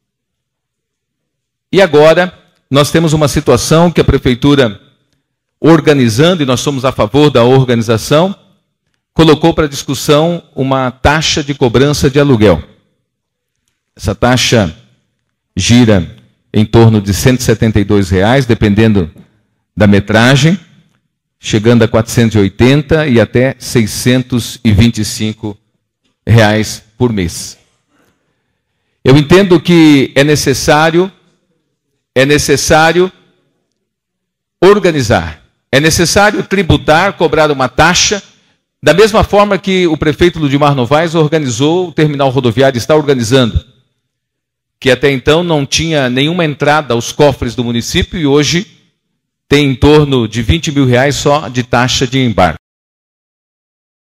E agora, nós temos uma situação que a prefeitura, organizando, e nós somos a favor da organização, colocou para discussão uma taxa de cobrança de aluguel. Essa taxa gira em torno de cento e setenta e dois reais, dependendo da metragem, chegando a quatrocentos e oitenta e até seiscentos e vinte e cinco reais por mês. Eu entendo que é necessário, é necessário organizar, é necessário tributar, cobrar uma taxa, da mesma forma que o prefeito Ludimar Novaes organizou, o terminal rodoviário está organizando, que até então não tinha nenhuma entrada aos cofres do município e hoje tem em torno de vinte mil reais só de taxa de embarque.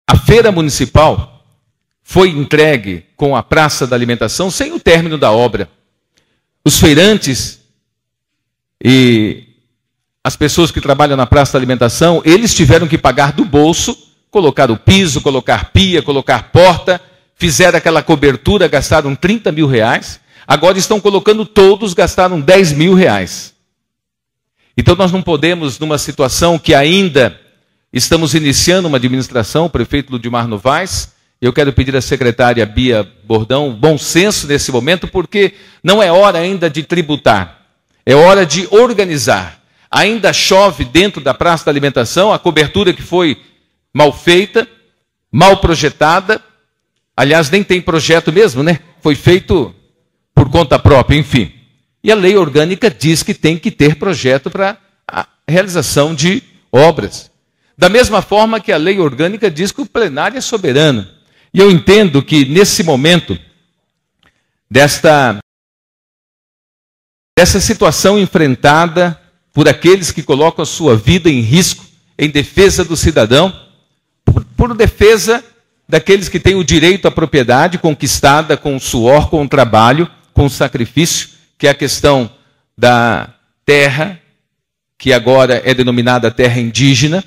a feira municipal foi entregue com a praça da alimentação sem o término da obra. Os feirantes e as pessoas que trabalham na praça da alimentação, eles tiveram que pagar do bolso, colocar o piso, colocar pia, colocar porta, fizeram aquela cobertura, gastaram trinta mil reais, agora estão colocando todos, gastaram dez mil reais. Então nós não podemos, numa situação que ainda estamos iniciando uma administração, o prefeito Ludimar Novaes, eu quero pedir à secretária Bia Bordão bom senso nesse momento, porque não é hora ainda de tributar, é hora de organizar. Ainda chove dentro da praça da alimentação, a cobertura que foi mal feita, mal projetada, aliás, nem tem projeto mesmo, né? Foi feito por conta própria, enfim. E a lei orgânica diz que tem que ter projeto para a realização de obras. Da mesma forma que a lei orgânica diz que o plenário é soberano. E eu entendo que nesse momento, desta, dessa situação enfrentada por aqueles que colocam a sua vida em risco, em defesa do cidadão, por, por defesa daqueles que têm o direito à propriedade conquistada com o suor, com o trabalho, com o sacrifício, que é a questão da terra, que agora é denominada terra indígena.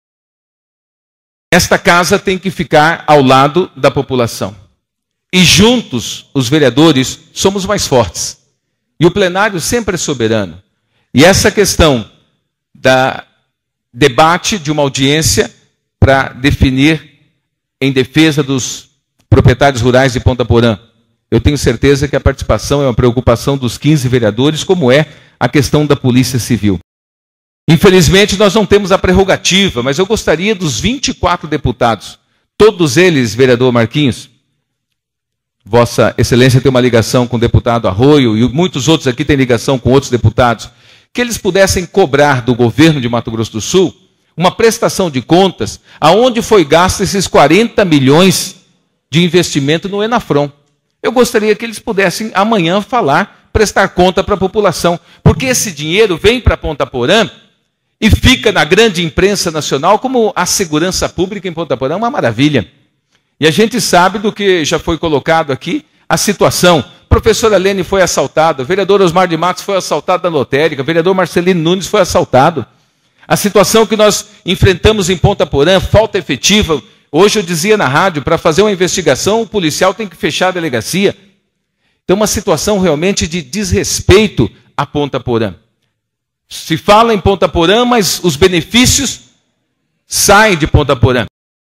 Esta casa tem que ficar ao lado da população. E juntos, os vereadores, somos mais fortes. E o plenário sempre é soberano. E essa questão da debate de uma audiência para definir em defesa dos proprietários rurais de Ponta Porã, eu tenho certeza que a participação é uma preocupação dos quinze vereadores, como é a questão da Polícia Civil. Infelizmente, nós não temos a prerrogativa, mas eu gostaria dos vinte e quatro deputados, todos eles, vereador Marquinhos, Vossa Excelência tem uma ligação com o deputado Arroio e muitos outros aqui têm ligação com outros deputados, que eles pudessem cobrar do governo de Mato Grosso do Sul uma prestação de contas aonde foi gasto esses quarenta milhões de investimento no Enafron. Eu gostaria que eles pudessem amanhã falar, prestar conta para a população, porque esse dinheiro vem para Ponta Porã e fica na grande imprensa nacional como a segurança pública em Ponta Porã é uma maravilha. E a gente sabe do que já foi colocado aqui, a situação. Professora Lene foi assaltada, o vereador Osmar de Matos foi assaltado na lotérica, o vereador Marcelino Nunes foi assaltado. A situação que nós enfrentamos em Ponta Porã, falta efetiva. Hoje eu dizia na rádio, para fazer uma investigação, o policial tem que fechar a delegacia. Então, uma situação realmente de desrespeito a Ponta Porã. Se fala em Ponta Porã, mas os benefícios saem de Ponta Porã.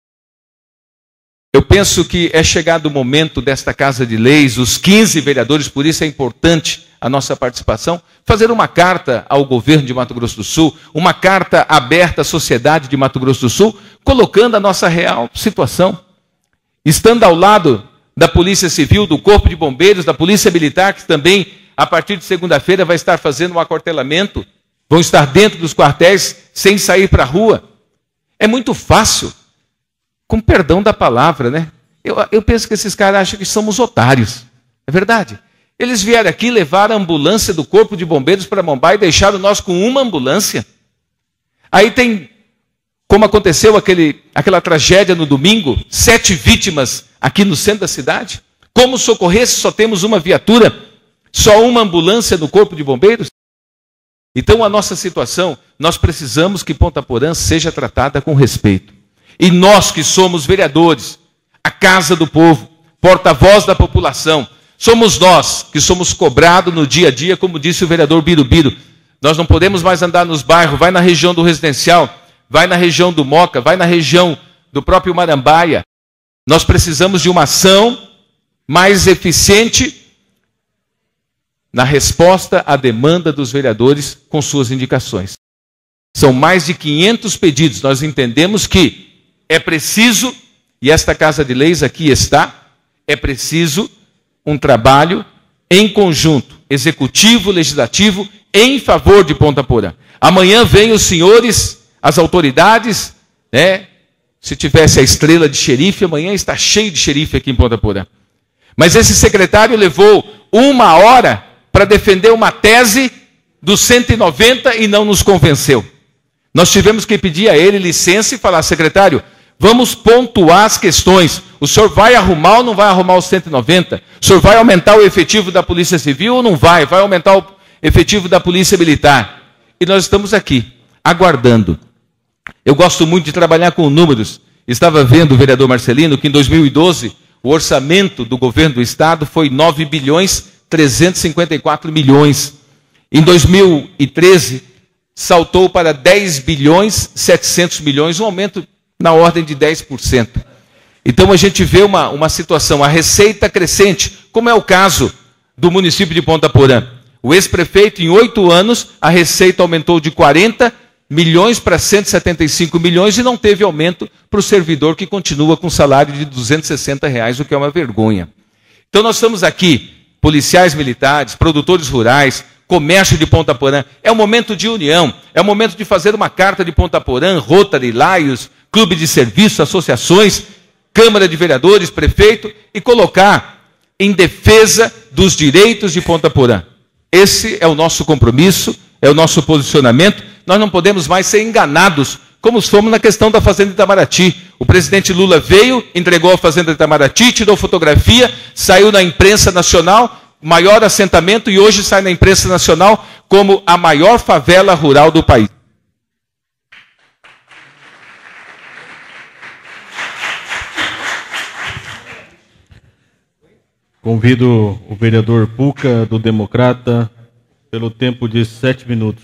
Eu penso que é chegado o momento desta Casa de Leis, os quinze vereadores, por isso é importante a nossa participação, fazer uma carta ao governo de Mato Grosso do Sul, uma carta aberta à sociedade de Mato Grosso do Sul, colocando a nossa real situação. Estando ao lado da Polícia Civil, do Corpo de Bombeiros, da Polícia Militar, que também, a partir de segunda-feira, vai estar fazendo um aquartelamento, vão estar dentro dos quartéis, sem sair para a rua. É muito fácil, com perdão da palavra, né? Eu, eu penso que esses caras acham que somos otários. É verdade. Eles vieram aqui, levaram a ambulância do Corpo de Bombeiros para Mombai e deixaram nós com uma ambulância. Aí tem, como aconteceu aquele, aquela tragédia no domingo, sete vítimas aqui no centro da cidade. Como socorrer se só temos uma viatura, só uma ambulância no Corpo de Bombeiros? Então a nossa situação, nós precisamos que Ponta Porã seja tratada com respeito. E nós que somos vereadores, a casa do povo, porta-voz da população, somos nós que somos cobrados no dia a dia, como disse o vereador Birubiru. Nós não podemos mais andar nos bairros, vai na região do residencial, vai na região do Moca, vai na região do próprio Marambaia. Nós precisamos de uma ação mais eficiente na resposta à demanda dos vereadores com suas indicações. São mais de quinhentos pedidos, nós entendemos que é preciso, e esta Casa de Leis aqui está, é preciso um trabalho em conjunto, executivo, legislativo, em favor de Ponta Porã. Amanhã vêm os senhores, as autoridades, né? Se tivesse a estrela de xerife, amanhã está cheio de xerife aqui em Ponta Porã. Mas esse secretário levou uma hora para defender uma tese dos cento e noventa e não nos convenceu. Nós tivemos que pedir a ele licença e falar, secretário, Vamos pontuar as questões. O senhor vai arrumar ou não vai arrumar os cento e noventa? O senhor vai aumentar o efetivo da Polícia Civil ou não vai? Vai aumentar o efetivo da Polícia Militar? E nós estamos aqui, aguardando. Eu gosto muito de trabalhar com números. Estava vendo, vereador Marcelino, que em dois mil e doze o orçamento do governo do Estado foi nove bilhões trezentos e cinquenta e quatro milhões. Em dois mil e treze, saltou para dez bilhões setecentos milhões, um aumento na ordem de dez por cento. Então a gente vê uma, uma situação, a receita crescente, como é o caso do município de Ponta Porã. O ex-prefeito, em oito anos, a receita aumentou de quarenta milhões para cento e setenta e cinco milhões e não teve aumento para o servidor que continua com salário de duzentos e sessenta reais, o que é uma vergonha. Então nós estamos aqui, policiais militares, produtores rurais, comércio de Ponta Porã. É um momento de união, é um momento de fazer uma carta de Ponta Porã, Rotary, Laios, Clube de Serviço, associações, Câmara de Vereadores, prefeito, e colocar em defesa dos direitos de Ponta Porã. Esse é o nosso compromisso, é o nosso posicionamento. Nós não podemos mais ser enganados, como fomos na questão da Fazenda de Itamaraty. O presidente Lula veio, entregou a Fazenda de Itamaraty, tirou fotografia, saiu na imprensa nacional, maior assentamento, e hoje sai na imprensa nacional como a maior favela rural do país. Convido o vereador Puca, do Democrata, pelo tempo de sete minutos.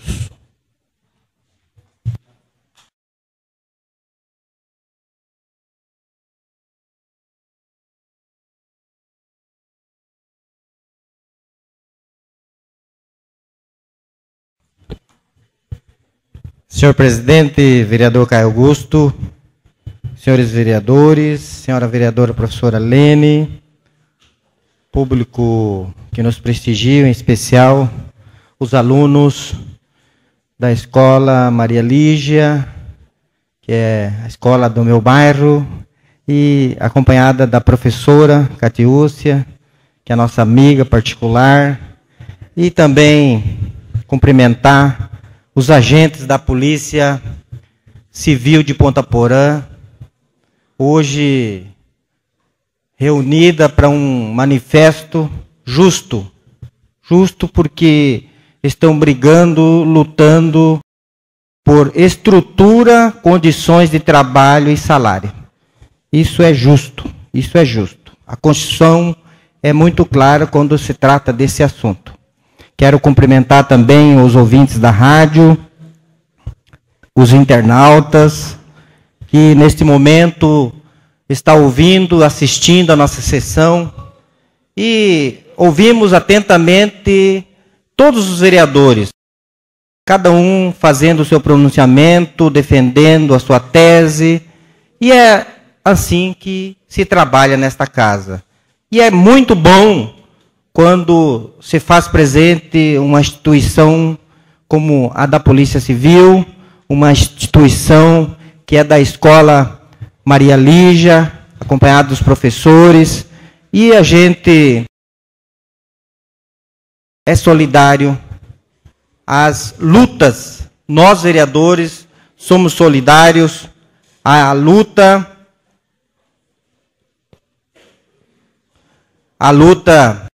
Senhor presidente, vereador Caio Augusto, senhores vereadores, senhora vereadora professora Lene, público que nos prestigia, em especial os alunos da escola Maria Lígia, que é a escola do meu bairro, e acompanhada da professora Catiúcia, que é a nossa amiga particular, e também cumprimentar os agentes da Polícia Civil de Ponta Porã, hoje reunida para um manifesto justo, justo porque estão brigando, lutando por estrutura, condições de trabalho e salário. Isso é justo, isso é justo. A Constituição é muito clara quando se trata desse assunto. Quero cumprimentar também os ouvintes da rádio, os internautas, que neste momento está ouvindo, assistindo a nossa sessão, e ouvimos atentamente todos os vereadores, cada um fazendo o seu pronunciamento, defendendo a sua tese, e é assim que se trabalha nesta casa. E é muito bom quando se faz presente uma instituição como a da Polícia Civil, uma instituição que é da Escola Maria Lígia, acompanhado dos professores, e a gente é solidário às lutas. Nós, vereadores, somos solidários à luta, à luta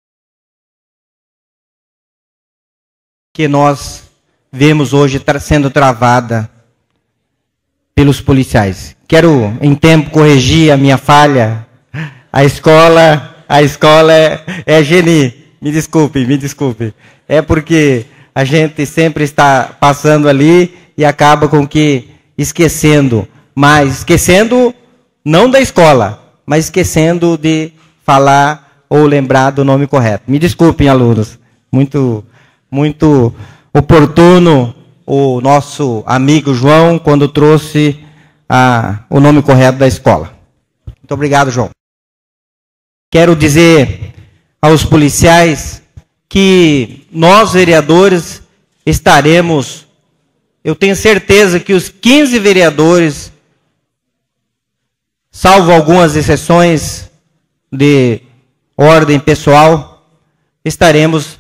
que nós vemos hoje sendo travada pelos policiais. Quero, em tempo, corrigir a minha falha. A escola, a escola é, é Geni. Me desculpe, me desculpe. É porque a gente sempre está passando ali e acaba com que esquecendo. Mas esquecendo não da escola, mas esquecendo de falar ou lembrar do nome correto. Me desculpem, alunos. Muito, muito oportuno o nosso amigo João quando trouxe a, o nome correto da escola. Muito obrigado, João. Quero dizer aos policiais que nós, vereadores, estaremos, eu tenho certeza que os quinze vereadores, salvo algumas exceções de ordem pessoal, estaremos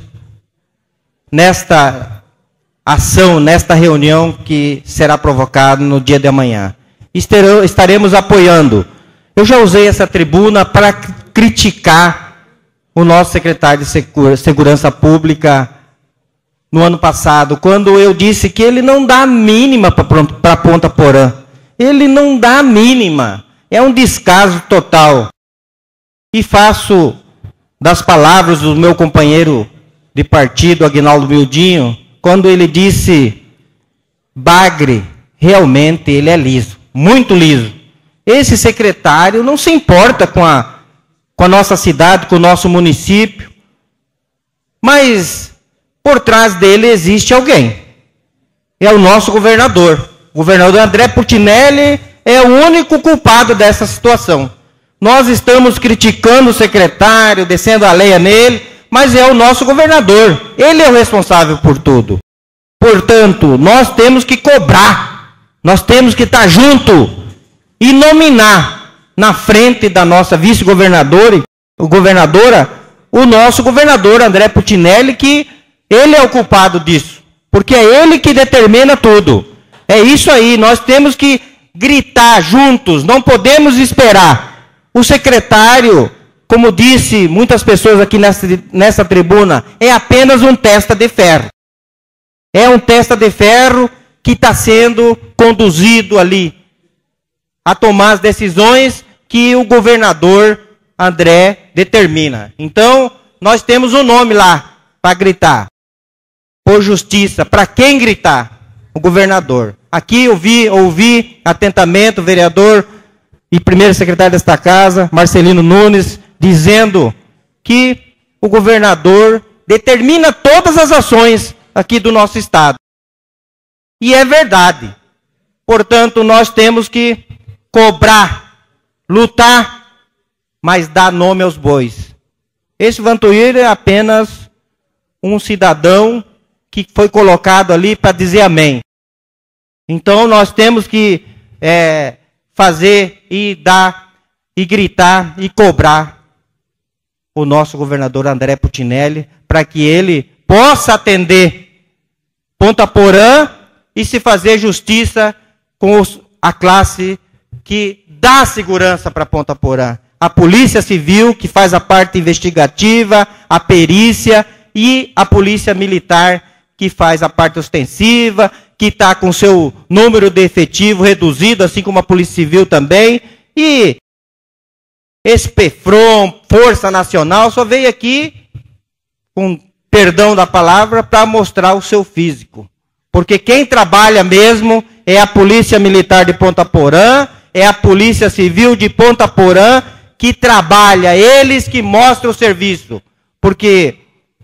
nesta ação, nesta reunião que será provocada no dia de amanhã. estaremos apoiando. Eu já usei essa tribuna para criticar o nosso secretário de Segurança Pública no ano passado, quando eu disse que ele não dá a mínima para Ponta Porã. Ele não dá a mínima. É um descaso total. E faço das palavras do meu companheiro de partido, Aguinaldo Mildinho, quando ele disse: bagre, realmente ele é liso, muito liso. Esse secretário não se importa com a, com a nossa cidade, com o nosso município, mas por trás dele existe alguém. É o nosso governador. O governador André Putinelli é o único culpado dessa situação. Nós estamos criticando o secretário, descendo a lenha nele, mas é o nosso governador. Ele é o responsável por tudo. Portanto, nós temos que cobrar, nós temos que estar junto e nominar na frente da nossa vice-governadora, o governadora, o nosso governador André Putinelli, que ele é o culpado disso, porque é ele que determina tudo. É isso aí, nós temos que gritar juntos, não podemos esperar. O secretário, como disse muitas pessoas aqui nessa, nessa tribuna, é apenas um testa de ferro. É um testa de ferro que está sendo conduzido ali a tomar as decisões que o governador André determina. Então, nós temos um nome lá para gritar. Por justiça. Para quem gritar? O governador. Aqui eu vi, ouvi atentamente o vereador e primeiro secretário desta casa, Marcelino Nunes, dizendo que o governador determina todas as ações aqui do nosso estado. E é verdade. Portanto, nós temos que cobrar, lutar, mas dar nome aos bois. Esse Vantuíra é apenas um cidadão que foi colocado ali para dizer amém. Então, nós temos que é, fazer e dar, e gritar, e cobrar o nosso governador André Putinelli, para que ele possa atender Ponta Porã e se fazer justiça com os, a classe que dá segurança para Ponta Porã. A Polícia Civil, que faz a parte investigativa, a perícia, e a Polícia Militar, que faz a parte ostensiva, que está com seu número de efetivo reduzido, assim como a Polícia Civil também. E esse PEFROM, Força Nacional, só veio aqui, com perdão da palavra, para mostrar o seu físico. Porque quem trabalha mesmo é a Polícia Militar de Ponta Porã, é a Polícia Civil de Ponta Porã, que trabalha, eles que mostram o serviço. Porque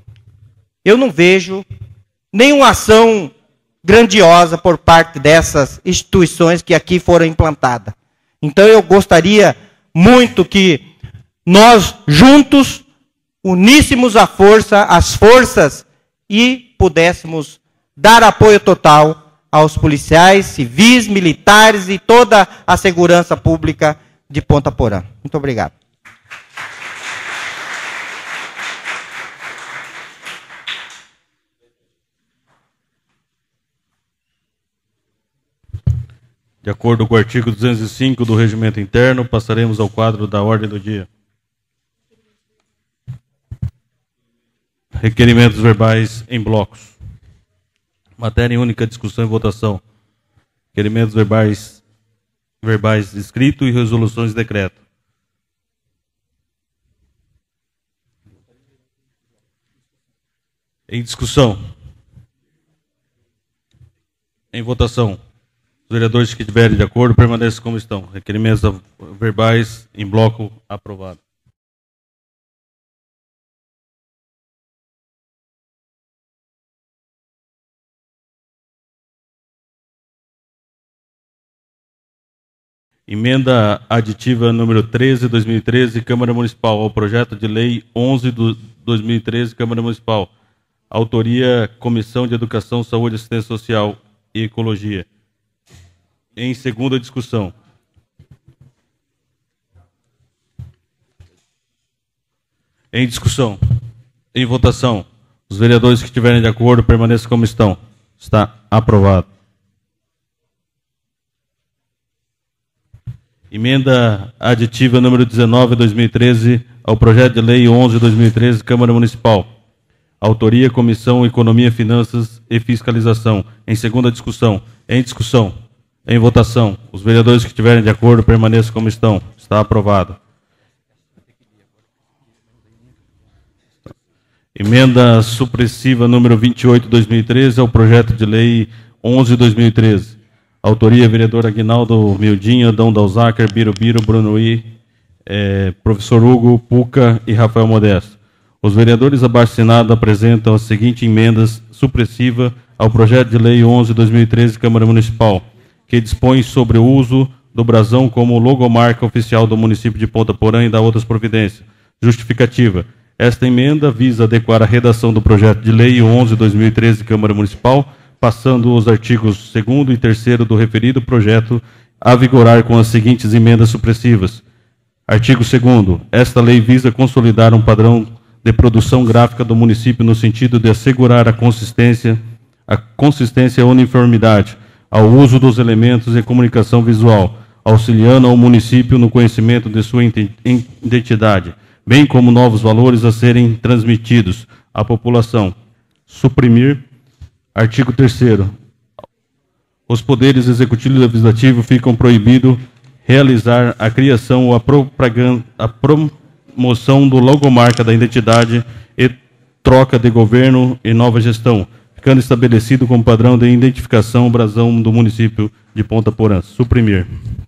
eu não vejo nenhuma ação grandiosa por parte dessas instituições que aqui foram implantadas. Então eu gostaria muito que nós juntos uníssemos a força, as forças e pudéssemos dar apoio total aos policiais, civis, militares e toda a segurança pública de Ponta Porã. Muito obrigado. De acordo com o artigo duzentos e cinco do Regimento Interno, passaremos ao quadro da ordem do dia. Requerimentos verbais em blocos. Matéria em única discussão e votação. Requerimentos verbais, verbais escrito e resoluções de decreto. Em discussão. Em votação. Os vereadores que estiverem de acordo permaneçam como estão. Requerimentos verbais em bloco aprovado. Emenda aditiva número treze, dois mil e treze, Câmara Municipal, ao projeto de lei onze de dois mil e treze, Câmara Municipal. Autoria, Comissão de Educação, Saúde, Assistência Social e Ecologia. Em segunda discussão. Em discussão. Em votação. Os vereadores que estiverem de acordo permaneçam como estão. Está aprovado. Emenda aditiva número dezenove, dois mil e treze, ao projeto de lei onze, dois mil e treze, Câmara Municipal. Autoria, Comissão Economia, Finanças e Fiscalização. Em segunda discussão. Em discussão. Em votação. Os vereadores que estiverem de acordo permaneçam como estão. Está aprovado. Emenda supressiva número vinte e oito, dois mil e treze, ao projeto de lei onze, dois mil e treze. Autoria, vereador Aguinaldo Mildinho, Adão Dalzaker, Birubiru, Bruno I, eh, professor Hugo, Puca e Rafael Modesto. Os vereadores abaixo assinado apresentam as seguintes emendas supressiva ao projeto de lei onze, dois mil e treze, Câmara Municipal, que dispõe sobre o uso do brasão como logomarca oficial do município de Ponta Porã e da outras providências. Justificativa. Esta emenda visa adequar a redação do projeto de lei onze, dois mil e treze, Câmara Municipal, passando os artigos segundo e terceiro do referido projeto a vigorar com as seguintes emendas supressivas. Artigo segundo. Esta lei visa consolidar um padrão de produção gráfica do município no sentido de assegurar a consistência, a consistência e a uniformidade ao uso dos elementos de comunicação visual, auxiliando ao município no conhecimento de sua identidade, bem como novos valores a serem transmitidos à população. Suprimir. Artigo terceiro. Os poderes executivo e legislativo ficam proibidos realizar a criação ou a propaganda, a promoção do logomarca da identidade e troca de governo e nova gestão, ficando estabelecido como padrão de identificação o brasão do município de Ponta Porã. Suprimir.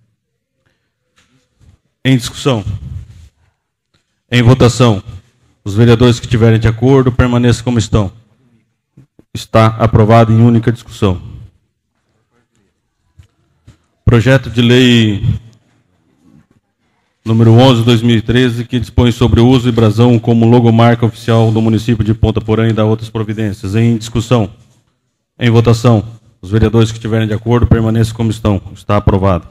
Em discussão. Em votação. Os vereadores que estiverem de acordo permaneçam como estão. Está aprovado em única discussão. Projeto de lei número onze, dois mil e treze, que dispõe sobre o uso e brasão como logomarca oficial do município de Ponta Porã e da outras providências. Em discussão. Em votação. Os vereadores que estiverem de acordo permaneçam como estão. Está aprovado.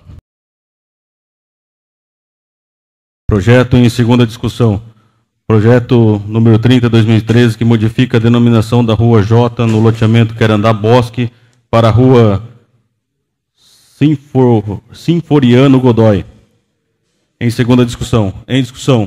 Projeto em segunda discussão. Projeto número trinta, dois mil e treze, que modifica a denominação da Rua J no loteamento Querandá Bosque para a Rua Sinfor, Sinforiano Godoy. Em segunda discussão. Em discussão.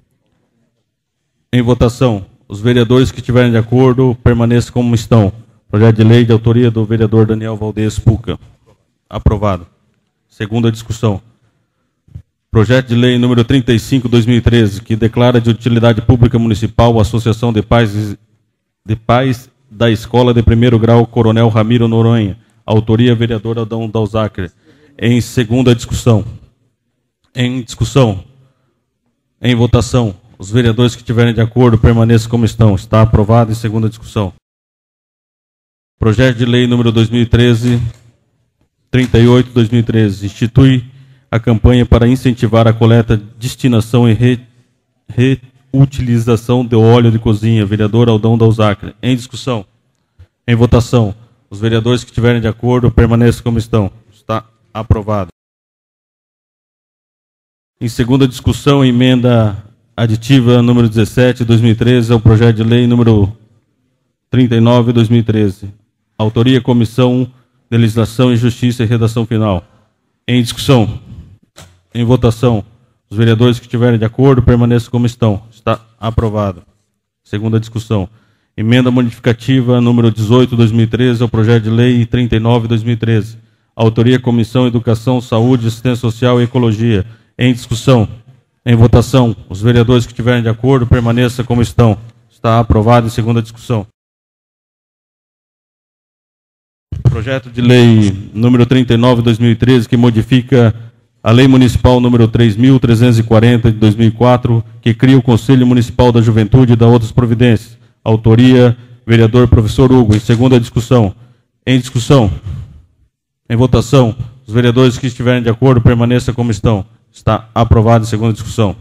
Em votação. Os vereadores que estiverem de acordo permaneçam como estão. Projeto de lei de autoria do vereador Daniel Valdez Puca. Aprovado. Segunda discussão. Projeto de lei número trinta e cinco, dois mil e treze, que declara de utilidade pública municipal a Associação de Pais, de Pais da Escola de Primeiro Grau Coronel Ramiro Noronha. Autoria, vereador Adão Dalzaker. Em segunda discussão. Em discussão. Em votação. Os vereadores que estiverem de acordo permaneçam como estão. Está aprovado em segunda discussão. Projeto de lei número dois mil e treze, trinta e oito, dois mil e treze. Institui a campanha para incentivar a coleta, destinação e re, reutilização de óleo de cozinha. Vereador Aldão Dalzaker. Em discussão. Em votação. Os vereadores que estiverem de acordo permaneçam como estão. Está aprovado. Em segunda discussão, emenda aditiva número dezessete, dois mil e treze, ao projeto de lei número trinta e nove, dois mil e treze. Autoria, Comissão de Legislação e Justiça e Redação Final. Em discussão. Em votação. Os vereadores que estiverem de acordo permaneçam como estão. Está aprovado. Segunda discussão. Emenda modificativa número dezoito, dois mil e treze, ao projeto de lei trinta e nove, dois mil e treze. Autoria, Comissão Educação, Saúde, Assistência Social e Ecologia. Em discussão. Em votação. Os vereadores que estiverem de acordo permaneçam como estão. Está aprovado em segunda discussão. Projeto de lei número trinta e nove, dois mil e treze, que modifica a Lei Municipal número três mil trezentos e quarenta, de dois mil e quatro, que cria o Conselho Municipal da Juventude e da outras providências. Autoria, vereador professor Hugo. Em segunda discussão. Em discussão. Em votação. Os vereadores que estiverem de acordo permaneçam como estão. Está aprovado em segunda discussão.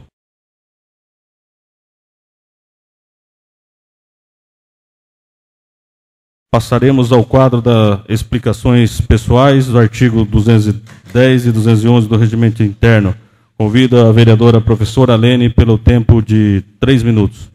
Passaremos ao quadro das explicações pessoais do artigo duzentos e dez e duzentos e onze do Regimento Interno. Convido a vereadora professora Lene pelo tempo de três minutos.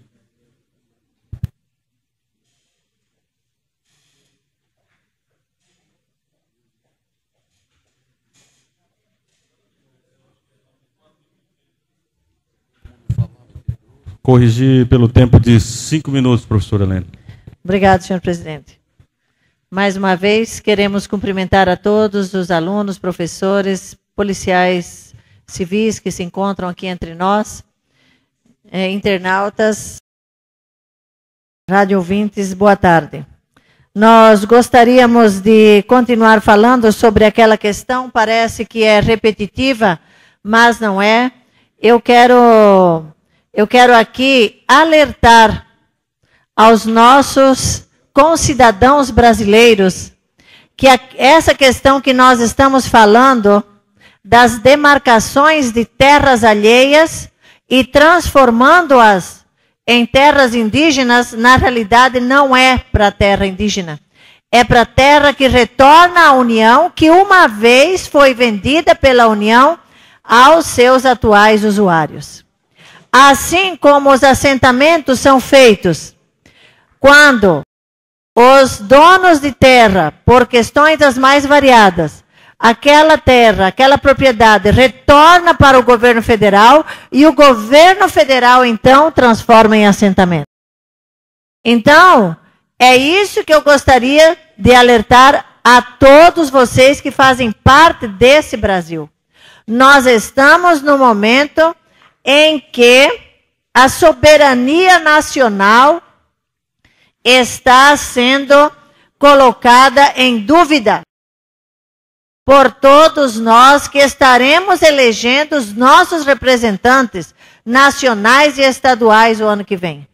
corrigir pelo tempo de cinco minutos, professora Helena. Obrigado, senhor presidente. Mais uma vez, queremos cumprimentar a todos os alunos, professores, policiais civis que se encontram aqui entre nós, eh, internautas, rádio ouvintes, boa tarde. Nós gostaríamos de continuar falando sobre aquela questão, parece que é repetitiva, mas não é. Eu quero, eu quero aqui alertar aos nossos concidadãos brasileiros que a, essa questão que nós estamos falando das demarcações de terras alheias e transformando-as em terras indígenas, na realidade não é para a terra indígena. É para a terra que retorna à União, que uma vez foi vendida pela União aos seus atuais usuários. Assim como os assentamentos são feitos quando os donos de terra, por questões das mais variadas, aquela terra, aquela propriedade retorna para o governo federal e o governo federal, então, transforma em assentamento. Então, é isso que eu gostaria de alertar a todos vocês que fazem parte desse Brasil. Nós estamos no momento em que a soberania nacional está sendo colocada em dúvida por todos nós que estaremos elegendo os nossos representantes nacionais e estaduais o ano que vem.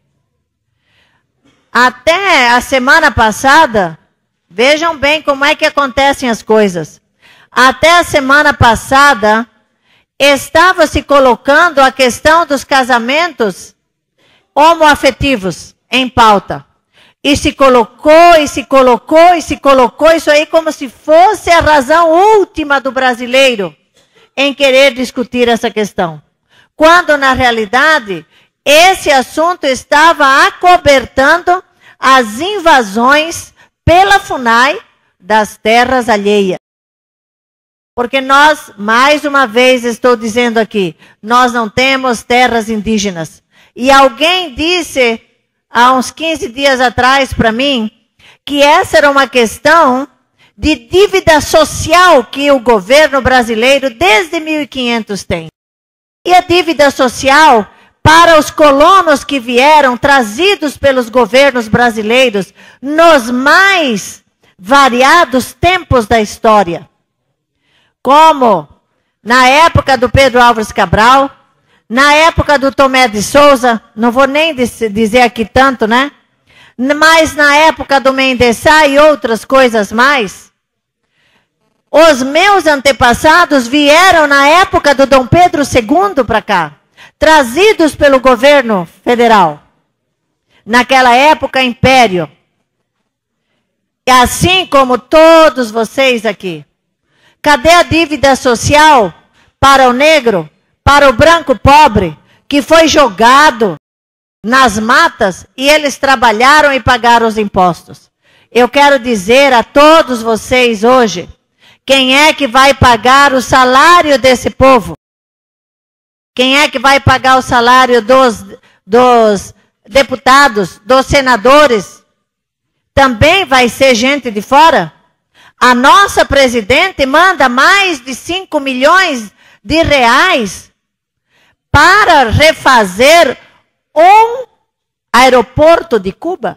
Até a semana passada, vejam bem como é que acontecem as coisas. Até a semana passada, estava se colocando a questão dos casamentos homoafetivos em pauta. E se colocou, e se colocou, e se colocou isso aí como se fosse a razão última do brasileiro em querer discutir essa questão. Quando, na realidade, esse assunto estava acobertando as invasões pela FUNAI das terras alheias. Porque nós, mais uma vez estou dizendo aqui, nós não temos terras indígenas. E alguém disse há uns quinze dias atrás para mim, que essa era uma questão de dívida social que o governo brasileiro desde mil e quinhentos tem. E a dívida social para os colonos que vieram trazidos pelos governos brasileiros nos mais variados tempos da história. Como na época do Pedro Álvares Cabral, na época do Tomé de Souza, não vou nem dizer aqui tanto, né? Mas na época do Mendes Sá e outras coisas mais. Os meus antepassados vieram na época do Dom Pedro segundo para cá, trazidos pelo governo federal. Naquela época, império. E assim como todos vocês aqui. Cadê a dívida social para o negro? Para o branco pobre, que foi jogado nas matas e eles trabalharam e pagaram os impostos. Eu quero dizer a todos vocês hoje, quem é que vai pagar o salário desse povo? Quem é que vai pagar o salário dos, dos deputados, dos senadores? Também vai ser gente de fora? A nossa presidente manda mais de cinco milhões de reais para refazer um aeroporto de Cuba.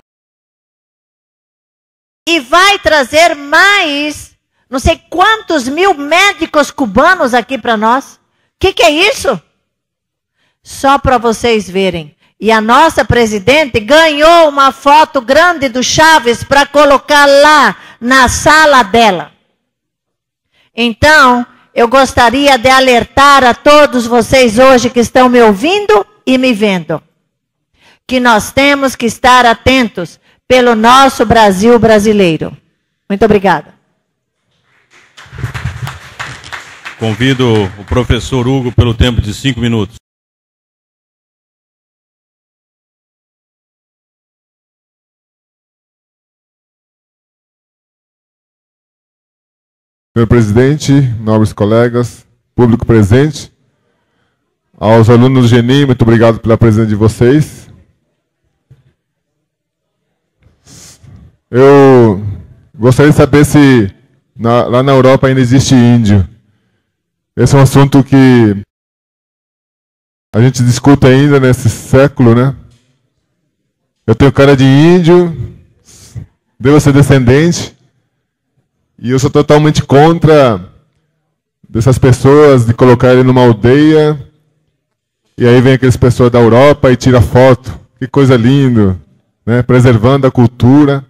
E vai trazer mais, não sei quantos mil médicos cubanos aqui para nós. O que, que é isso? Só para vocês verem. E a nossa presidente ganhou uma foto grande do Chaves para colocar lá na sala dela. Então, eu gostaria de alertar a todos vocês hoje que estão me ouvindo e me vendo, que nós temos que estar atentos pelo nosso Brasil brasileiro. Muito obrigada. Convido o professor Hugo pelo tempo de cinco minutos. Senhor presidente, nobres colegas, público presente, Aos alunos do Geni, muito obrigado pela presença de vocês. Eu gostaria de saber se na, lá na Europa ainda existe índio. Esse é um assunto que a gente discute ainda nesse século, né? Eu tenho cara de índio, devo ser descendente, e eu sou totalmente contra dessas pessoas de colocar ele numa aldeia, e aí vem aquelas pessoas da Europa e tira foto. Que coisa linda, né? Preservando a cultura.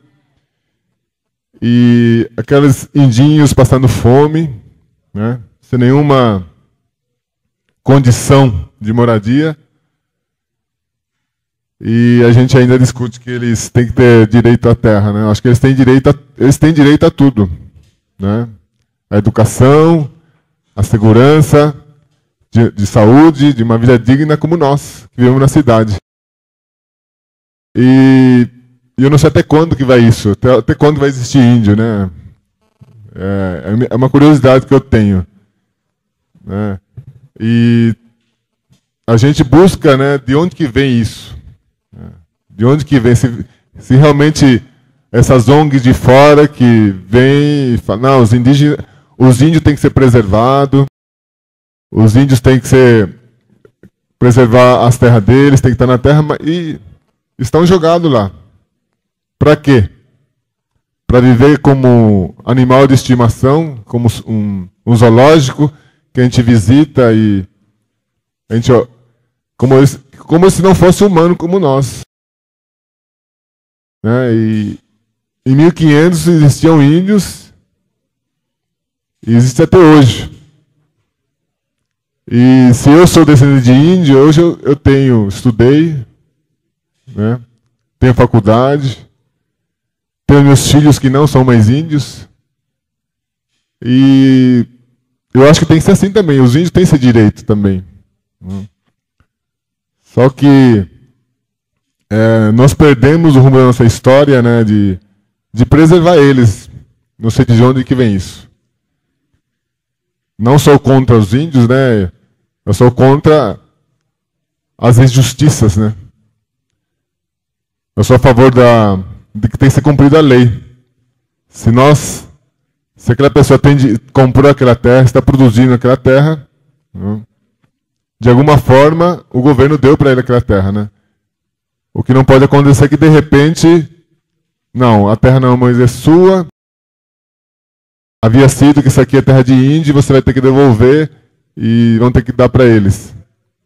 E aqueles indinhos passando fome, né? Sem nenhuma condição de moradia. E a gente ainda discute que eles têm que ter direito à terra, né? Acho que eles têm direito a, eles têm direito a tudo, né? A educação, a segurança, de, de saúde, de uma vida digna como nós, que vivemos na cidade. E eu não sei até quando que vai isso, até, até quando vai existir índio, né? É, é uma curiosidade que eu tenho, né? E a gente busca, né, de onde que vem isso? De onde que vem? Se, se realmente essas O N Gs de fora que vêm e falam, não, os indígenas, os índios têm que ser preservados, os índios têm que ser preservar as terras deles, têm que estar na terra, e estão jogados lá. Para quê? Para viver como animal de estimação, como um, um zoológico que a gente visita e a gente, como, como se não fosse humano como nós. Né? E em mil e quinhentos existiam índios e existe até hoje. E se eu sou descendente de índio, hoje eu, eu tenho, estudei, né? Tenho faculdade, tenho meus filhos que não são mais índios. E eu acho que tem que ser assim também, os índios têm esse direito também. Só que é, nós perdemos o rumo da nossa história, né, de, de preservar eles. Não sei de onde que vem isso. Não sou contra os índios, né? Eu sou contra as injustiças, né? Eu sou a favor da, de que tem que ser cumprida a lei. Se nós, se aquela pessoa tem de, comprou aquela terra, está produzindo aquela terra, né, de alguma forma o governo deu para ele aquela terra, né? O que não pode acontecer é que de repente, não, a terra não mais é sua, havia sido que isso aqui é terra de índio, você vai ter que devolver e vão ter que dar para eles.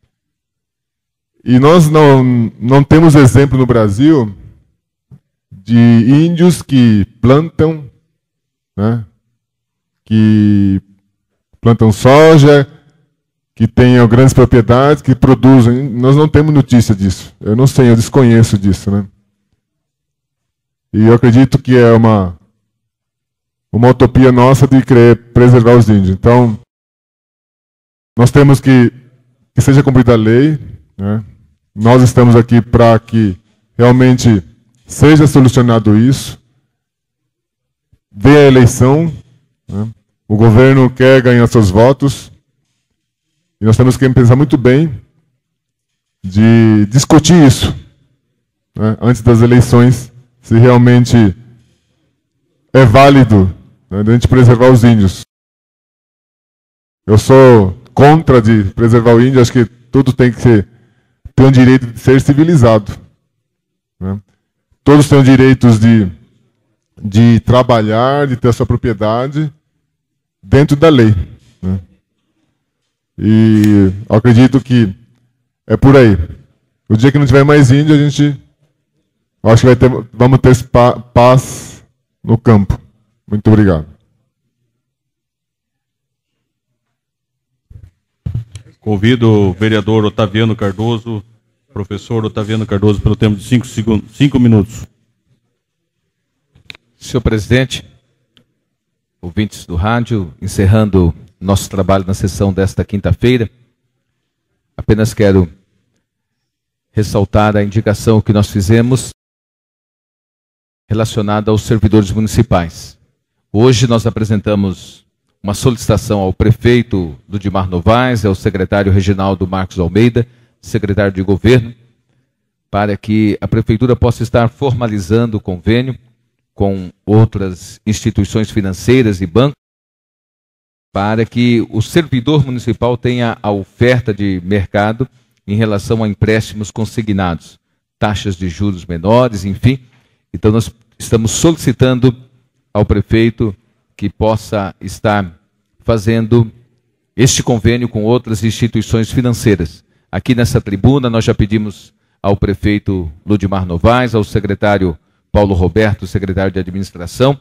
E nós não, não temos exemplo no Brasil de índios que plantam, né, que plantam soja, que tenham grandes propriedades, que produzem. Nós não temos notícia disso. Eu não sei, eu desconheço disso, né? E eu acredito que é uma, uma utopia nossa de querer preservar os índios. Então, nós temos que que seja cumprida a lei, né? Nós estamos aqui para que realmente seja solucionado isso. Dê a eleição, né? O governo quer ganhar seus votos. E nós temos que pensar muito bem de discutir isso, né, antes das eleições, se realmente é válido, né, de a gente preservar os índios. Eu sou contra de preservar o índio, acho que tudo tem que ser, ter o direito de ser civilizado. Né? Todos têm direitos de, de trabalhar, de ter a sua propriedade dentro da lei. Né? E eu acredito que é por aí. O dia que não tiver mais índio, a gente acho que vai ter, vamos ter paz no campo. Muito obrigado. Convido o vereador Otaviano Cardoso, professor Otaviano Cardoso, pelo tempo de cinco, segundos, cinco minutos. Senhor presidente, ouvintes do rádio, encerrando nosso trabalho na sessão desta quinta-feira, apenas quero ressaltar a indicação que nós fizemos relacionada aos servidores municipais. Hoje nós apresentamos uma solicitação ao prefeito Ludimar Novaes, ao secretário Reginaldo Marcos Almeida, secretário de governo, para que a prefeitura possa estar formalizando o convênio com outras instituições financeiras e bancos, para que o servidor municipal tenha a oferta de mercado em relação a empréstimos consignados, taxas de juros menores, enfim. Então nós estamos solicitando ao prefeito que possa estar fazendo este convênio com outras instituições financeiras. Aqui nessa tribuna nós já pedimos ao prefeito Ludimar Novaes, ao secretário Paulo Roberto, secretário de administração,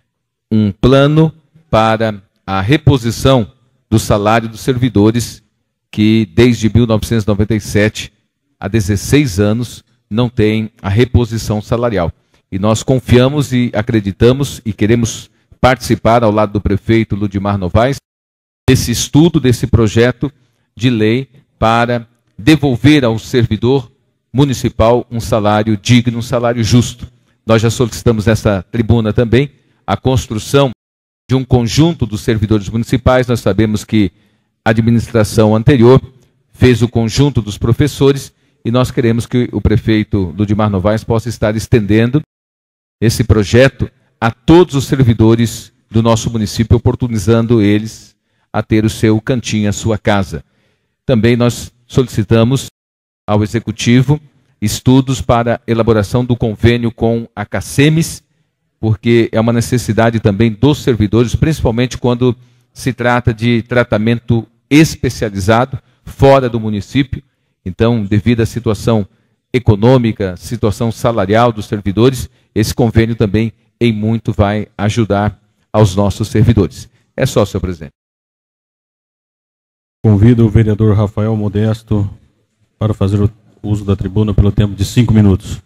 um plano para a reposição do salário dos servidores que desde mil novecentos e noventa e sete, há dezesseis anos, não têm a reposição salarial. E nós confiamos e acreditamos e queremos participar ao lado do prefeito Ludimar Novaes desse estudo, desse projeto de lei para devolver ao servidor municipal um salário digno, um salário justo. Nós já solicitamos nessa tribuna também a construção de um conjunto dos servidores municipais. Nós sabemos que a administração anterior fez o conjunto dos professores e nós queremos que o prefeito Ludimar Novaes possa estar estendendo esse projeto a todos os servidores do nosso município, oportunizando eles a ter o seu cantinho, a sua casa. Também nós solicitamos ao Executivo estudos para elaboração do convênio com a CACEMES, porque é uma necessidade também dos servidores, principalmente quando se trata de tratamento especializado fora do município. Então, devido à situação econômica, situação salarial dos servidores, esse convênio também em muito vai ajudar aos nossos servidores. É só, senhor presidente. Convido o vereador Rafael Modesto para fazer o uso da tribuna pelo tempo de cinco minutos.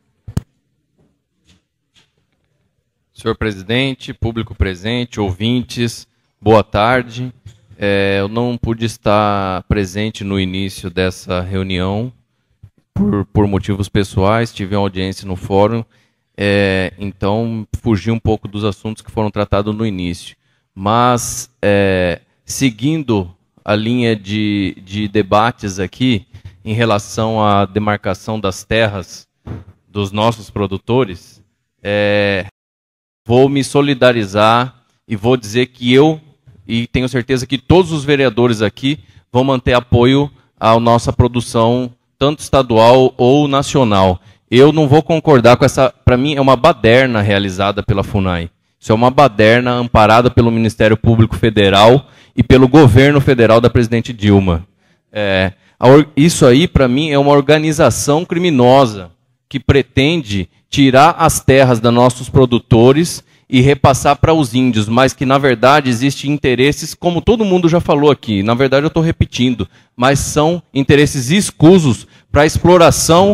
Senhor presidente, público presente, ouvintes, boa tarde. É, eu não pude estar presente no início dessa reunião por, por motivos pessoais, tive uma audiência no fórum, é, então fugi um pouco dos assuntos que foram tratados no início. Mas, é, seguindo a linha de, de debates aqui, em relação à demarcação das terras dos nossos produtores, é, vou me solidarizar e vou dizer que eu, e tenho certeza que todos os vereadores aqui, vão manter apoio à nossa produção, tanto estadual ou nacional. Eu não vou concordar com essa, para mim é uma baderna realizada pela FUNAI. Isso é uma baderna amparada pelo Ministério Público Federal e pelo governo federal da presidente Dilma. É, Isso aí, para mim, é uma organização criminosa que pretende tirar as terras dos nossos produtores e repassar para os índios, mas que, na verdade, existem interesses, como todo mundo já falou aqui, na verdade eu estou repetindo, mas são interesses escusos para a exploração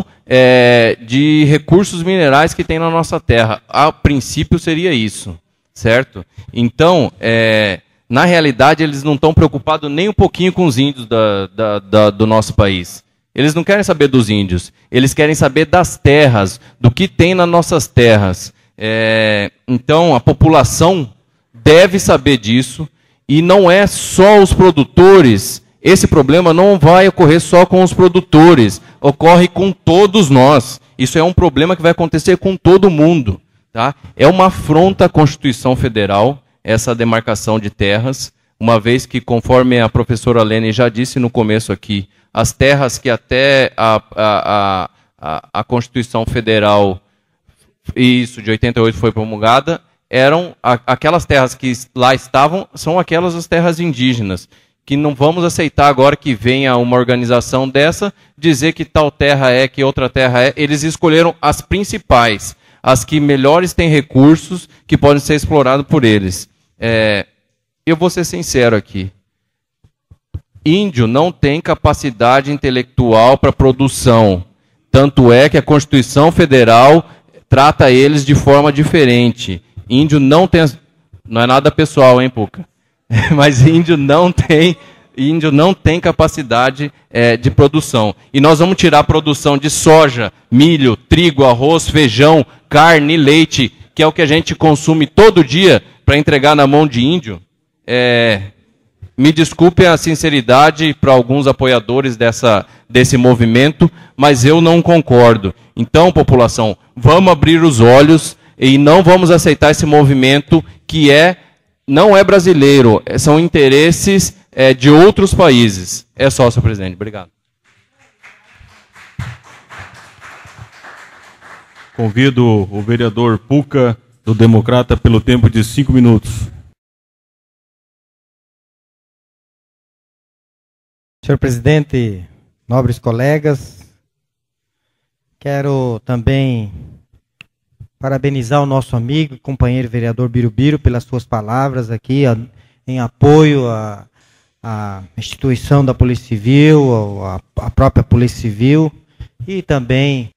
é, de recursos minerais que tem na nossa terra. A princípio seria isso, certo? Então, é... na realidade, eles não estão preocupados nem um pouquinho com os índios da, da, da, do nosso país. Eles não querem saber dos índios. Eles querem saber das terras, do que tem nas nossas terras. É, então, a população deve saber disso. E não é só os produtores. Esse problema não vai ocorrer só com os produtores. Ocorre com todos nós. Isso é um problema que vai acontecer com todo mundo. Tá? É uma afronta à Constituição Federal, essa demarcação de terras, uma vez que, conforme a professora Lene já disse no começo aqui, as terras que até a, a, a, a Constituição Federal, isso, de oitenta e oito foi promulgada, eram a, aquelas terras que lá estavam, são aquelas as terras indígenas, que não vamos aceitar agora que venha uma organização dessa dizer que tal terra é, que outra terra é. Eles escolheram as principais, as que melhores têm recursos que podem ser explorados por eles. É, eu vou ser sincero aqui. Índio não tem capacidade intelectual para produção. Tanto é que a Constituição Federal trata eles de forma diferente. Índio não tem... Não é nada pessoal, hein, Puca? Mas índio não tem... Índio não tem capacidade é, de produção. E nós vamos tirar a produção de soja, milho, trigo, arroz, feijão, carne, leite, que é o que a gente consome todo dia para entregar na mão de índio. É, me desculpe a sinceridade para alguns apoiadores dessa, desse movimento, mas eu não concordo. Então, população, vamos abrir os olhos e não vamos aceitar esse movimento que é, não é brasileiro, são interesses é, de outros países. É só, senhor presidente. Obrigado. Convido o vereador Puca, do Democrata, pelo tempo de cinco minutos. Senhor presidente, nobres colegas, quero também parabenizar o nosso amigo e companheiro vereador Birubiru pelas suas palavras aqui a, em apoio à, à instituição da Polícia Civil, à, à própria Polícia Civil, e também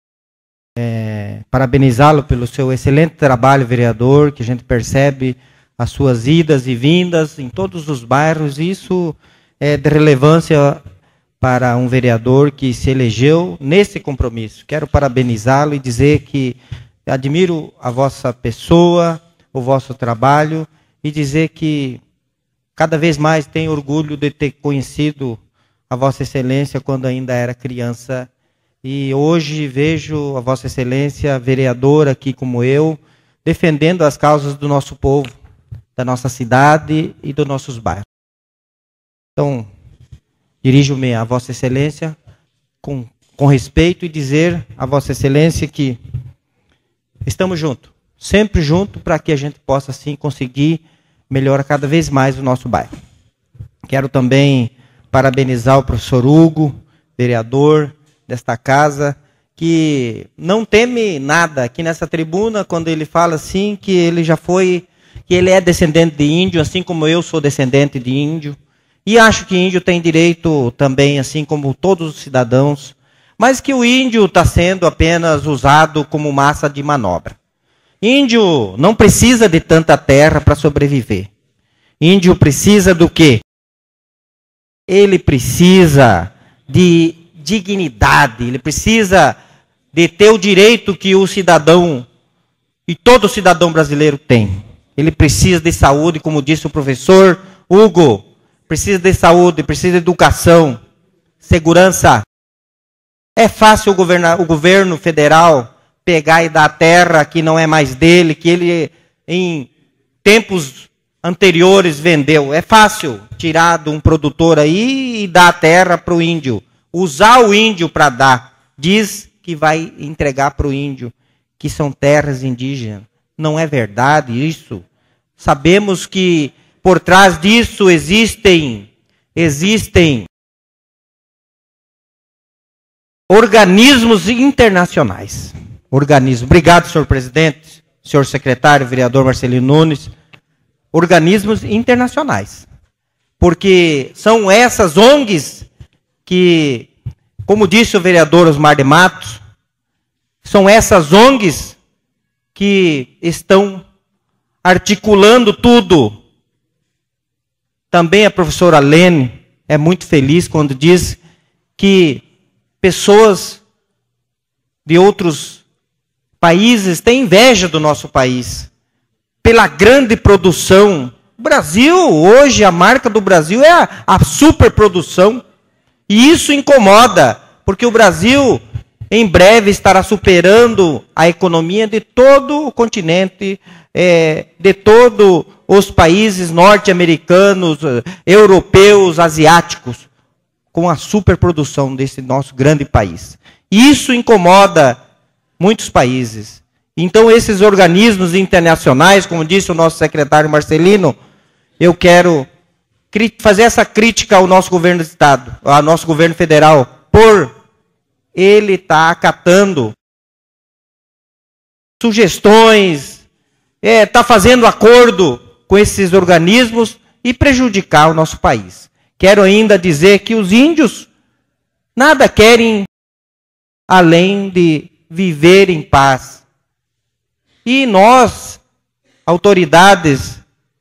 é, parabenizá-lo pelo seu excelente trabalho, vereador, que a gente percebe as suas idas e vindas em todos os bairros. Isso é de relevância para um vereador que se elegeu nesse compromisso. Quero parabenizá-lo e dizer que admiro a vossa pessoa, o vosso trabalho, e dizer que cada vez mais tenho orgulho de ter conhecido a Vossa Excelência quando ainda era criança. E hoje vejo a Vossa Excelência, vereador aqui como eu, defendendo as causas do nosso povo, da nossa cidade e dos nossos bairros. Então, dirijo-me a Vossa Excelência com, com respeito e dizer a Vossa Excelência que estamos juntos, sempre juntos, para que a gente possa, assim, conseguir melhorar cada vez mais o nosso bairro. Quero também parabenizar o professor Hugo, vereador desta casa, que não teme nada aqui nessa tribuna, quando ele fala assim, que ele já foi, que ele é descendente de índio, assim como eu sou descendente de índio, e acho que índio tem direito também, assim como todos os cidadãos, mas que o índio está sendo apenas usado como massa de manobra. Índio não precisa de tanta terra para sobreviver. Índio precisa do quê? Ele precisa de dignidade, ele precisa de ter o direito que o cidadão, e todo cidadão brasileiro tem. Ele precisa de saúde, como disse o professor Hugo, precisa de saúde, precisa de educação, segurança. É fácil o, governa, o governo federal pegar e dar a terra que não é mais dele, que ele em tempos anteriores vendeu. É fácil tirar de um produtor aí e dar a terra para o índio. Usar o índio para dar. Diz que vai entregar para o índio, que são terras indígenas. Não é verdade isso. Sabemos que por trás disso existem, existem organismos internacionais. Organismos. Obrigado, senhor presidente, senhor secretário, vereador Marcelino Nunes. Organismos internacionais. Porque são essas O N Gs que, como disse o vereador Osmar de Matos, são essas O N Gs que estão articulando tudo. Também a professora Lene é muito feliz quando diz que pessoas de outros países têm inveja do nosso país pela grande produção. O Brasil, hoje, a marca do Brasil é a, a superprodução. E isso incomoda, porque o Brasil, em breve, estará superando a economia de todo o continente, é, de todos os países norte-americanos, europeus, asiáticos, com a superprodução desse nosso grande país. Isso incomoda muitos países. Então, esses organismos internacionais, como disse o nosso secretário Marcelino, eu quero fazer essa crítica ao nosso governo do Estado, ao nosso governo federal, por ele estar acatando sugestões, é, está fazendo acordo com esses organismos e prejudicar o nosso país. Quero ainda dizer que os índios nada querem além de viver em paz. E nós, autoridades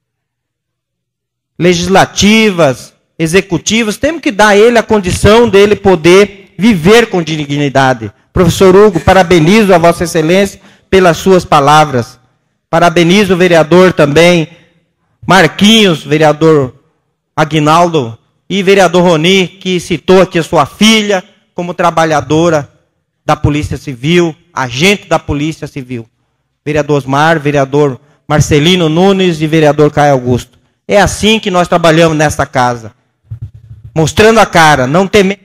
legislativas, executivas, temos que dar a ele a condição dele poder viver com dignidade. Professor Hugo, parabenizo a Vossa Excelência pelas suas palavras. Parabenizo o vereador também, Marquinhos, vereador Aguinaldo e vereador Roni, que citou aqui a sua filha como trabalhadora da Polícia Civil, agente da Polícia Civil. Vereador Osmar, vereador Marcelino Nunes e vereador Caio Augusto. É assim que nós trabalhamos nesta casa. Mostrando a cara, não temendo.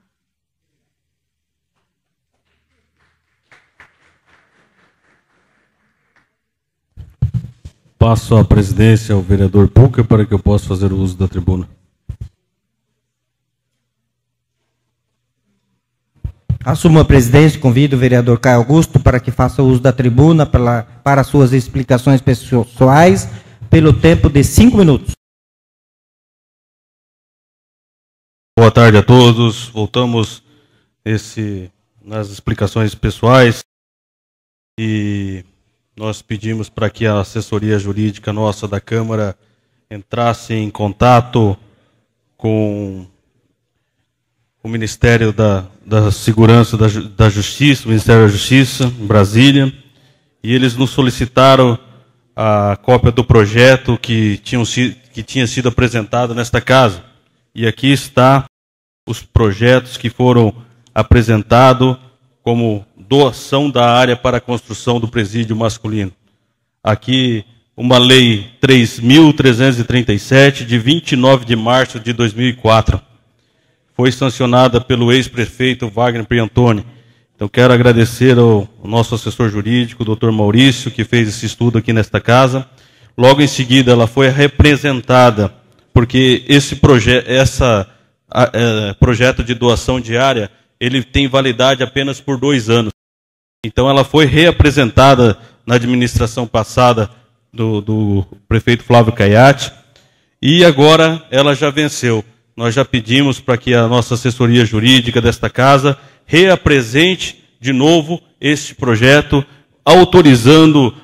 Passo a presidência ao vereador Puca para que eu possa fazer o uso da tribuna. Assumo a presidência e convido o vereador Caio Augusto para que faça uso da tribuna para, para suas explicações pessoais, pelo tempo de cinco minutos. Boa tarde a todos. Voltamos esse, nas explicações pessoais e nós pedimos para que a assessoria jurídica nossa da Câmara entrasse em contato com o Ministério da, da Segurança da, da Justiça, o Ministério da Justiça, em Brasília, e eles nos solicitaram a cópia do projeto que, tinham, que tinha sido apresentado nesta casa. E aqui está os projetos que foram apresentados como doação da área para a construção do presídio masculino. Aqui, uma lei três mil trezentos e trinta e sete, de vinte e nove de março de dois mil e quatro. Foi sancionada pelo ex-prefeito Wagner Priantoni. Então, quero agradecer ao, ao nosso assessor jurídico, o doutor Maurício, que fez esse estudo aqui nesta casa. Logo em seguida, ela foi representada, porque esse proje essa, a, a, projeto de doação diária, ele tem validade apenas por dois anos. Então, ela foi reapresentada na administração passada do, do prefeito Flávio Caiati, e agora ela já venceu. Nós já pedimos para que a nossa assessoria jurídica desta casa reapresente de novo este projeto, autorizando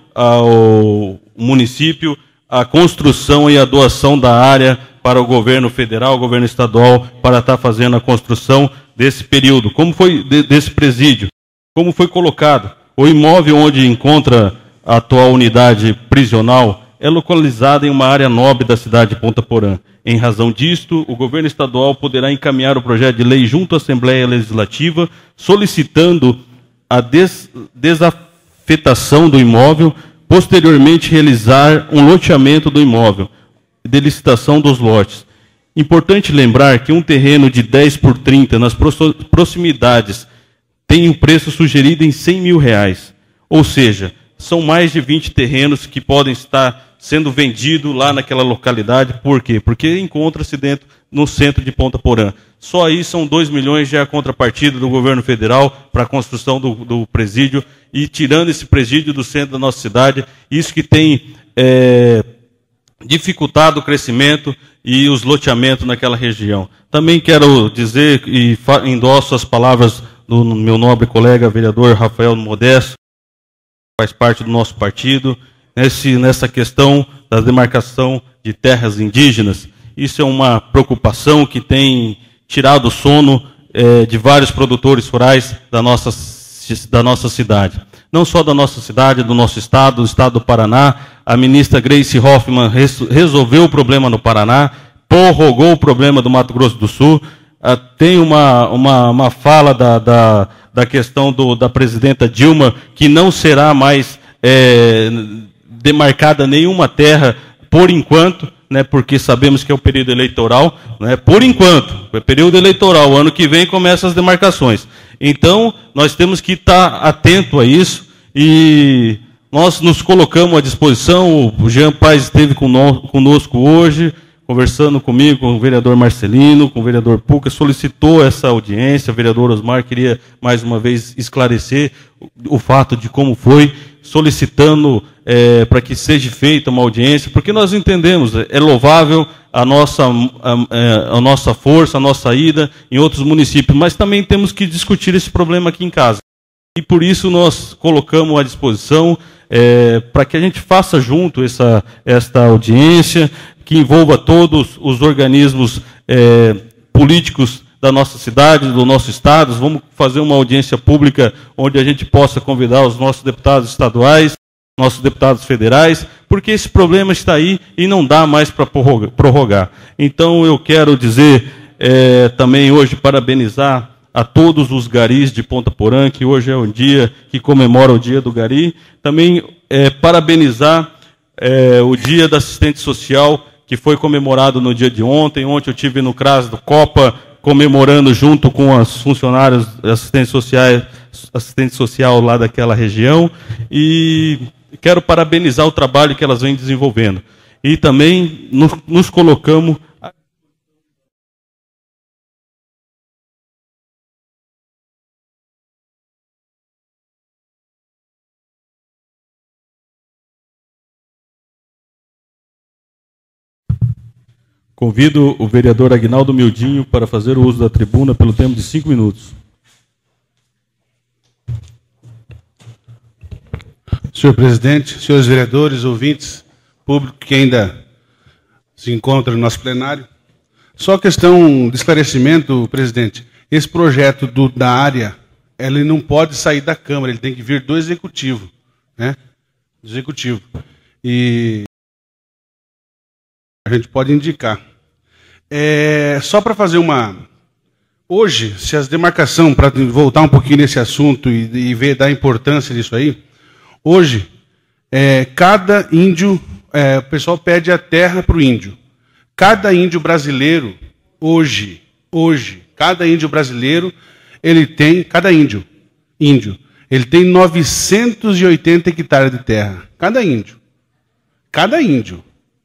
ao município a construção e a doação da área para o governo federal, o governo estadual, para estar fazendo a construção desse período. Como foi desse presídio? Como foi colocado? O imóvel onde encontra a atual unidade prisional é localizado em uma área nobre da cidade de Ponta Porã. Em razão disto, o governo estadual poderá encaminhar o projeto de lei junto à Assembleia Legislativa, solicitando a des desafetação do imóvel, posteriormente realizar um loteamento do imóvel, de licitação dos lotes. Importante lembrar que um terreno de dez por trinta nas proximidades tem um preço sugerido em cem mil reais. Ou seja, são mais de vinte terrenos que podem estar sendo vendidos lá naquela localidade. Por quê? Porque encontra-se dentro, no centro de Ponta Porã. Só aí são dois milhões já a contrapartida do governo federal para a construção do, do presídio, e tirando esse presídio do centro da nossa cidade, isso que tem é, dificultado o crescimento e os loteamentos naquela região. Também quero dizer e endosso as palavras do meu nobre colega vereador Rafael Modesto, que faz parte do nosso partido, nesse, nessa questão da demarcação de terras indígenas. Isso é uma preocupação que tem tirado o sono é, de vários produtores rurais da nossa, da nossa cidade. Não só da nossa cidade, do nosso estado, do estado do Paraná. A ministra Gleice Hoffmann res, resolveu o problema no Paraná, prorrogou o problema do Mato Grosso do Sul. Ah, tem uma, uma, uma fala da, da, da questão do, da presidenta Dilma, que não será mais é, demarcada nenhuma terra por enquanto, né, porque sabemos que é o período eleitoral, né, por enquanto, é período eleitoral, ano que vem começam as demarcações. Então, nós temos que estar atento a isso, e nós nos colocamos à disposição. O Jean Paes esteve conosco hoje, conversando comigo, com o vereador Marcelino, com o vereador Puca, solicitou essa audiência. O vereador Osmar queria, mais uma vez, esclarecer o, o fato de como foi, solicitando é, para que seja feita uma audiência, porque nós entendemos, é louvável a nossa, a, a nossa força, a nossa ida em outros municípios, mas também temos que discutir esse problema aqui em casa. E por isso nós colocamos à disposição é, para que a gente faça junto essa, esta audiência, que envolva todos os organismos é, políticos da nossa cidade, do nosso estado. Vamos fazer uma audiência pública onde a gente possa convidar os nossos deputados estaduais, nossos deputados federais, porque esse problema está aí e não dá mais para prorrogar. Então, eu quero dizer é, também hoje, parabenizar a todos os garis de Ponta Porã, que hoje é um dia que comemora o dia do gari. Também é, parabenizar é, o dia da assistente social, que foi comemorado no dia de ontem. Ontem eu estive no CRAS do Copa, comemorando junto com os funcionários assistentes sociais, assistente social lá daquela região, e quero parabenizar o trabalho que elas vêm desenvolvendo. E também nos, nos colocamos... Convido o vereador Aguinaldo Mildinho para fazer o uso da tribuna pelo tempo de cinco minutos. Senhor presidente, senhores vereadores, ouvintes, público que ainda se encontra no nosso plenário. Só questão de esclarecimento, presidente. Esse projeto do, da área, ele não pode sair da Câmara, ele tem que vir do Executivo, né? Do Executivo. E a gente pode indicar. É, só para fazer uma... Hoje, se as demarcações, para voltar um pouquinho nesse assunto e, e ver da importância disso aí, hoje, é, cada índio, é, o pessoal pede a terra para o índio. Cada índio brasileiro, hoje, hoje, cada índio brasileiro, ele tem, cada índio, índio, ele tem novecentos e oitenta hectares de terra. Cada índio. Cada índio.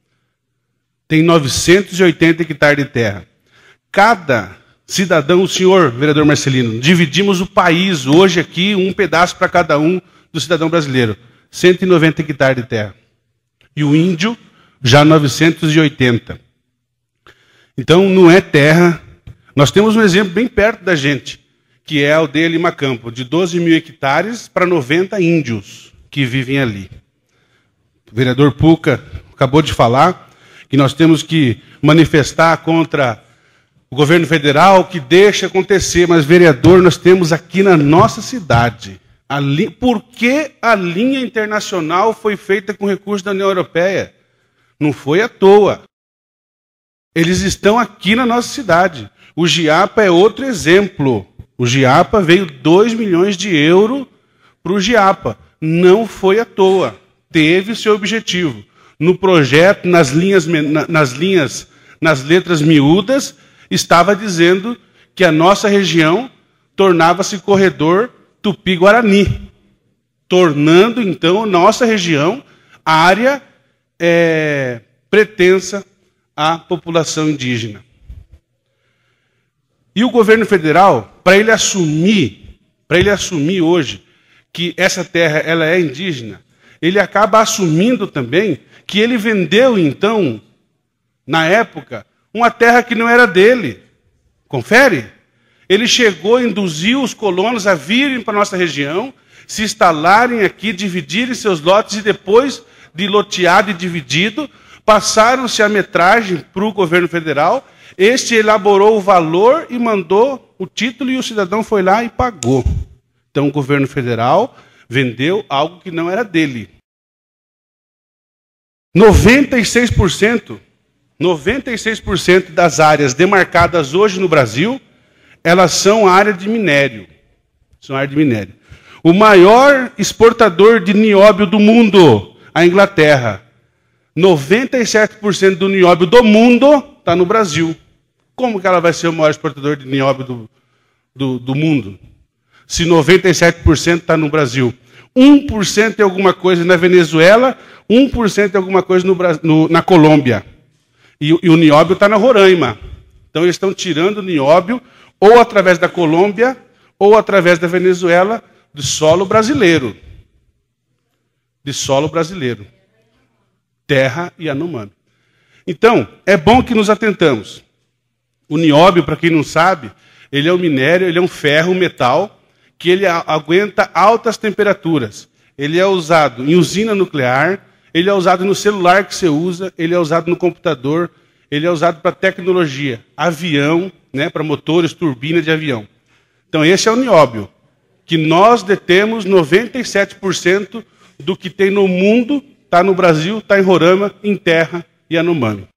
Tem novecentos e oitenta hectares de terra. Cada cidadão, o senhor, vereador Marcelino, dividimos o país hoje aqui, um pedaço para cada um do cidadão brasileiro. cento e noventa hectares de terra. E o índio, já novecentos e oitenta. Então, não é terra. Nós temos um exemplo bem perto da gente, que é a aldeia Lima Campo, de doze mil hectares para noventa índios que vivem ali. O vereador Puca acabou de falar que nós temos que manifestar contra o governo federal, que deixa acontecer, mas, vereador, nós temos aqui na nossa cidade. A li... Por que a linha internacional foi feita com recursos da União Europeia? Não foi à toa. Eles estão aqui na nossa cidade. O Giapa é outro exemplo. O Giapa veio dois milhões de euros para o Giapa. Não foi à toa. Teve seu objetivo. No projeto, nas linhas, nas linhas, nas letras miúdas, estava dizendo que a nossa região tornava-se corredor Tupi-Guarani, tornando, então, nossa região área é, pretensa à população indígena. E o governo federal, para ele assumir, para ele assumir hoje que essa terra ela é indígena, ele acaba assumindo também que ele vendeu, então, na época, uma terra que não era dele. Confere? Ele chegou, induziu os colonos a virem para a nossa região, se instalarem aqui, dividirem seus lotes e depois de loteado e dividido, passaram-se a metragem para o governo federal. Este elaborou o valor e mandou o título e o cidadão foi lá e pagou. Então o governo federal vendeu algo que não era dele. noventa e seis por cento, noventa e seis por cento das áreas demarcadas hoje no Brasil, elas são área de minério. São área de minério. O maior exportador de nióbio do mundo, a Inglaterra. noventa e sete por cento do nióbio do mundo está no Brasil. Como que ela vai ser o maior exportador de nióbio do, do, do mundo? Se noventa e sete por cento está no Brasil. um por cento é alguma coisa na Venezuela, um por cento é alguma coisa no, no, na Colômbia. E, e o nióbio está na Roraima. Então eles estão tirando o nióbio ou através da Colômbia ou através da Venezuela de solo brasileiro. De solo brasileiro. Terra Yanomami. Então, é bom que nos atentamos. O nióbio, para quem não sabe, ele é um minério, ele é um ferro, um metal, que ele aguenta altas temperaturas. Ele é usado em usina nuclear, ele é usado no celular que você usa, ele é usado no computador, ele é usado para tecnologia, avião, né, para motores, turbina de avião. Então esse é o nióbio, que nós detemos noventa e sete por cento do que tem no mundo, está no Brasil, está em Roraima, em Terra e Yanomami.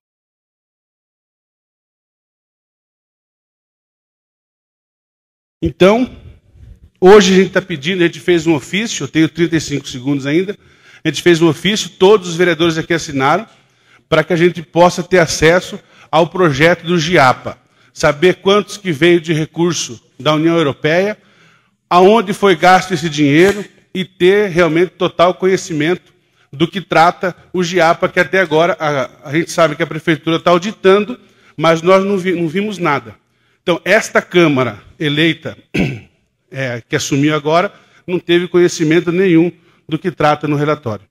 Então, hoje a gente está pedindo, a gente fez um ofício, eu tenho trinta e cinco segundos ainda, a gente fez um ofício, todos os vereadores aqui assinaram, para que a gente possa ter acesso ao projeto do GIAPA, saber quantos que veio de recurso da União Europeia, aonde foi gasto esse dinheiro e ter realmente total conhecimento do que trata o GIAPA, que até agora a, a gente sabe que a Prefeitura está auditando, mas nós não, vi, não vimos nada. Então, esta Câmara eleita, é, que assumiu agora, não teve conhecimento nenhum do que trata no relatório.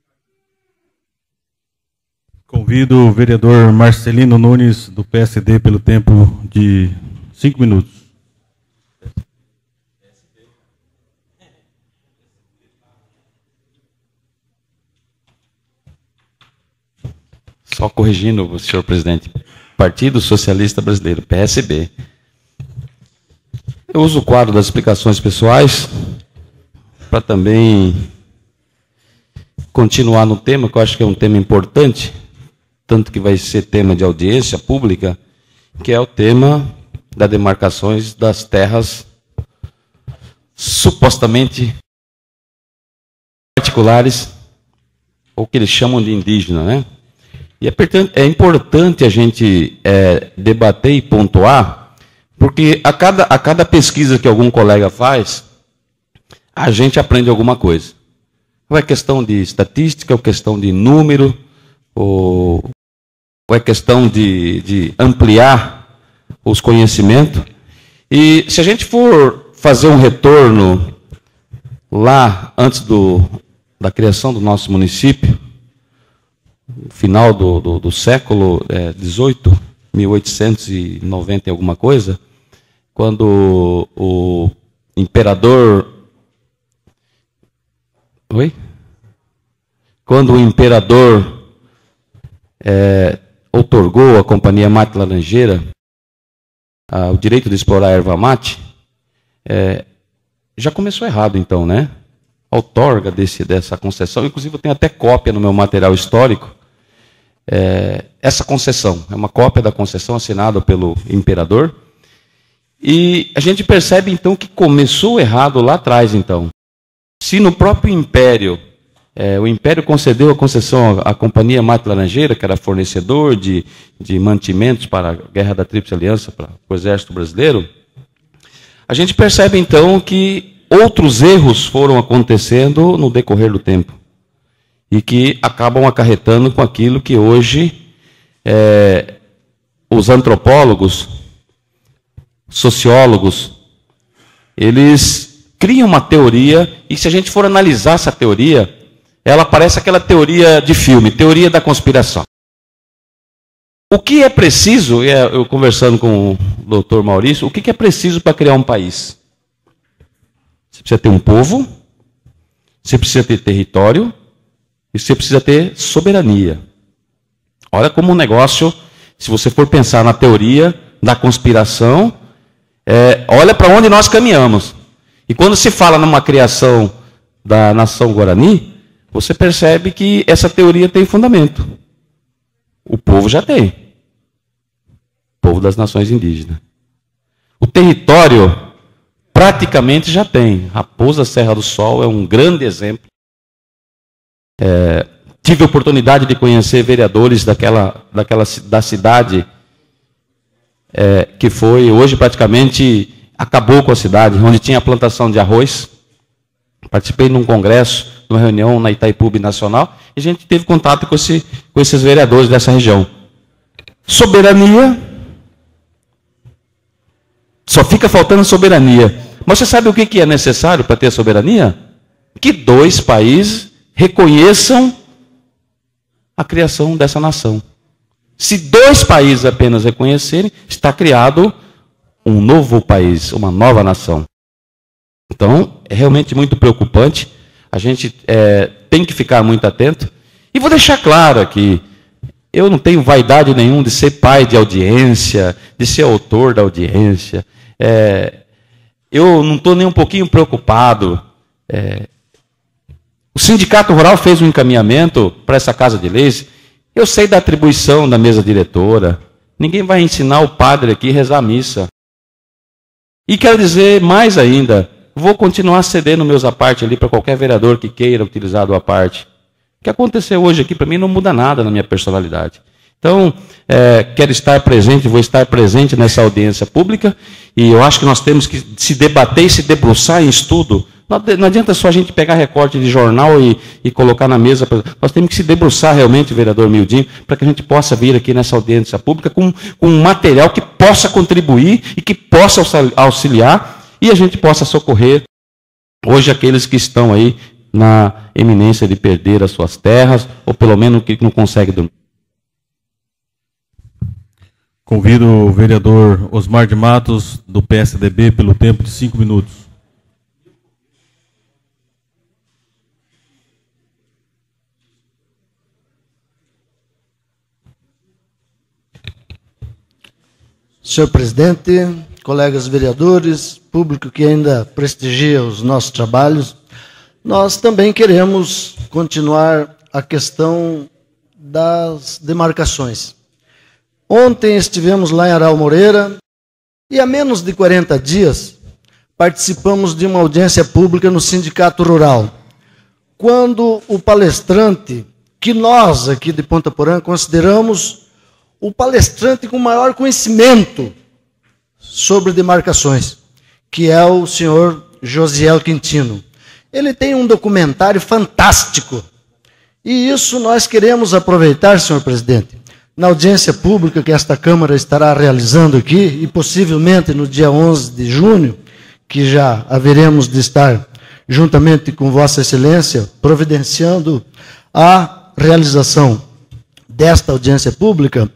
Convido o vereador Marcelino Nunes, do P S D, pelo tempo de cinco minutos. Só corrigindo, senhor presidente, Partido Socialista Brasileiro, P S B. Eu uso o quadro das explicações pessoais para também continuar no tema, que eu acho que é um tema importante, tanto que vai ser tema de audiência pública, que é o tema das demarcações das terras supostamente particulares, ou que eles chamam de indígena, né? E é, é importante a gente é, debater e pontuar, porque a cada, a cada pesquisa que algum colega faz, a gente aprende alguma coisa. Ou é questão de estatística, ou questão de número, ou, ou é questão de, de ampliar os conhecimentos. E se a gente for fazer um retorno lá antes do, da criação do nosso município, final do, do, do século dezoito, mil oitocentos e noventa e alguma coisa, quando o imperador... Oi? Quando o imperador é, outorgou à Companhia Mate Laranjeira a, o direito de explorar a erva mate, é, já começou errado então, né? A outorga desse, dessa concessão, inclusive eu tenho até cópia no meu material histórico, é, essa concessão, é uma cópia da concessão assinada pelo imperador, e a gente percebe então que começou errado lá atrás então. Se no próprio Império, é, o Império concedeu a concessão à, à Companhia Mate Laranjeira, que era fornecedor de, de mantimentos para a Guerra da Tríplice Aliança, para o Exército Brasileiro, a gente percebe então que outros erros foram acontecendo no decorrer do tempo e que acabam acarretando com aquilo que hoje é, os antropólogos, sociólogos, eles criam uma teoria, e se a gente for analisar essa teoria, ela parece aquela teoria de filme, teoria da conspiração. O que é preciso, eu conversando com o doutor Maurício, o que é preciso para criar um país? Você precisa ter um povo, você precisa ter território, e você precisa ter soberania. Olha como um negócio, se você for pensar na teoria da conspiração, é, olha para onde nós caminhamos. E quando se fala numa criação da nação Guarani, você percebe que essa teoria tem fundamento. O povo já tem. O povo das nações indígenas. O território praticamente já tem. Raposa Serra do Sol é um grande exemplo. É, tive a oportunidade de conhecer vereadores daquela, daquela, da cidade é, que foi, hoje praticamente acabou com a cidade, onde tinha a plantação de arroz. Participei de um congresso, de uma reunião na Itaipu Nacional, e a gente teve contato com, esse, com esses vereadores dessa região. Soberania, só fica faltando soberania. Mas você sabe o que é necessário para ter soberania? Que dois países reconheçam a criação dessa nação. Se dois países apenas reconhecerem, está criado um novo país, uma nova nação. Então, é realmente muito preocupante. A gente é, tem que ficar muito atento. E vou deixar claro aqui, eu não tenho vaidade nenhuma de ser pai de audiência, de ser autor da audiência. É, eu não estou nem um pouquinho preocupado. É, O Sindicato Rural fez um encaminhamento para essa Casa de Leis. Eu sei da atribuição da mesa diretora. Ninguém vai ensinar o padre aqui a rezar a missa. E quero dizer mais ainda, vou continuar cedendo meus apartes ali para qualquer vereador que queira utilizar do aparte. O que aconteceu hoje aqui, para mim, não muda nada na minha personalidade. Então, é, quero estar presente, vou estar presente nessa audiência pública, e eu acho que nós temos que se debater e se debruçar em estudo. Não, não adianta só a gente pegar recorte de jornal e, e colocar na mesa. Nós temos que se debruçar realmente, vereador Mildinho, para que a gente possa vir aqui nessa audiência pública com, com um material que possa contribuir e que possa auxiliar, e a gente possa socorrer hoje aqueles que estão aí na eminência de perder as suas terras, ou pelo menos que não conseguem dormir. Convido o vereador Osmar de Matos, do P S D B, pelo tempo de cinco minutos. Senhor presidente, colegas vereadores, público que ainda prestigia os nossos trabalhos, nós também queremos continuar a questão das demarcações. Ontem estivemos lá em Aral Moreira e há menos de quarenta dias participamos de uma audiência pública no Sindicato Rural, quando o palestrante, que nós aqui de Ponta Porã consideramos o palestrante com maior conhecimento sobre demarcações, que é o senhor Josiel Quintino. Ele tem um documentário fantástico, e isso nós queremos aproveitar, senhor presidente, na audiência pública que esta Câmara estará realizando aqui, e possivelmente no dia onze de junho, que já haveremos de estar, juntamente com Vossa Excelência, providenciando a realização desta audiência pública,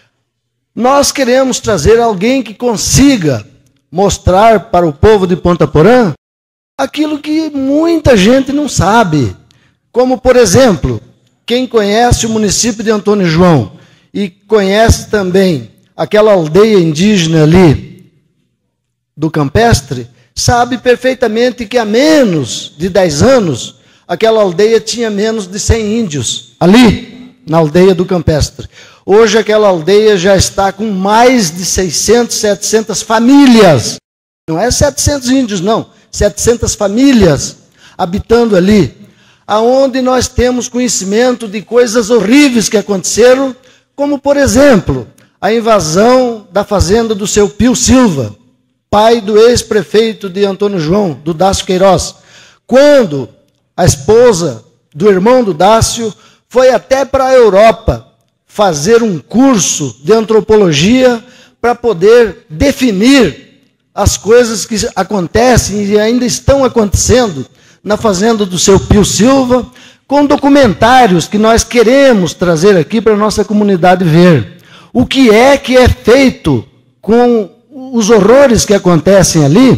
nós queremos trazer alguém que consiga mostrar para o povo de Ponta Porã aquilo que muita gente não sabe. Como, por exemplo, quem conhece o município de Antônio João e conhece também aquela aldeia indígena ali do Campestre, sabe perfeitamente que há menos de dez anos, aquela aldeia tinha menos de cem índios, ali, na aldeia do Campestre. Hoje aquela aldeia já está com mais de seiscentas, setecentas famílias. Não é setecentos índios, não. setecentas famílias habitando ali, aonde nós temos conhecimento de coisas horríveis que aconteceram, como, por exemplo, a invasão da fazenda do seu Pio Silva, pai do ex-prefeito de Antônio João, do Dácio Queiroz, quando a esposa do irmão do Dácio foi até para a Europa fazer um curso de antropologia para poder definir as coisas que acontecem e ainda estão acontecendo na fazenda do seu Pio Silva, com documentários que nós queremos trazer aqui para a nossa comunidade ver. O que é que é feito com os horrores que acontecem ali,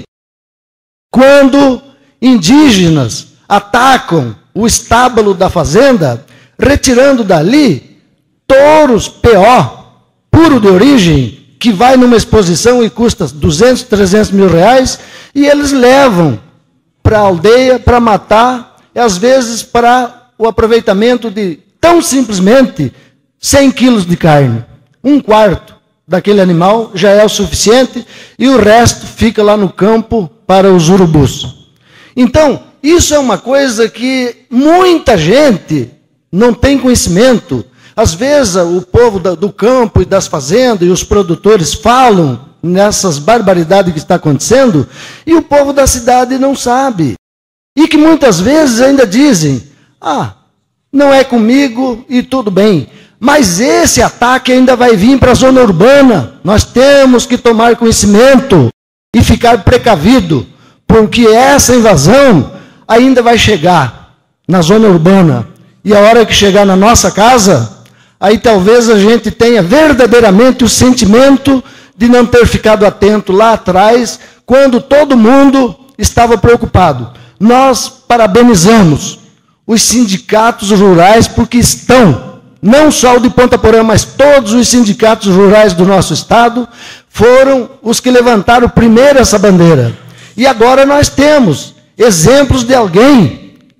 quando indígenas atacam o estábulo da fazenda, retirando dali touros P O, puro de origem, que vai numa exposição e custa duzentos, trezentos mil reais, e eles levam para a aldeia para matar, e às vezes para o aproveitamento de, tão simplesmente, cem quilos de carne. Um quarto daquele animal já é o suficiente, e o resto fica lá no campo para os urubus. Então, isso é uma coisa que muita gente não tem conhecimento. Às vezes, o povo do campo e das fazendas e os produtores falam nessas barbaridades que está acontecendo, e o povo da cidade não sabe. E que muitas vezes ainda dizem, ah, não é comigo e tudo bem. Mas esse ataque ainda vai vir para a zona urbana. Nós temos que tomar conhecimento e ficar precavido, porque essa invasão ainda vai chegar na zona urbana. E a hora que chegar na nossa casa, aí talvez a gente tenha verdadeiramente o sentimento de não ter ficado atento lá atrás, quando todo mundo estava preocupado. Nós parabenizamos os sindicatos rurais, porque estão, não só o de Ponta Porã, mas todos os sindicatos rurais do nosso estado, foram os que levantaram primeiro essa bandeira. E agora nós temos exemplos de alguém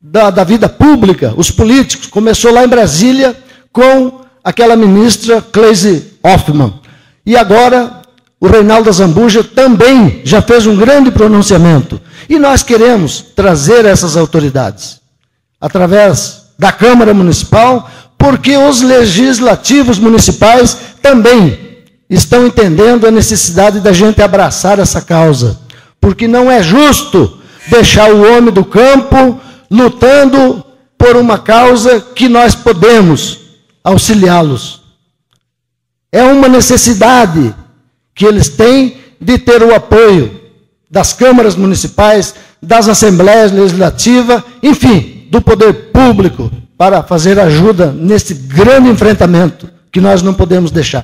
da, da vida pública, os políticos. Começou lá em Brasília com aquela ministra Gleisi Hoffmann. E agora o Reinaldo Azambuja também já fez um grande pronunciamento. E nós queremos trazer essas autoridades através da Câmara Municipal, porque os legislativos municipais também estão entendendo a necessidade da gente abraçar essa causa. Porque não é justo deixar o homem do campo lutando por uma causa que nós podemos auxiliá-los. É uma necessidade que eles têm de ter o apoio das câmaras municipais, das assembleias legislativas, enfim, do poder público, para fazer ajuda nesse grande enfrentamento que nós não podemos deixar.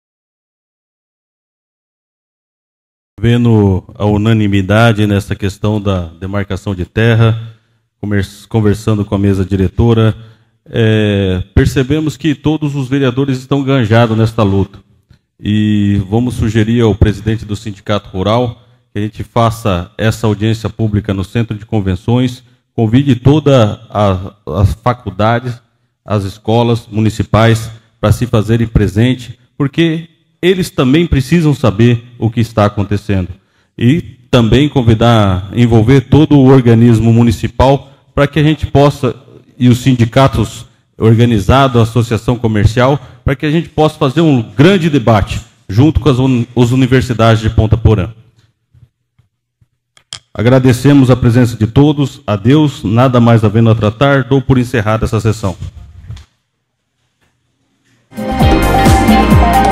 Vendo a unanimidade nessa questão da demarcação de terra, conversando com a mesa diretora, é, percebemos que todos os vereadores estão engajados nesta luta. E vamos sugerir ao presidente do Sindicato Rural que a gente faça essa audiência pública no Centro de Convenções, convide todas as faculdades, as escolas municipais para se fazerem presente, porque eles também precisam saber o que está acontecendo. E também convidar, envolver todo o organismo municipal para que a gente possa, e os sindicatos organizados, a associação comercial, para que a gente possa fazer um grande debate junto com as, un as universidades de Ponta Porã. Agradecemos a presença de todos, a Deus, nada mais havendo a tratar, dou por encerrada essa sessão.